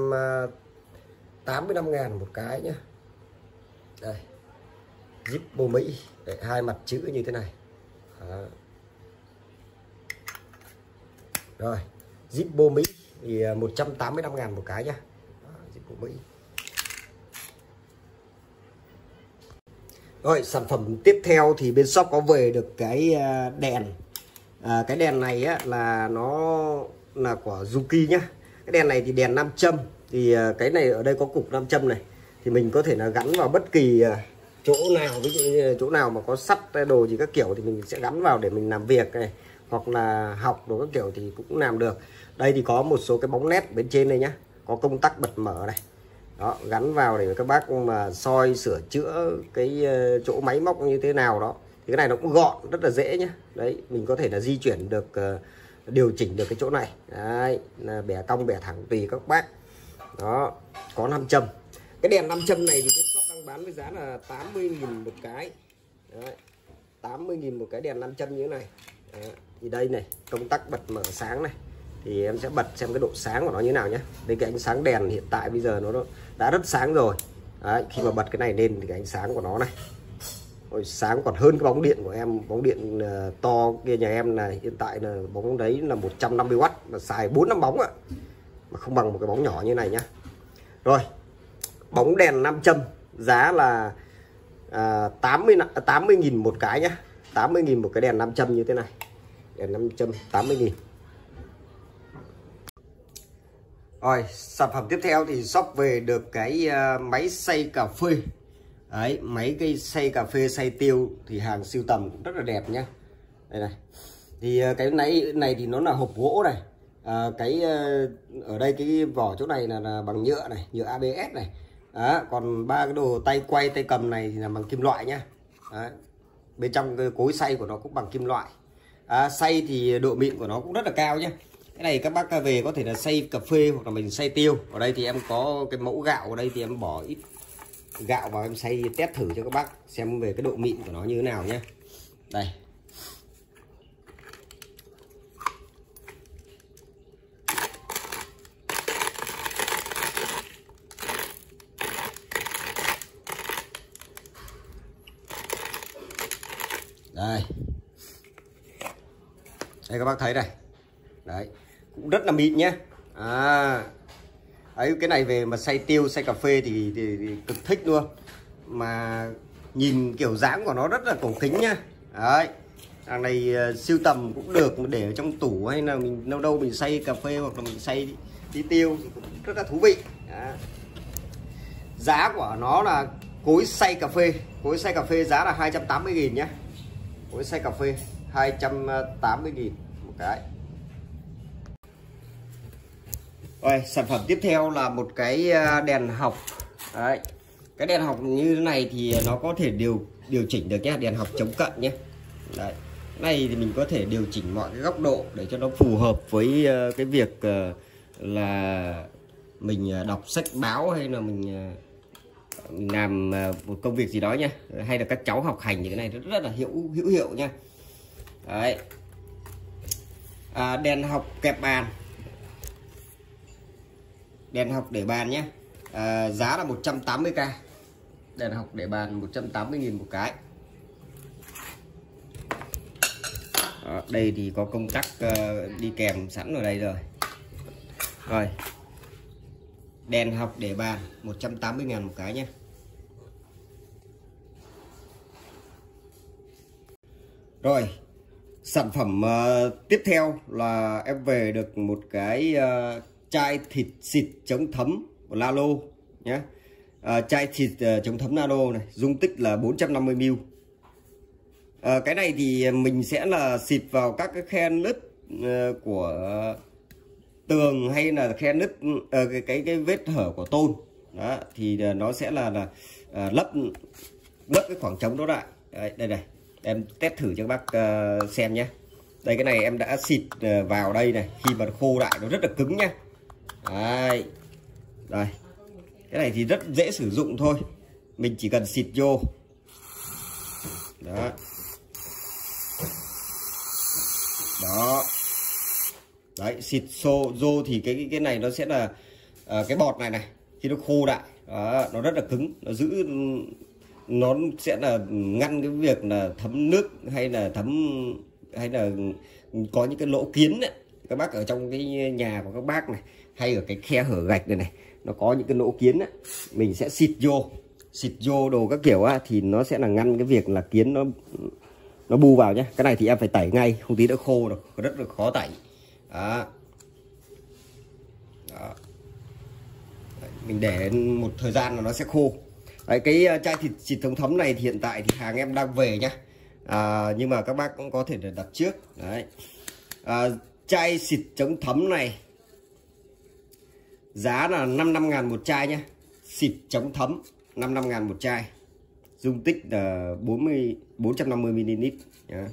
185.000 một cái nhá. Đây, Zippo Mỹ. Đấy, hai mặt chữ như thế này. Đó. Rồi, Zippo Mỹ thì 185.000 một cái nhá. Zippo Mỹ. Rồi, sản phẩm tiếp theo thì bên shop có về được cái đèn. Cái đèn này á, là nó là của Juki nhá. Cái đèn này thì đèn nam châm. Thì cái này ở đây có cục nam châm này. Thì mình có thể là gắn vào bất kỳ chỗ nào. Ví dụ như chỗ nào mà có sắt đồ gì các kiểu thì mình sẽ gắn vào để mình làm việc này. Hoặc là học đồ các kiểu thì cũng làm được. Đây thì có một số cái bóng led bên trên đây nhá. Có công tắc bật mở này. Đó, gắn vào để các bác mà soi sửa chữa cái chỗ máy móc như thế nào đó. Thì cái này nó cũng gọn, rất là dễ nhé. Đấy, mình có thể là di chuyển được, điều chỉnh được cái chỗ này. Đấy, là bẻ cong bẻ thẳng tùy các bác. Đó, có nam châm. Cái đèn nam châm này thì bên shop đang bán với giá là 80.000 một cái. Đấy, 80.000 một cái đèn nam châm như thế này. Đấy, thì đây này, công tắc bật mở sáng này. Thì em sẽ bật xem cái độ sáng của nó như thế nào nhé. Đây cái ánh sáng đèn hiện tại bây giờ nó đã rất sáng rồi. Đấy, khi mà bật cái này lên thì cái ánh sáng của nó này, ôi, sáng còn hơn cái bóng điện của em. Bóng điện to kia nhà em là hiện tại là bóng đấy là 150W, mà xài 4-5 bóng ạ. Mà không bằng một cái bóng nhỏ như này nhá. Rồi, bóng đèn nam châm giá là 80.000 một cái nhá. 80.000 một cái đèn nam châm như thế này. Đèn nam châm 80.000. Rồi, sản phẩm tiếp theo thì shop về được cái máy xay cà phê. Đấy, máy cây xay cà phê, xay tiêu thì hàng sưu tầm cũng rất là đẹp nhá. Đây này. Thì cái này thì nó là hộp gỗ này. Ở đây cái vỏ chỗ này là bằng nhựa này, nhựa ABS này. Đó, còn ba cái đồ tay quay, tay cầm này thì là bằng kim loại nhá. Đấy. Bên trong cái cối xay của nó cũng bằng kim loại. Xay thì độ mịn của nó cũng rất là cao nhé. Cái này các bác về có thể là xay cà phê hoặc là mình xay tiêu. Ở đây thì em có cái mẫu gạo, ở đây thì em bỏ ít gạo vào em xay test thử cho các bác xem về cái độ mịn của nó như thế nào nhé. Đây. Đây. Đây các bác thấy này. Đấy, cũng rất là mịn nhé. Đấy, cái này về mà xay tiêu, xay cà phê thì cực thích luôn. Mà nhìn kiểu dáng của nó rất là cổ kính nhá. Đấy. Thằng này sưu tầm cũng được, để ở trong tủ hay là mình đâu đâu mình xay cà phê hoặc là mình xay tí tiêu thì cũng rất là thú vị. Đó. Giá của nó là cối xay cà phê. Cối xay cà phê giá là 280.000 nhé. Cối xay cà phê 280.000 một cái. Rồi, sản phẩm tiếp theo là một cái đèn học. Đấy. Cái đèn học như thế này thì nó có thể điều chỉnh được nhé, đèn học chống cận nhé. Đấy. Cái này thì mình có thể điều chỉnh mọi cái góc độ để cho nó phù hợp với cái việc là mình đọc sách báo hay là mình làm một công việc gì đó nhé, hay là các cháu học hành thì cái này rất là hữu hiệu nha. Đấy. Đèn học kẹp bàn, đèn học để bàn nhé. Giá là 180k. Đèn học để bàn 180.000 một cái. Đây thì có công tắc đi kèm sẵn ở đây rồi. Rồi, đèn học để bàn 180.000 một cái nhé. Rồi, sản phẩm tiếp theo là em về được một cái chai thịt xịt chống thấm của Lalo nhé. Chai thịt chống thấm Lalo này, dung tích là 450ml. Cái này thì mình sẽ là xịt vào các cái khe nứt của tường hay là khe nứt cái vết hở của tôn. Đó, thì nó sẽ là lấp cái khoảng trống đó lại. Đây này, em test thử cho các bác xem nhé. Đây, cái này em đã xịt vào đây này, khi mà khô lại nó rất là cứng nhá. Đây. Đây. Cái này thì rất dễ sử dụng thôi. Mình chỉ cần xịt vô. Đó. Đó. Đấy, xịt vô thì cái này nó sẽ là cái bọt này khi nó khô lại, nó rất là cứng, nó sẽ là ngăn cái việc là thấm nước hay là có những cái lỗ kiến ấy. Các bác ở trong cái nhà của các bác này hay ở cái khe hở gạch này nó có những cái lỗ kiến ấy, mình sẽ xịt vô đồ các kiểu á, thì nó sẽ là ngăn cái việc là kiến nó bu vào nhé. Cái này thì em phải tẩy ngay, không tí đã khô rồi, rất là khó tẩy. Đó. Đó. Đấy, mình để một thời gian là nó sẽ khô. Đấy, cái chai thịt xịt chống thấm này thì hiện tại thì hàng em đang về nhá. Nhưng mà các bác cũng có thể đặt trước. Đấy. Chai xịt chống thấm này giá là 55.000 một chai nhá. Xịt chống thấm 55.000 một chai. Dung tích là 450ml nhá.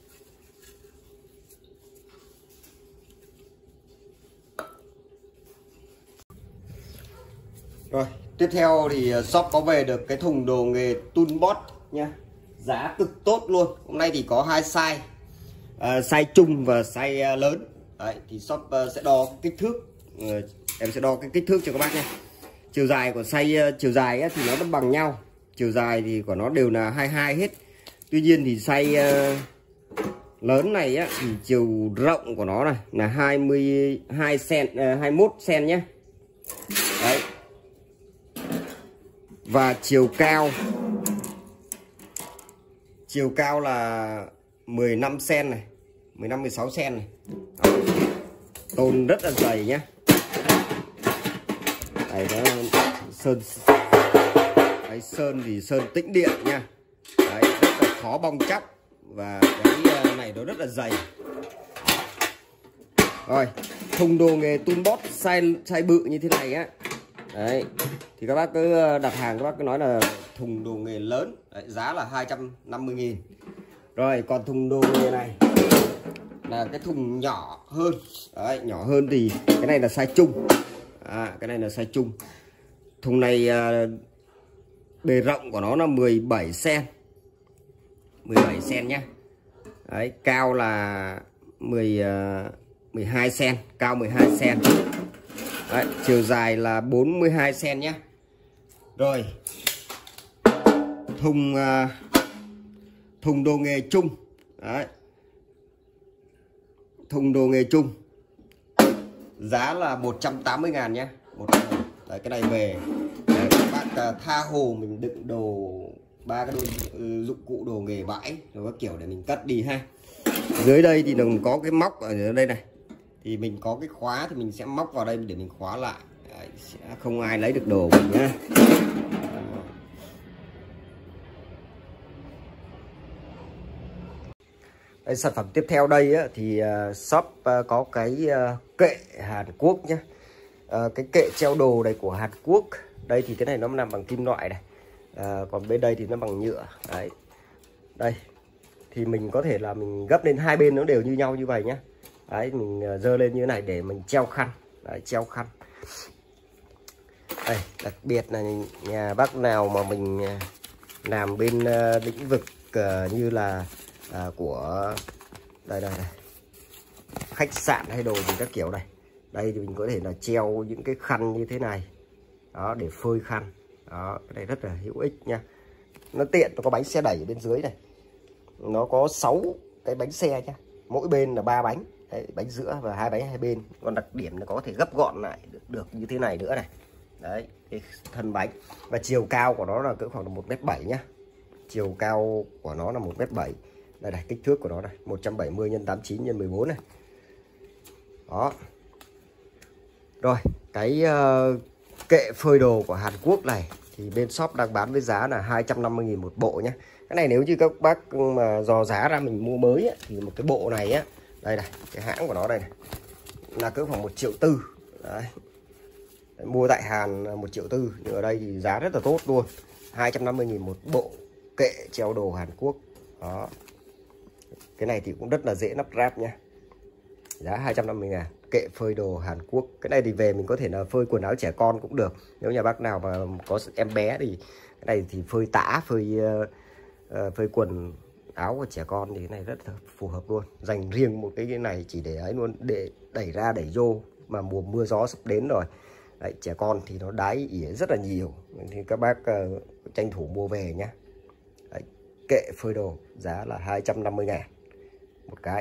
Rồi, tiếp theo thì shop có về được cái thùng đồ nghề Toolbox nha. Giá cực tốt luôn. Hôm nay thì có hai size, size trung và size lớn. Đấy, thì shop sẽ đo kích thước. Em sẽ đo cái kích thước cho các bác nhé. Chiều dài của size chiều dài ấy, thì nó bằng nhau. Chiều dài thì của nó đều là 22 hết. Tuy nhiên thì size lớn này á, thì chiều rộng của nó này là 21 cm nhé. Đấy. Và chiều cao là 15 cm này, 15-16 cm này. Đó. Tôn rất là dày nhé. Đấy, nó sơn đấy, sơn thì sơn tĩnh điện nha. Đấy, rất là khó bong chắc và cái này nó rất là dày. Rồi, thùng đồ nghề toolbox size bự như thế này á. Đấy, thì các bác cứ đặt hàng, các bác cứ nói là thùng đồ nghề lớn. Đấy, giá là 250.000. Rồi, còn thùng đồ nghề này là cái thùng nhỏ hơn. Đấy, nhỏ hơn thì cái này là size chung. Cái này là size chung. Thùng này bề rộng của nó là 17 cm. 17 cm nhé. Đấy, cao là 12 cm, cao 12 cm. Đấy, chiều dài là 42 cm nhé. Rồi, thùng đồ nghề chung. Đấy, thùng đồ nghề chung giá là 180.000 nhé. Đấy, cái này về đấy, các bác tha hồ mình đựng đồ, 3 cái dụng cụ đồ nghề bãi rồi các kiểu để mình cất đi ha. Dưới đây thì đồng có cái móc ở đây này, thì mình có cái khóa thì mình sẽ móc vào đây để mình khóa lại. Đấy, sẽ không ai lấy được đồ mình nhá. Đây, sản phẩm tiếp theo đây á, thì shop có cái kệ Hàn Quốc nhé. Cái kệ treo đồ này của Hàn Quốc. Đây thì cái này nó làm bằng kim loại này, còn bên đây thì nó bằng nhựa. Đấy, đây thì mình có thể là mình gấp lên hai bên nó đều như nhau như vậy nhé. Đấy, mình dơ lên như thế này để mình treo khăn. Đấy, treo khăn. Đây, đặc biệt là nhà bác nào mà mình làm bên lĩnh vực như là của đây khách sạn hay đồ gì các kiểu này. Đây thì mình có thể là treo những cái khăn như thế này đó để phơi khăn đó. Cái này rất là hữu ích nha, nó tiện. Nó có bánh xe đẩy ở bên dưới này, nó có 6 cái bánh xe nhá, mỗi bên là 3 bánh. Đấy, bánh giữa và 2 bánh hai bên. Còn đặc điểm là có thể gấp gọn lại được như thế này nữa này. Đấy, cái thân bánh và chiều cao của nó là cỡ khoảng 1m7 nhá. Chiều cao của nó là 1m7. Đây này, kích thước của nó này 170 x 89 x 14 này. Đó. Rồi, cái kệ phơi đồ của Hàn Quốc này thì bên shop đang bán với giá là 250.000 một bộ nhé. Cái này nếu như các bác mà dò giá ra mình mua mới ấy, thì một cái bộ này á, đây này, cái hãng của nó đây này là cỡ khoảng 1,4 triệu. Đấy. Mua tại Hàn 1,4 triệu, nhưng ở đây thì giá rất là tốt luôn. 250.000 một bộ kệ treo đồ Hàn Quốc. Đó. Cái này thì cũng rất là dễ lắp ráp nha. Giá 250.000 kệ phơi đồ Hàn Quốc. Cái này thì về mình có thể là phơi quần áo trẻ con cũng được. Nếu nhà bác nào mà có em bé thì cái này thì phơi tã, phơi quần áo của trẻ con thì cái này rất là phù hợp luôn. Dành riêng một cái này chỉ để ấy luôn, để đẩy ra đẩy vô mà mùa mưa gió sắp đến rồi. Đấy, trẻ con thì nó đái ỉa rất là nhiều, thì các bác tranh thủ mua về nhé. Đấy, kệ phơi đồ giá là 250.000 một cái.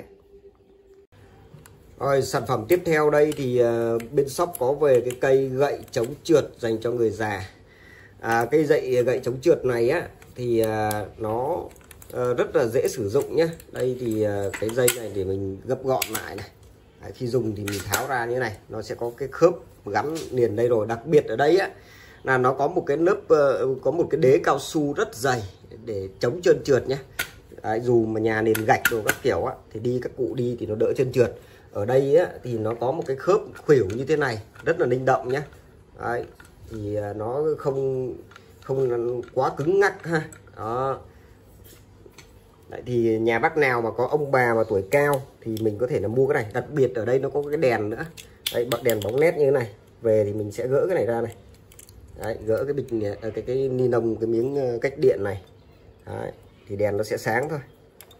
Rồi, sản phẩm tiếp theo đây thì bên shop có về cái cây gậy chống trượt dành cho người già. Cây gậy chống trượt này á thì nó rất là dễ sử dụng nhé. Đây thì cái dây này để mình gấp gọn lại này. Đấy, khi dùng thì mình tháo ra như thế này, nó sẽ có cái khớp gắn liền đây rồi. Đặc biệt ở đây á là nó có một cái lớp, có một cái đế cao su rất dày để chống trơn trượt nhé. Đấy, dù mà nhà nền gạch đồ các kiểu á thì đi các cụ đi thì nó đỡ trơn trượt. Ở đây á thì nó có một cái khớp khuỷu như thế này rất là linh động nhé. Đấy, thì nó không quá cứng ngắc ha. Đó. Đấy, thì nhà bác nào mà có ông bà mà tuổi cao thì mình có thể là mua cái này. Đặc biệt ở đây nó có cái đèn nữa. Đấy, bật đèn bóng led như thế này. Về thì mình sẽ gỡ cái này ra này. Đấy, gỡ cái bịch cái ni lông, cái miếng cách điện này. Đấy, thì đèn nó sẽ sáng thôi.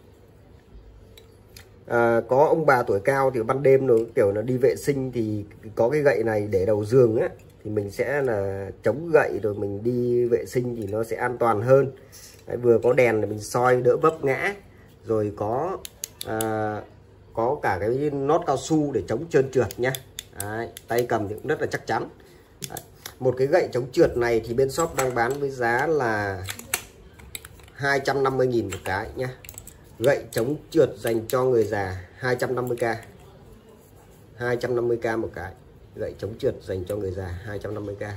Có ông bà tuổi cao thì ban đêm nó kiểu là đi vệ sinh thì có cái gậy này để đầu giường á, thì mình sẽ là chống gậy rồi mình đi vệ sinh thì nó sẽ an toàn hơn. Đấy, vừa có đèn để mình soi đỡ vấp ngã, rồi có cả cái nót cao su để chống trơn trượt nhá. Đấy, tay cầm thì cũng rất là chắc chắn. Đấy, một cái gậy chống trượt này thì bên shop đang bán với giá là 250.000 một cái nhá. Gậy chống trượt dành cho người già 250k. 250k một cái. gậy chống trượt dành cho người già 250k.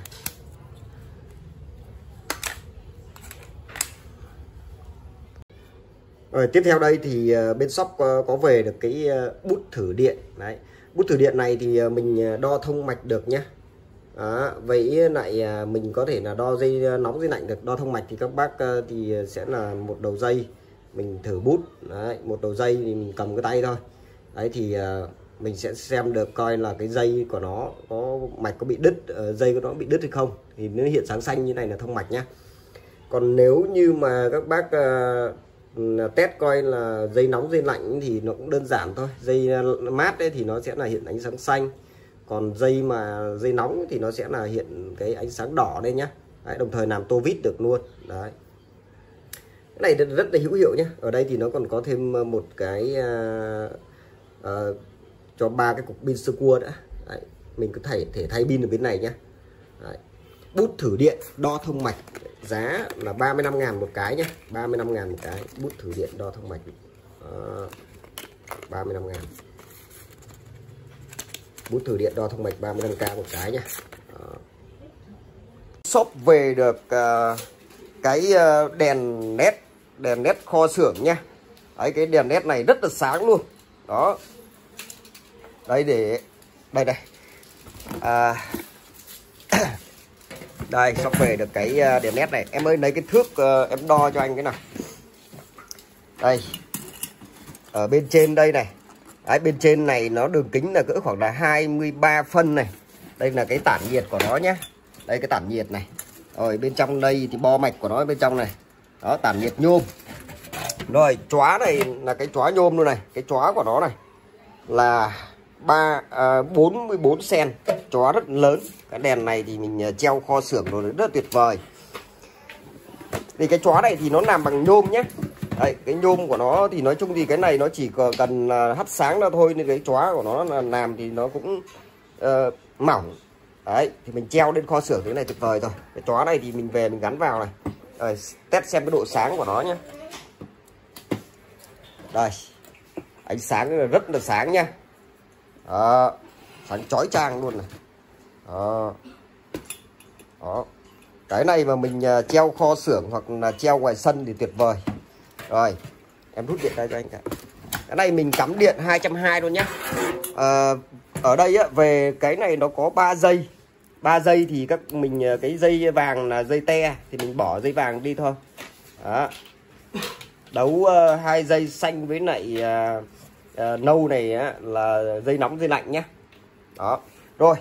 Rồi tiếp theo đây thì bên shop có về được cái bút thử điện. Đấy, bút thử điện này thì mình đo thông mạch được nhé. Đó, vậy lại mình có thể là đo dây nóng dây lạnh được. Đo thông mạch thì các bác thì sẽ là một đầu dây mình thử bút. Đấy, một đầu dây thì mình cầm cái tay thôi. Đấy thì mình sẽ xem được coi là cái dây của nó có mạch có bị đứt, dây của nó bị đứt hay không, thì nó hiện sáng xanh như này là thông mạch nhá. Còn nếu như mà các bác test coi là dây nóng dây lạnh thì nó cũng đơn giản thôi. Dây mát đấy thì nó sẽ là hiện ánh sáng xanh, còn dây nóng thì nó sẽ là hiện cái ánh sáng đỏ đây nhá. Đấy, đồng thời làm tô vít được luôn. Đấy, cái này rất là hữu hiệu nhé. Ở đây thì nó còn có thêm một cái cho 3 cái cục pin sơ cua nữa. Đấy, mình có thể thay pin ở bên này nhé. Đấy, bút thử điện đo thông mạch giá là 35.000 một cái nhé. 35.000 một cái bút thử điện đo thông mạch. 35.000 bút thử điện đo thông mạch 35k một cái nhé. Shop về được cái đèn led kho xưởng nha. Đấy, cái đèn led này rất là sáng luôn. Đó, đây để đây đây sắp về được cái đèn led này. Em ơi lấy cái thước em đo cho anh cái nào. Đây, ở bên trên đây này. Đấy, bên trên này nó đường kính là cỡ khoảng là 23 phân này. Đây là cái tản nhiệt của nó nhé. Đây cái tản nhiệt này. Rồi bên trong đây thì bo mạch của nó bên trong này. Đó, tản nhiệt nhôm. Rồi chóa này là cái chóa nhôm luôn này. Cái chóa của nó này là 44 cm, chóa rất lớn. Cái đèn này thì mình treo kho xưởng rồi, rất tuyệt vời. Thì cái chóa này thì nó làm bằng nhôm nhé. Đấy, cái nhôm của nó thì nói chung thì cái này nó chỉ cần hắt sáng ra thôi, nên cái chóa của nó là làm thì nó cũng mỏng. Đấy, thì mình treo lên kho xưởng thế này tuyệt vời rồi. Cái chóa này thì mình về mình gắn vào này. Rồi, test xem cái độ sáng của nó nhé. Đây, ánh sáng rất là sáng nha. Đó, sáng chói chang luôn này. Đó. Đó, cái này mà mình treo kho xưởng hoặc là treo ngoài sân thì tuyệt vời. Rồi em rút điện ra cho anh cả. Cái này mình cắm điện 220 luôn nhá. Ở đây á, về cái này nó có 3 dây. 3 dây thì các mình cái dây vàng là dây te thì mình bỏ dây vàng đi thôi. Đó, đấu 2 dây xanh với lại nâu này á, là dây nóng dây lạnh nhé. Đó, rồi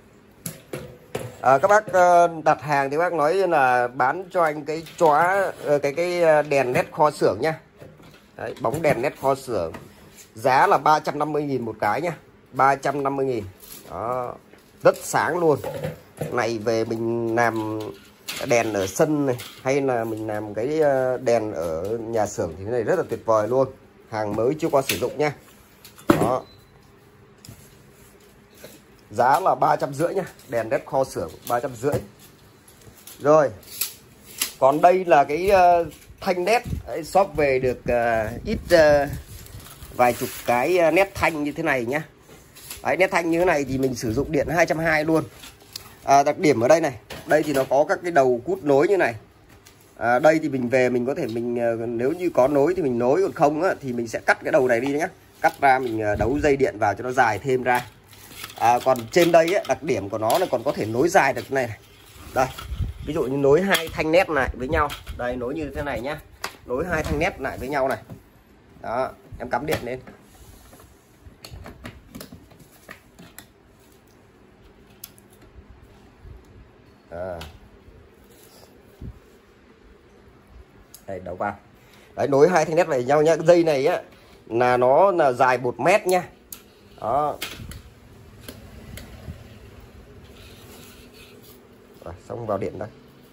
các bác đặt hàng thì bác nói là bán cho anh cái chóa cái đèn led kho xưởng nhá. Đấy, bóng đèn led kho xưởng giá là 350.000 một cái nhá. 350.000. Đó, rất sáng luôn. Này về mình làm đèn ở sân này, hay là mình làm cái đèn ở nhà xưởng thì cái này rất là tuyệt vời luôn. Hàng mới chưa qua sử dụng nha. Đó, giá là 350 nhá. Đèn led kho xưởng 350. Rồi, còn đây là cái thanh led. Đấy, shop về được ít vài chục cái nét thanh như thế này nhá. Đấy, nét thanh như thế này thì mình sử dụng điện 220 luôn. Đặc điểm ở đây này, đây thì nó có các cái đầu cút nối như này. Đây thì mình về mình có thể nếu như có nối thì mình nối, còn không á, thì mình sẽ cắt cái đầu này đi nhá. Cắt ra mình đấu dây điện vào cho nó dài thêm ra. Còn trên đây á, đặc điểm của nó là còn có thể nối dài được này, này. Đây, ví dụ như nối 2 thanh nét lại với nhau. Đây, nối như thế này nhá. Nối 2 thanh nét lại với nhau này. Đó, em cắm điện lên. Đây, đấu vào. Đấy, nối 2 thanh nét với nhau nhá. Dây này á là nó là dài 1 mét nhá. Đó. Rồi, xong vào điện đây.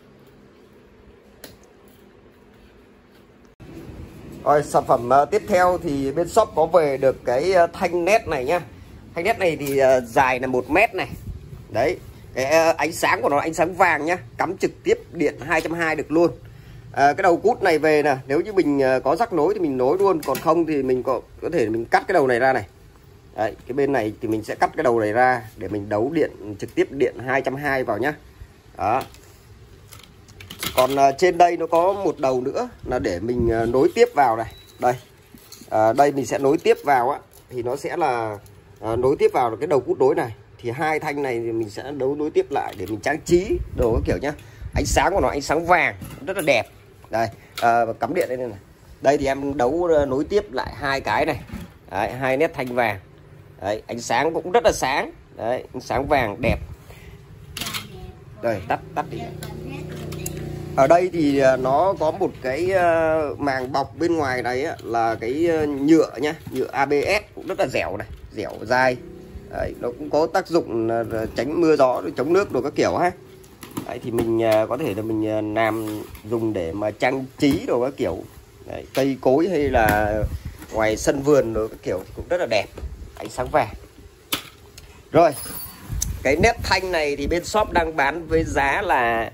Rồi, sản phẩm tiếp theo thì bên shop có về được cái thanh nét này nhá. Thanh nét này thì dài là 1 mét này. Đấy, cái ánh sáng của nó ánh sáng vàng nhá, cắm trực tiếp điện 220 được luôn. Cái đầu cút này về nè, nếu như mình có rắc nối thì mình nối luôn, còn không thì mình có thể mình cắt cái đầu này ra này. Đấy, cái bên này thì mình sẽ cắt cái đầu này ra để mình đấu điện trực tiếp điện 220 vào nhá. Đó. Còn trên đây nó có một đầu nữa là để mình nối tiếp vào này. Đây. Đây mình sẽ nối tiếp vào á, thì nó sẽ là nối tiếp vào cái đầu cút nối này. Thì hai thanh này thì mình sẽ nối tiếp lại để mình trang trí đồ cái kiểu nhá. Ánh sáng của nó ánh sáng vàng rất là đẹp. Đây, cắm điện đây này. Đây thì em đấu nối tiếp lại hai cái này. Đấy, hai nét thanh vàng. Đấy, ánh sáng cũng rất là sáng. Đấy, ánh sáng vàng đẹp. Đây, tắt đi. Ở đây thì nó có một cái màng bọc bên ngoài này á, là cái nhựa nhá, nhựa ABS cũng rất là dẻo này, dẻo dai. Đấy, nó cũng có tác dụng tránh mưa gió, chống nước đồ các kiểu ha. Đấy, thì mình có thể là mình làm dùng để mà trang trí đồ các kiểu. Đấy, cây cối hay là ngoài sân vườn đồ các kiểu cũng rất là đẹp, ánh sáng vàng. Rồi, cái nét thanh này thì bên shop đang bán với giá là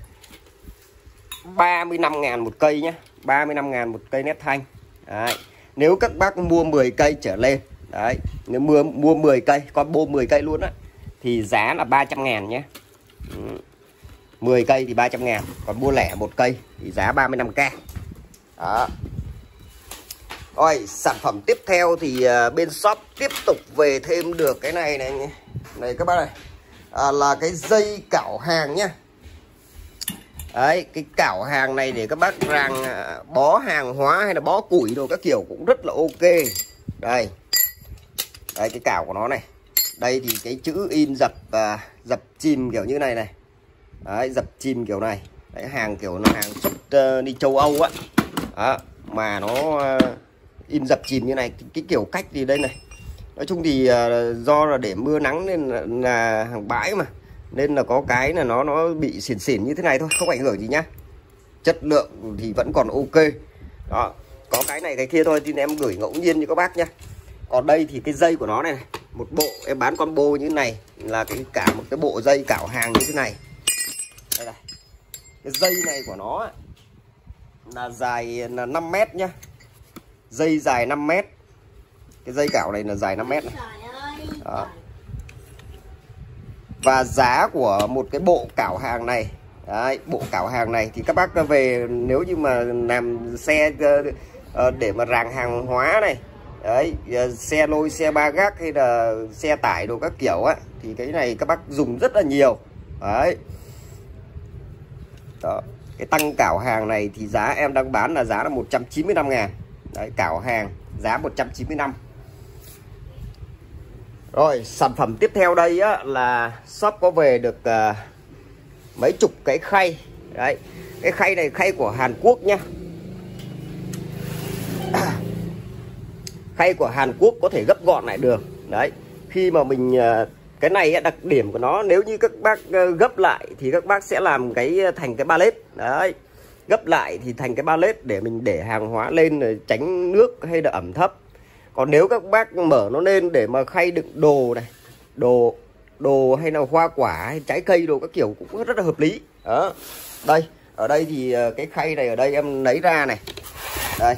35.000 một cây nhé, 35.000 một cây nét thanh. Đấy. Nếu các bác mua 10 cây trở lên, đấy, nếu mua 10 cây, combo 10 cây luôn á, thì giá là 300.000 nhé. 10 cây thì 300.000, còn mua lẻ một cây thì giá 35k. Đó. Rồi, sản phẩm tiếp theo thì bên shop tiếp tục về thêm được cái này này các bác này, là cái dây cảo hàng nhá. Đấy, cái cảo hàng này để các bác ràng bó hàng hóa hay là bó củi đồ các kiểu cũng rất là ok. Đây. Đây cái cảo của nó này. Đây thì cái chữ in dập chìm kiểu như này này. Đấy, dập chìm kiểu này. Đấy, hàng kiểu nó hàng xuất đi châu Âu á. Đó, mà nó in dập chìm như này, cái kiểu cách thì đây này. Nói chung thì do là để mưa nắng nên là hàng bãi mà, nên là có cái là nó bị xỉn xỉn như thế này thôi, không ảnh hưởng gì nhá. Chất lượng thì vẫn còn ok. Đó, có cái này cái kia thôi thì em gửi ngẫu nhiên cho các bác nhá. Còn đây thì cái dây của nó này, một bộ em bán combo như thế này là cả một cái bộ dây cảo hàng như thế này. Đây này. Cái dây này của nó là dài là 5 mét nhá. Dây dài 5 mét. Cái dây cảo này là dài 5 mét này. Đó. Và giá của một cái bộ cảo hàng này, đấy, bộ cảo hàng này thì các bác về nếu như mà làm xe để mà ràng hàng hóa này, đấy, xe lôi, xe ba gác hay là xe tải đồ các kiểu á, thì cái này các bác dùng rất là nhiều. Đấy. Đó. Cái tăng cảo hàng này thì giá em đang bán là giá là 195.000. Đấy, cảo hàng giá 195. Rồi, sản phẩm tiếp theo đây á, là shop có về được mấy chục cái khay. Đấy, cái khay này khay của Hàn Quốc nhá. Khay của Hàn Quốc có thể gấp gọn lại được. Đấy, khi mà mình cái này đặc điểm của nó, nếu như các bác gấp lại thì các bác sẽ làm cái thành cái pallet. Đấy, gấp lại thì thành cái pallet để mình để hàng hóa lên rồi tránh nước hay là ẩm thấp. Còn nếu các bác mở nó lên để mà khay đựng đồ này, đồ hay là hoa quả hay trái cây đồ các kiểu cũng rất là hợp lý. Đó. Đây, ở đây thì cái khay này ở đây em lấy ra này. Đây.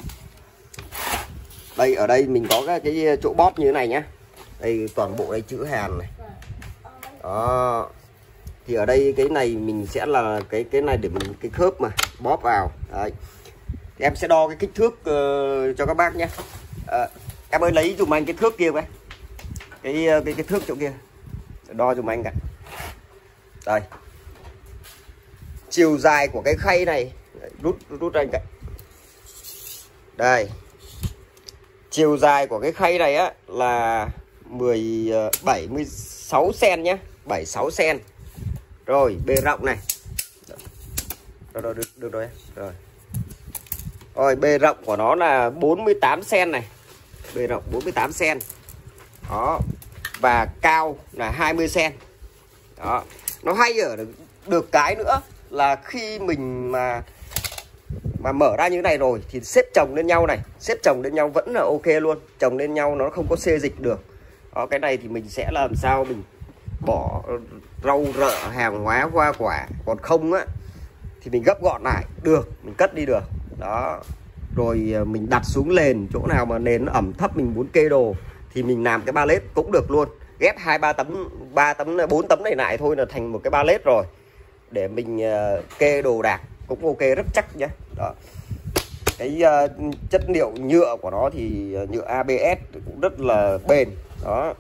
Đây ở đây mình có cái chỗ bóp như thế này nhá. Đây toàn bộ đây chữ Hàn này. Đó. Thì ở đây cái này mình sẽ là cái này để mình cái khớp mà bóp vào. Đấy. Thì em sẽ đo cái kích thước cho các bác nhé. Em ơi lấy dùm anh cái thước kia cái thước chỗ kia, đo dùm anh cả. Đây, chiều dài của cái khay này, rút ra anh cả. Đây, chiều dài của cái khay này á là 76 cm nhé, 76 cm. Rồi bề rộng này, rồi được rồi. Rồi bề rộng của nó là 48 cm này. Bề rộng 48 cm. Đó. Và cao là 20 cm. Đó. Nó hay ở được cái nữa là khi mình mà mở ra như thế này rồi thì xếp chồng lên nhau này, xếp chồng lên nhau vẫn là ok luôn. Chồng lên nhau nó không có xê dịch được. Đó, cái này thì mình sẽ làm sao mình bỏ rau rợ, hàng hóa, hoa quả. Còn không á thì mình gấp gọn lại được, mình cất đi được. Đó. Rồi mình đặt xuống nền, chỗ nào mà nền nó ẩm thấp mình muốn kê đồ thì mình làm cái ba lết cũng được luôn, ghép 2-3 tấm 3 tấm 4 tấm này lại thôi là thành một cái ba lết rồi, để mình kê đồ đạc cũng ok, rất chắc nhé. Đó, cái chất liệu nhựa của nó thì nhựa ABS cũng rất là bền. Đó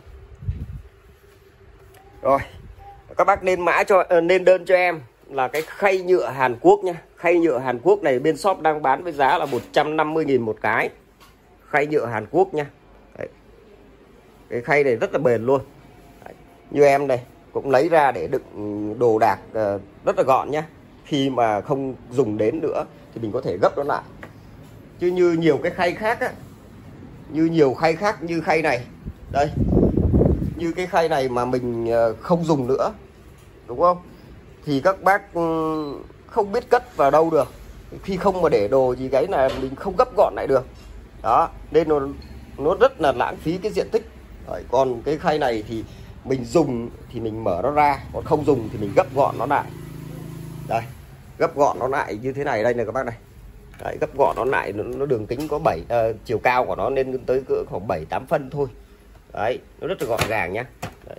rồi, các bác nên nên đơn cho em là cái khay nhựa Hàn Quốc nhá. Khay nhựa Hàn Quốc này bên shop đang bán với giá là 150.000 một cái, khay nhựa Hàn Quốc nha. Đấy, cái khay này rất là bền luôn. Đấy, như em đây cũng lấy ra để đựng đồ đạc rất là gọn nhá. Khi mà không dùng đến nữa thì mình có thể gấp nó lại. Chứ như nhiều cái khay khác á, như khay này đây, như cái khay này mà mình không dùng nữa, đúng không, thì các bác không biết cất vào đâu được. Khi không mà để đồ gì cái là mình không gấp gọn lại được. Đó, nên nó rất là lãng phí cái diện tích. Đấy, còn cái khay này thì mình dùng thì mình mở nó ra, còn không dùng thì mình gấp gọn nó lại. Đây, gấp gọn nó lại như thế này đây này các bác này. Đấy, gấp gọn nó lại, nó đường kính có 7 chiều cao của nó lên tới cỡ khoảng 7-8 phân thôi. Đấy, nó rất là gọn gàng nhá. Đấy.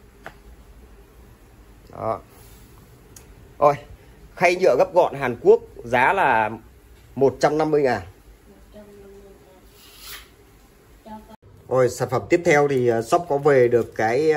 Đó. Rồi, khay nhựa gấp gọn Hàn Quốc giá là 150.000. Rồi, sản phẩm tiếp theo thì shop có về được cái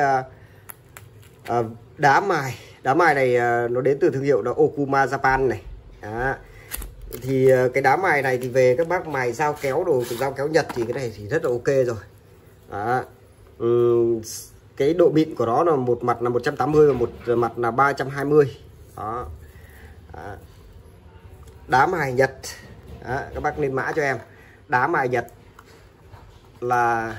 đá mài. Đá mài này nó đến từ thương hiệu là Okuma Japan này. Đó. Thì cái đá mài này thì về các bác mài dao kéo đồ, dao kéo Nhật thì cái này thì rất là ok rồi. Đó. Cái độ mịn của nó là một mặt là 180 và một mặt là 320. Đó. Đó. Đá mài Nhật. Đó, các bác lên mã cho em. Đá mài Nhật là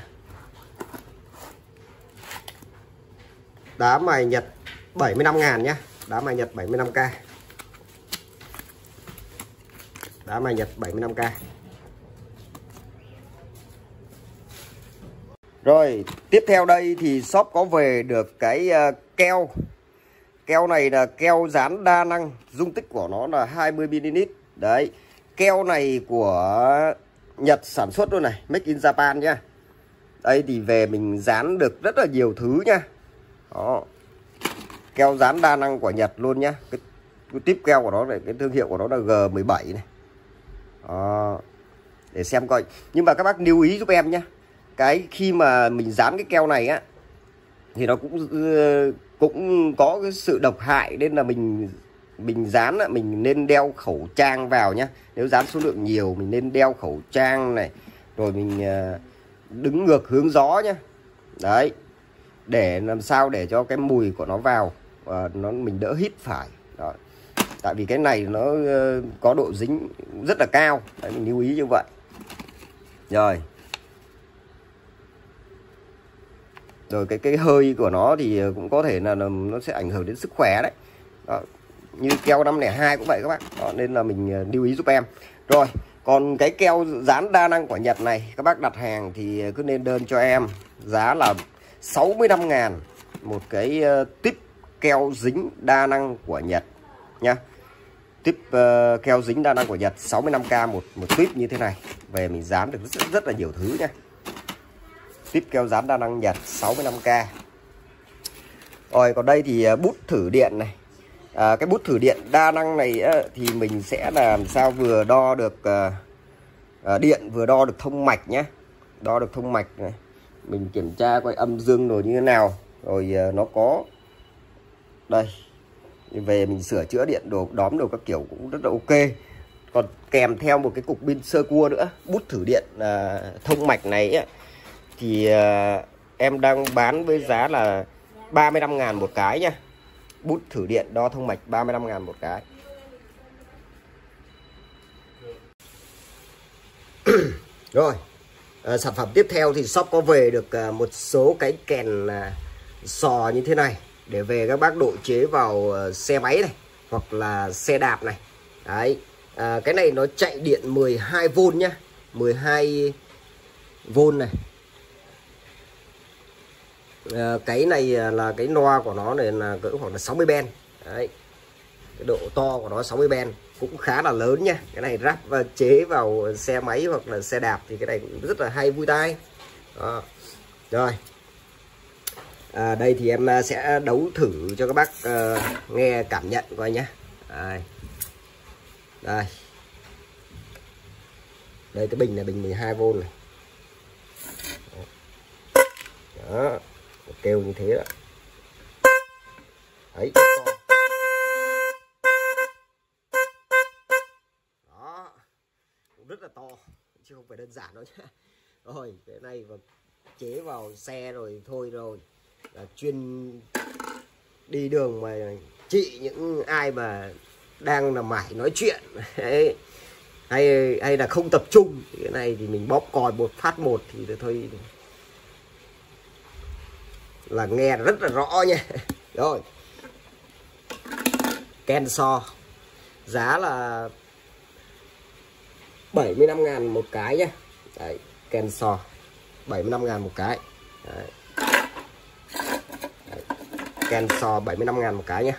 đá mài Nhật 75.000 nhá. Đá mài Nhật 75k. Đá mài Nhật 75k. Rồi, tiếp theo đây thì shop có về được cái keo. Keo này là keo dán đa năng, dung tích của nó là 20 ml. Đấy, keo này của Nhật sản xuất luôn này, Make in Japan nhá. Đây thì về mình dán được rất là nhiều thứ nha. Đó. Keo dán đa năng của Nhật luôn nhá. Cái tiếp keo của nó này, cái thương hiệu của nó là G17 này. Đó. Để xem coi. Nhưng mà các bác lưu ý giúp em nhé. Cái khi mà mình dán cái keo này á thì nó cũng có cái sự độc hại, nên là mình dán á, mình nên đeo khẩu trang vào nhá. Nếu dán số lượng nhiều mình nên đeo khẩu trang này, rồi mình đứng ngược hướng gió nhá. Đấy, để làm sao để cho cái mùi của nó vào và mình đỡ hít phải. Đó. Tại vì cái này nó có độ dính rất là cao. Đấy, mình lưu ý như vậy. Rồi cái hơi của nó thì cũng có thể là nó sẽ ảnh hưởng đến sức khỏe đấy. Đó. Như keo 502 cũng vậy các bạn. Đó, nên là mình lưu ý giúp em. Rồi, còn cái keo dán đa năng của Nhật này, các bác đặt hàng thì cứ nên đơn cho em giá là 65.000 một cái tip keo dính đa năng của Nhật nha. Tip keo dính đa năng của Nhật 65k một tip như thế này. Về mình dán được rất là nhiều thứ nha. Tip keo dán đa năng Nhật 65k. Rồi, còn đây thì bút thử điện này. Cái bút thử điện đa năng này thì mình sẽ làm sao vừa đo được điện, vừa đo được thông mạch nhé. Đo được thông mạch này. Mình kiểm tra coi âm dương rồi như thế nào. Rồi nó có đây, về mình sửa chữa điện đồ, đóm đồ các kiểu cũng rất là ok. Còn kèm theo một cái cục pin sơ cua nữa. Bút thử điện thông mạch này ấy, thì em đang bán với giá là 35.000 một cái nha. Bút thử điện đo thông mạch 35.000 một cái. Rồi, sản phẩm tiếp theo thì shop có về được một số cái kèn sò như thế này, để về các bác độ chế vào xe máy này hoặc là xe đạp này. Đấy, cái này nó chạy điện 12V nhá, 12V này. Cái này là cái loa của nó này là cỡ khoảng là 60 ben. Đấy, cái độ to của nó 60 ben cũng khá là lớn nha. Cái này ráp và chế vào xe máy hoặc là xe đạp thì cái này cũng rất là hay, vui tai. Đó. Rồi đây thì em sẽ đấu thử cho các bác nghe cảm nhận coi nhé. Đây cái bình là bình 12V này. Đó, kêu như thế đó. Đấy, đó, cũng rất là to chứ không phải đơn giản đâu nhé. Rồi cái này mà chế vào xe rồi thôi rồi là chuyên đi đường mà trị những ai mà đang là mải nói chuyện đấy, hay là không tập trung. Cái này thì mình bóp còi một phát một thì thôi là nghe rất là rõ nha. Rồi Kenso giá là 75.000 một cái nhé. Đấy, Kenso 75.000 một cái. Đấy. Kenso 75.000 một cái nhé.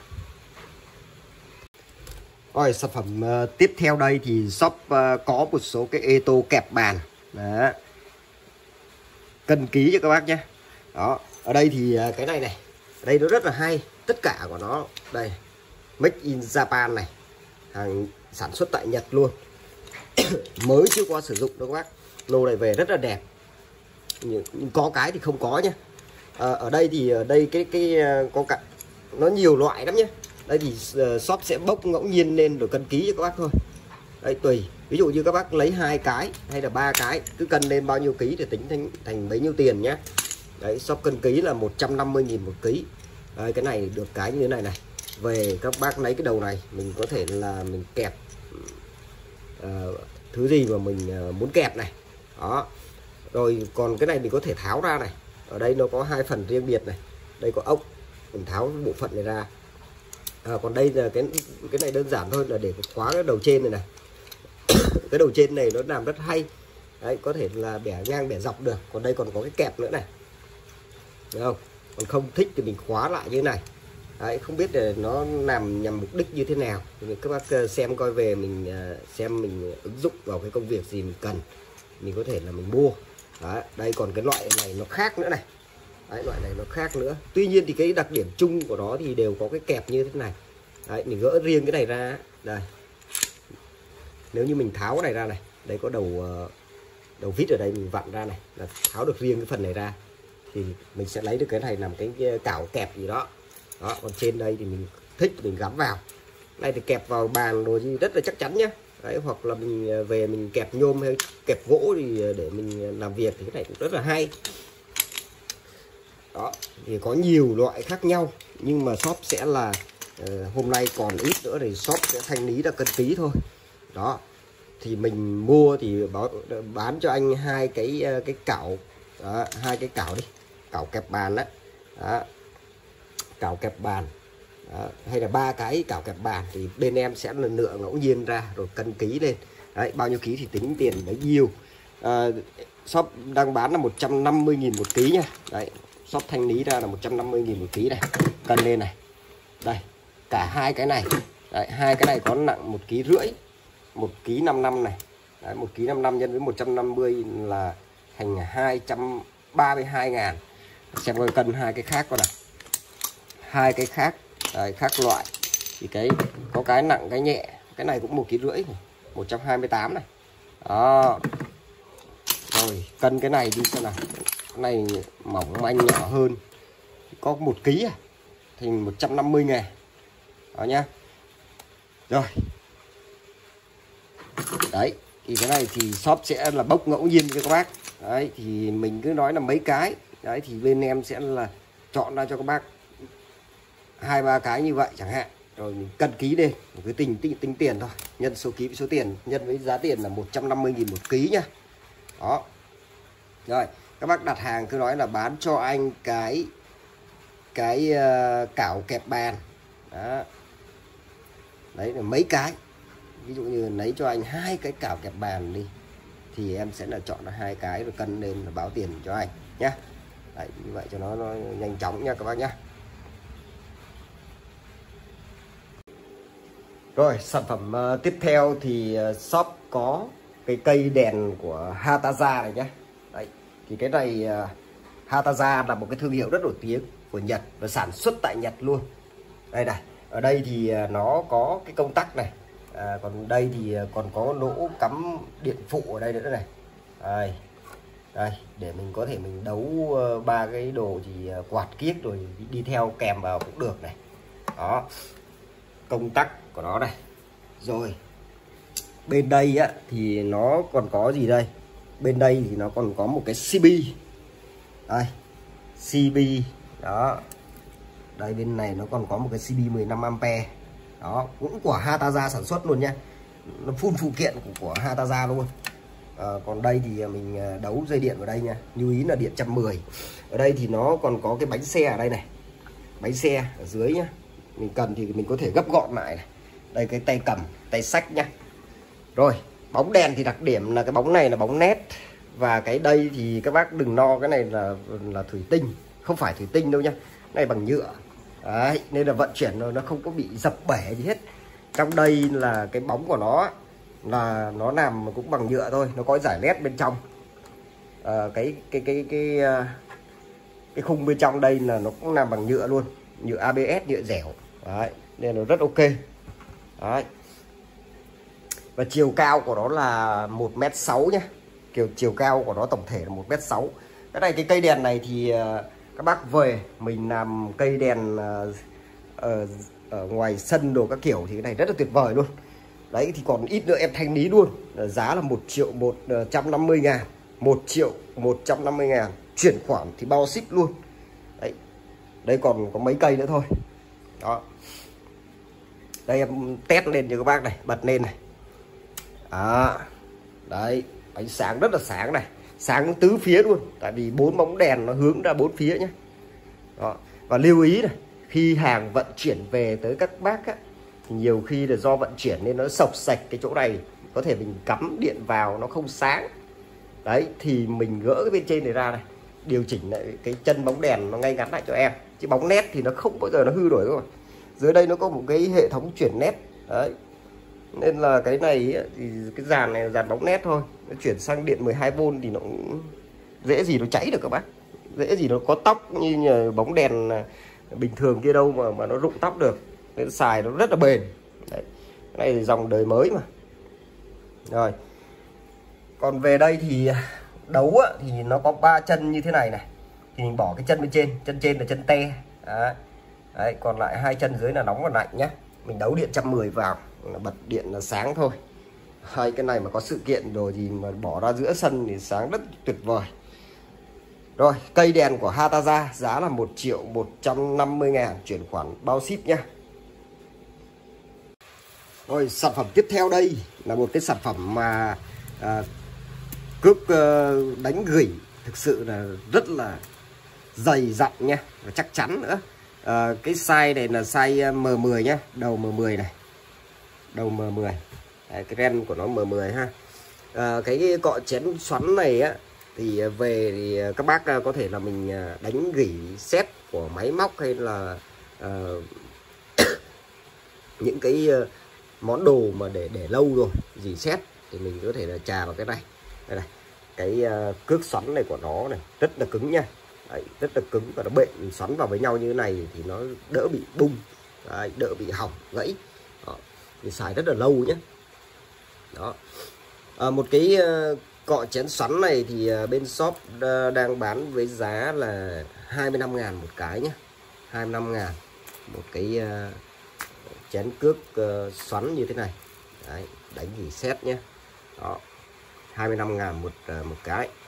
Rồi sản phẩm tiếp theo đây thì shop có một số cái ê tô kẹp bàn. Đó. Cân ký cho các bác nhé. Đó, ở đây thì cái này ở đây nó rất là hay, tất cả của nó đây Made in Japan này, hàng sản xuất tại Nhật luôn. Mới chưa qua sử dụng đâu các bác. Lô này về rất là đẹp, nhưng có cái thì không có nhé. Ở đây thì cái có cả nó nhiều loại lắm nhé. Đây thì shop sẽ bốc ngẫu nhiên lên rồi cân ký cho các bác thôi. Đây tùy, ví dụ như các bác lấy 2 cái hay là 3 cái, cứ cân lên bao nhiêu ký để tính thành bấy nhiêu tiền nhé. Đấy, shop cân ký là 150.000 một ký. Đấy, cái này được cái như thế này này. Về các bác lấy cái đầu này, mình có thể là mình kẹp thứ gì mà mình muốn kẹp này. Đó. Rồi còn cái này mình có thể tháo ra này. Ở đây nó có 2 phần riêng biệt này. Đây có ốc, mình tháo bộ phận này ra. Còn đây là cái này đơn giản thôi, là để khóa cái đầu trên này này. Cái đầu trên này nó làm rất hay. Đấy, có thể là bẻ ngang bẻ dọc được. Còn đây còn có cái kẹp nữa này. Được không? Còn không thích thì mình khóa lại như thế này. Đấy, không biết là nó làm nhằm mục đích như thế nào thì các bác xem coi về mình xem mình ứng dụng vào cái công việc gì mình cần, mình có thể là mình mua. Đấy, đây còn cái loại này nó khác nữa này. Đấy, loại này nó khác nữa. Tuy nhiên thì cái đặc điểm chung của nó thì đều có cái kẹp như thế này. Đấy, mình gỡ riêng cái này ra. Đây, nếu như mình tháo cái này ra này, đây có đầu vít ở đây, mình vặn ra này là tháo được riêng cái phần này ra thì mình sẽ lấy được cái này làm cái cảo kẹp gì đó. Đó, còn trên đây thì mình thích mình gắm vào. Này thì kẹp vào bàn rồi gì rất là chắc chắn nhé. Đấy, hoặc là mình về mình kẹp nhôm hay kẹp gỗ thì để mình làm việc thì cái này cũng rất là hay. Đó, thì có nhiều loại khác nhau, nhưng mà shop sẽ là hôm nay còn ít nữa thì shop sẽ thanh lý ra cân ký thôi. Đó, thì mình mua thì bán cho anh 2 cái cảo. Đó, 2 cái cảo đi, cảo kẹp bàn đó. Đó, cảo kẹp bàn. Đó, hay là 3 cái cảo kẹp bàn thì bên em sẽ lần lựa ngẫu nhiên ra rồi cân ký lên. Đấy, bao nhiêu ký thì tính tiền bấy nhiêu. Shop đang bán là 150.000 một ký nha. Đấy, shop thanh lý ra là 150.000 một ký này, cân lên này. Đây, cả 2 cái này. Đấy, 2 cái này có nặng 1,5 kg, 1,55 kg này. Đấy, 1,55 kg nhân với 150 là thành 232.000. Xem coi cân 2 cái khác coi nào. 2 cái khác, đấy, khác loại thì cái có cái nặng cái nhẹ. Cái này cũng 1,5 kg, 128 này. Đó. Rồi cân cái này đi xem nào. Cái này mỏng manh nhỏ hơn, có 1 kg thành 150.000. Đó nhá. Rồi. Đấy, thì cái này thì shop sẽ là bốc ngẫu nhiên cho các bác. Đấy, thì mình cứ nói là mấy cái. Đấy, thì bên em sẽ là chọn ra cho các bác 2-3 cái như vậy chẳng hạn. Rồi mình cân ký lên, cứ tính tiền thôi. Nhân số ký với số tiền, nhân với giá tiền là 150.000 một ký nhá. Đó. Rồi, các bác đặt hàng cứ nói là bán cho anh cái cảo kẹp bàn. Đó. Đấy là mấy cái. Ví dụ như lấy cho anh 2 cái cảo kẹp bàn đi thì em sẽ là chọn là 2 cái rồi cân lên là báo tiền cho anh nhá. Đấy, như vậy cho nó nhanh chóng nha các bác nhá. Rồi, sản phẩm tiếp theo thì shop có cái cây đèn của Hataza này nhé. Đấy, thì cái này Hataza là một cái thương hiệu rất nổi tiếng của Nhật và sản xuất tại Nhật luôn. Đây này, ở đây thì nó có cái công tắc này, còn đây thì còn có lỗ cắm điện phụ ở đây nữa này. Đây, để mình có thể mình đấu ba cái đồ thì quạt kiếc rồi đi theo kèm vào cũng được này. Đó, công tắc của nó này. Rồi bên đây á thì nó còn có gì đây? Bên đây thì nó còn có một cái CB. Đây, CB đó. Đây bên này nó còn có một cái CB 15A. Đó, cũng của Hataza sản xuất luôn nha. Nó full phụ kiện của Hataza luôn. Còn đây thì mình đấu dây điện vào đây nha. Lưu ý là điện 110. Ở đây thì nó còn có cái bánh xe ở đây này. Bánh xe ở dưới nhá. Mình cần thì mình có thể gấp gọn lại này. Đây cái tay cầm, tay xách nhá. Rồi, bóng đèn thì đặc điểm là cái bóng này là bóng nét. Và cái đây thì các bác đừng lo, cái này là thủy tinh. Không phải thủy tinh đâu nhá. Này bằng nhựa. Đấy, nên là vận chuyển nó không có bị dập bể gì hết. Trong đây là cái bóng của nó là nó làm cũng bằng nhựa thôi, nó có giải led bên trong. Cái khung bên trong đây là nó cũng làm bằng nhựa luôn, nhựa ABS, nhựa dẻo. Đấy, nên nó rất ok. Đấy. Và chiều cao của nó là 1m6 nhé. Chiều cao của nó tổng thể là 1m6. Cái này, cái cây đèn này thì các bác về mình làm cây đèn ở ngoài sân đồ các kiểu thì cái này rất là tuyệt vời luôn. Đấy, thì còn ít nữa em thanh lý luôn. Giá là 1.150.000, 1.150.000, chuyển khoản thì bao ship luôn. Đấy, đây còn có mấy cây nữa thôi. Đó, đây em test lên cho các bác này, bật lên này. Đấy, ánh sáng rất là sáng này, sáng tứ phía luôn, tại vì 4 bóng đèn nó hướng ra 4 phía nhé. Đó, và lưu ý này, khi hàng vận chuyển về tới các bác á, thì nhiều khi là do vận chuyển nên nó sộc sạch cái chỗ này, có thể mình cắm điện vào nó không sáng. Đấy, thì mình gỡ cái bên trên này ra này, điều chỉnh lại cái chân bóng đèn nó ngay ngắn lại cho em. Chứ bóng nét thì nó không bao giờ nó hư đổi rồi. Dưới đây nó có một cái hệ thống chuyển nét. Đấy, nên là cái này thì cái dàn này là dàn bóng nét thôi. Nó chuyển sang điện 12V thì nó cũng dễ gì nó cháy được các bác. Dễ gì nó có tóc như bóng đèn bình thường kia đâu mà nó rụng tóc được. Nên xài nó rất là bền. Đấy, cái này thì dòng đời mới mà. Rồi, còn về đây thì đấu á, thì nó có 3 chân như thế này này. Thì mình bỏ cái chân bên trên là chân te. Đấy, còn lại 2 chân dưới là nóng và lạnh nhé. Mình đấu điện 110 vào là bật điện là sáng thôi. Hai cái này mà có sự kiện rồi thì mà bỏ ra giữa sân thì sáng rất tuyệt vời. Rồi, cây đèn của Hataza giá là 1.150.000, chuyển khoản bao ship nhá. Rồi, sản phẩm tiếp theo đây là một cái sản phẩm mà cước đánh gỉ thực sự là rất là dày dặn nha, và chắc chắn nữa. Cái size này là size M10 nhá, đầu M10 này, đầu M10. Đấy, cái ren của nó M10 ha. Cái cọ chén xoắn này á thì về thì các bác có thể là mình đánh gỉ set của máy móc hay là những cái món đồ mà để lâu rồi dỉ xét thì mình có thể là chà vào cái này. Đây này, cái cước xoắn này của nó này rất là cứng nha. Đấy, rất là cứng và nó bện, xoắn vào với nhau như thế này thì nó đỡ bị bung. Đấy, đỡ bị hỏng gãy. Đó, thì xài rất là lâu nhé. Đó, một cái cọ chén xoắn này thì bên shop đang bán với giá là 25.000 một cái nhé. 25.000 một cái chén cước xoắn như thế này. Đấy, đánh gỉ xét nhé. Đó, 25.000 một cái.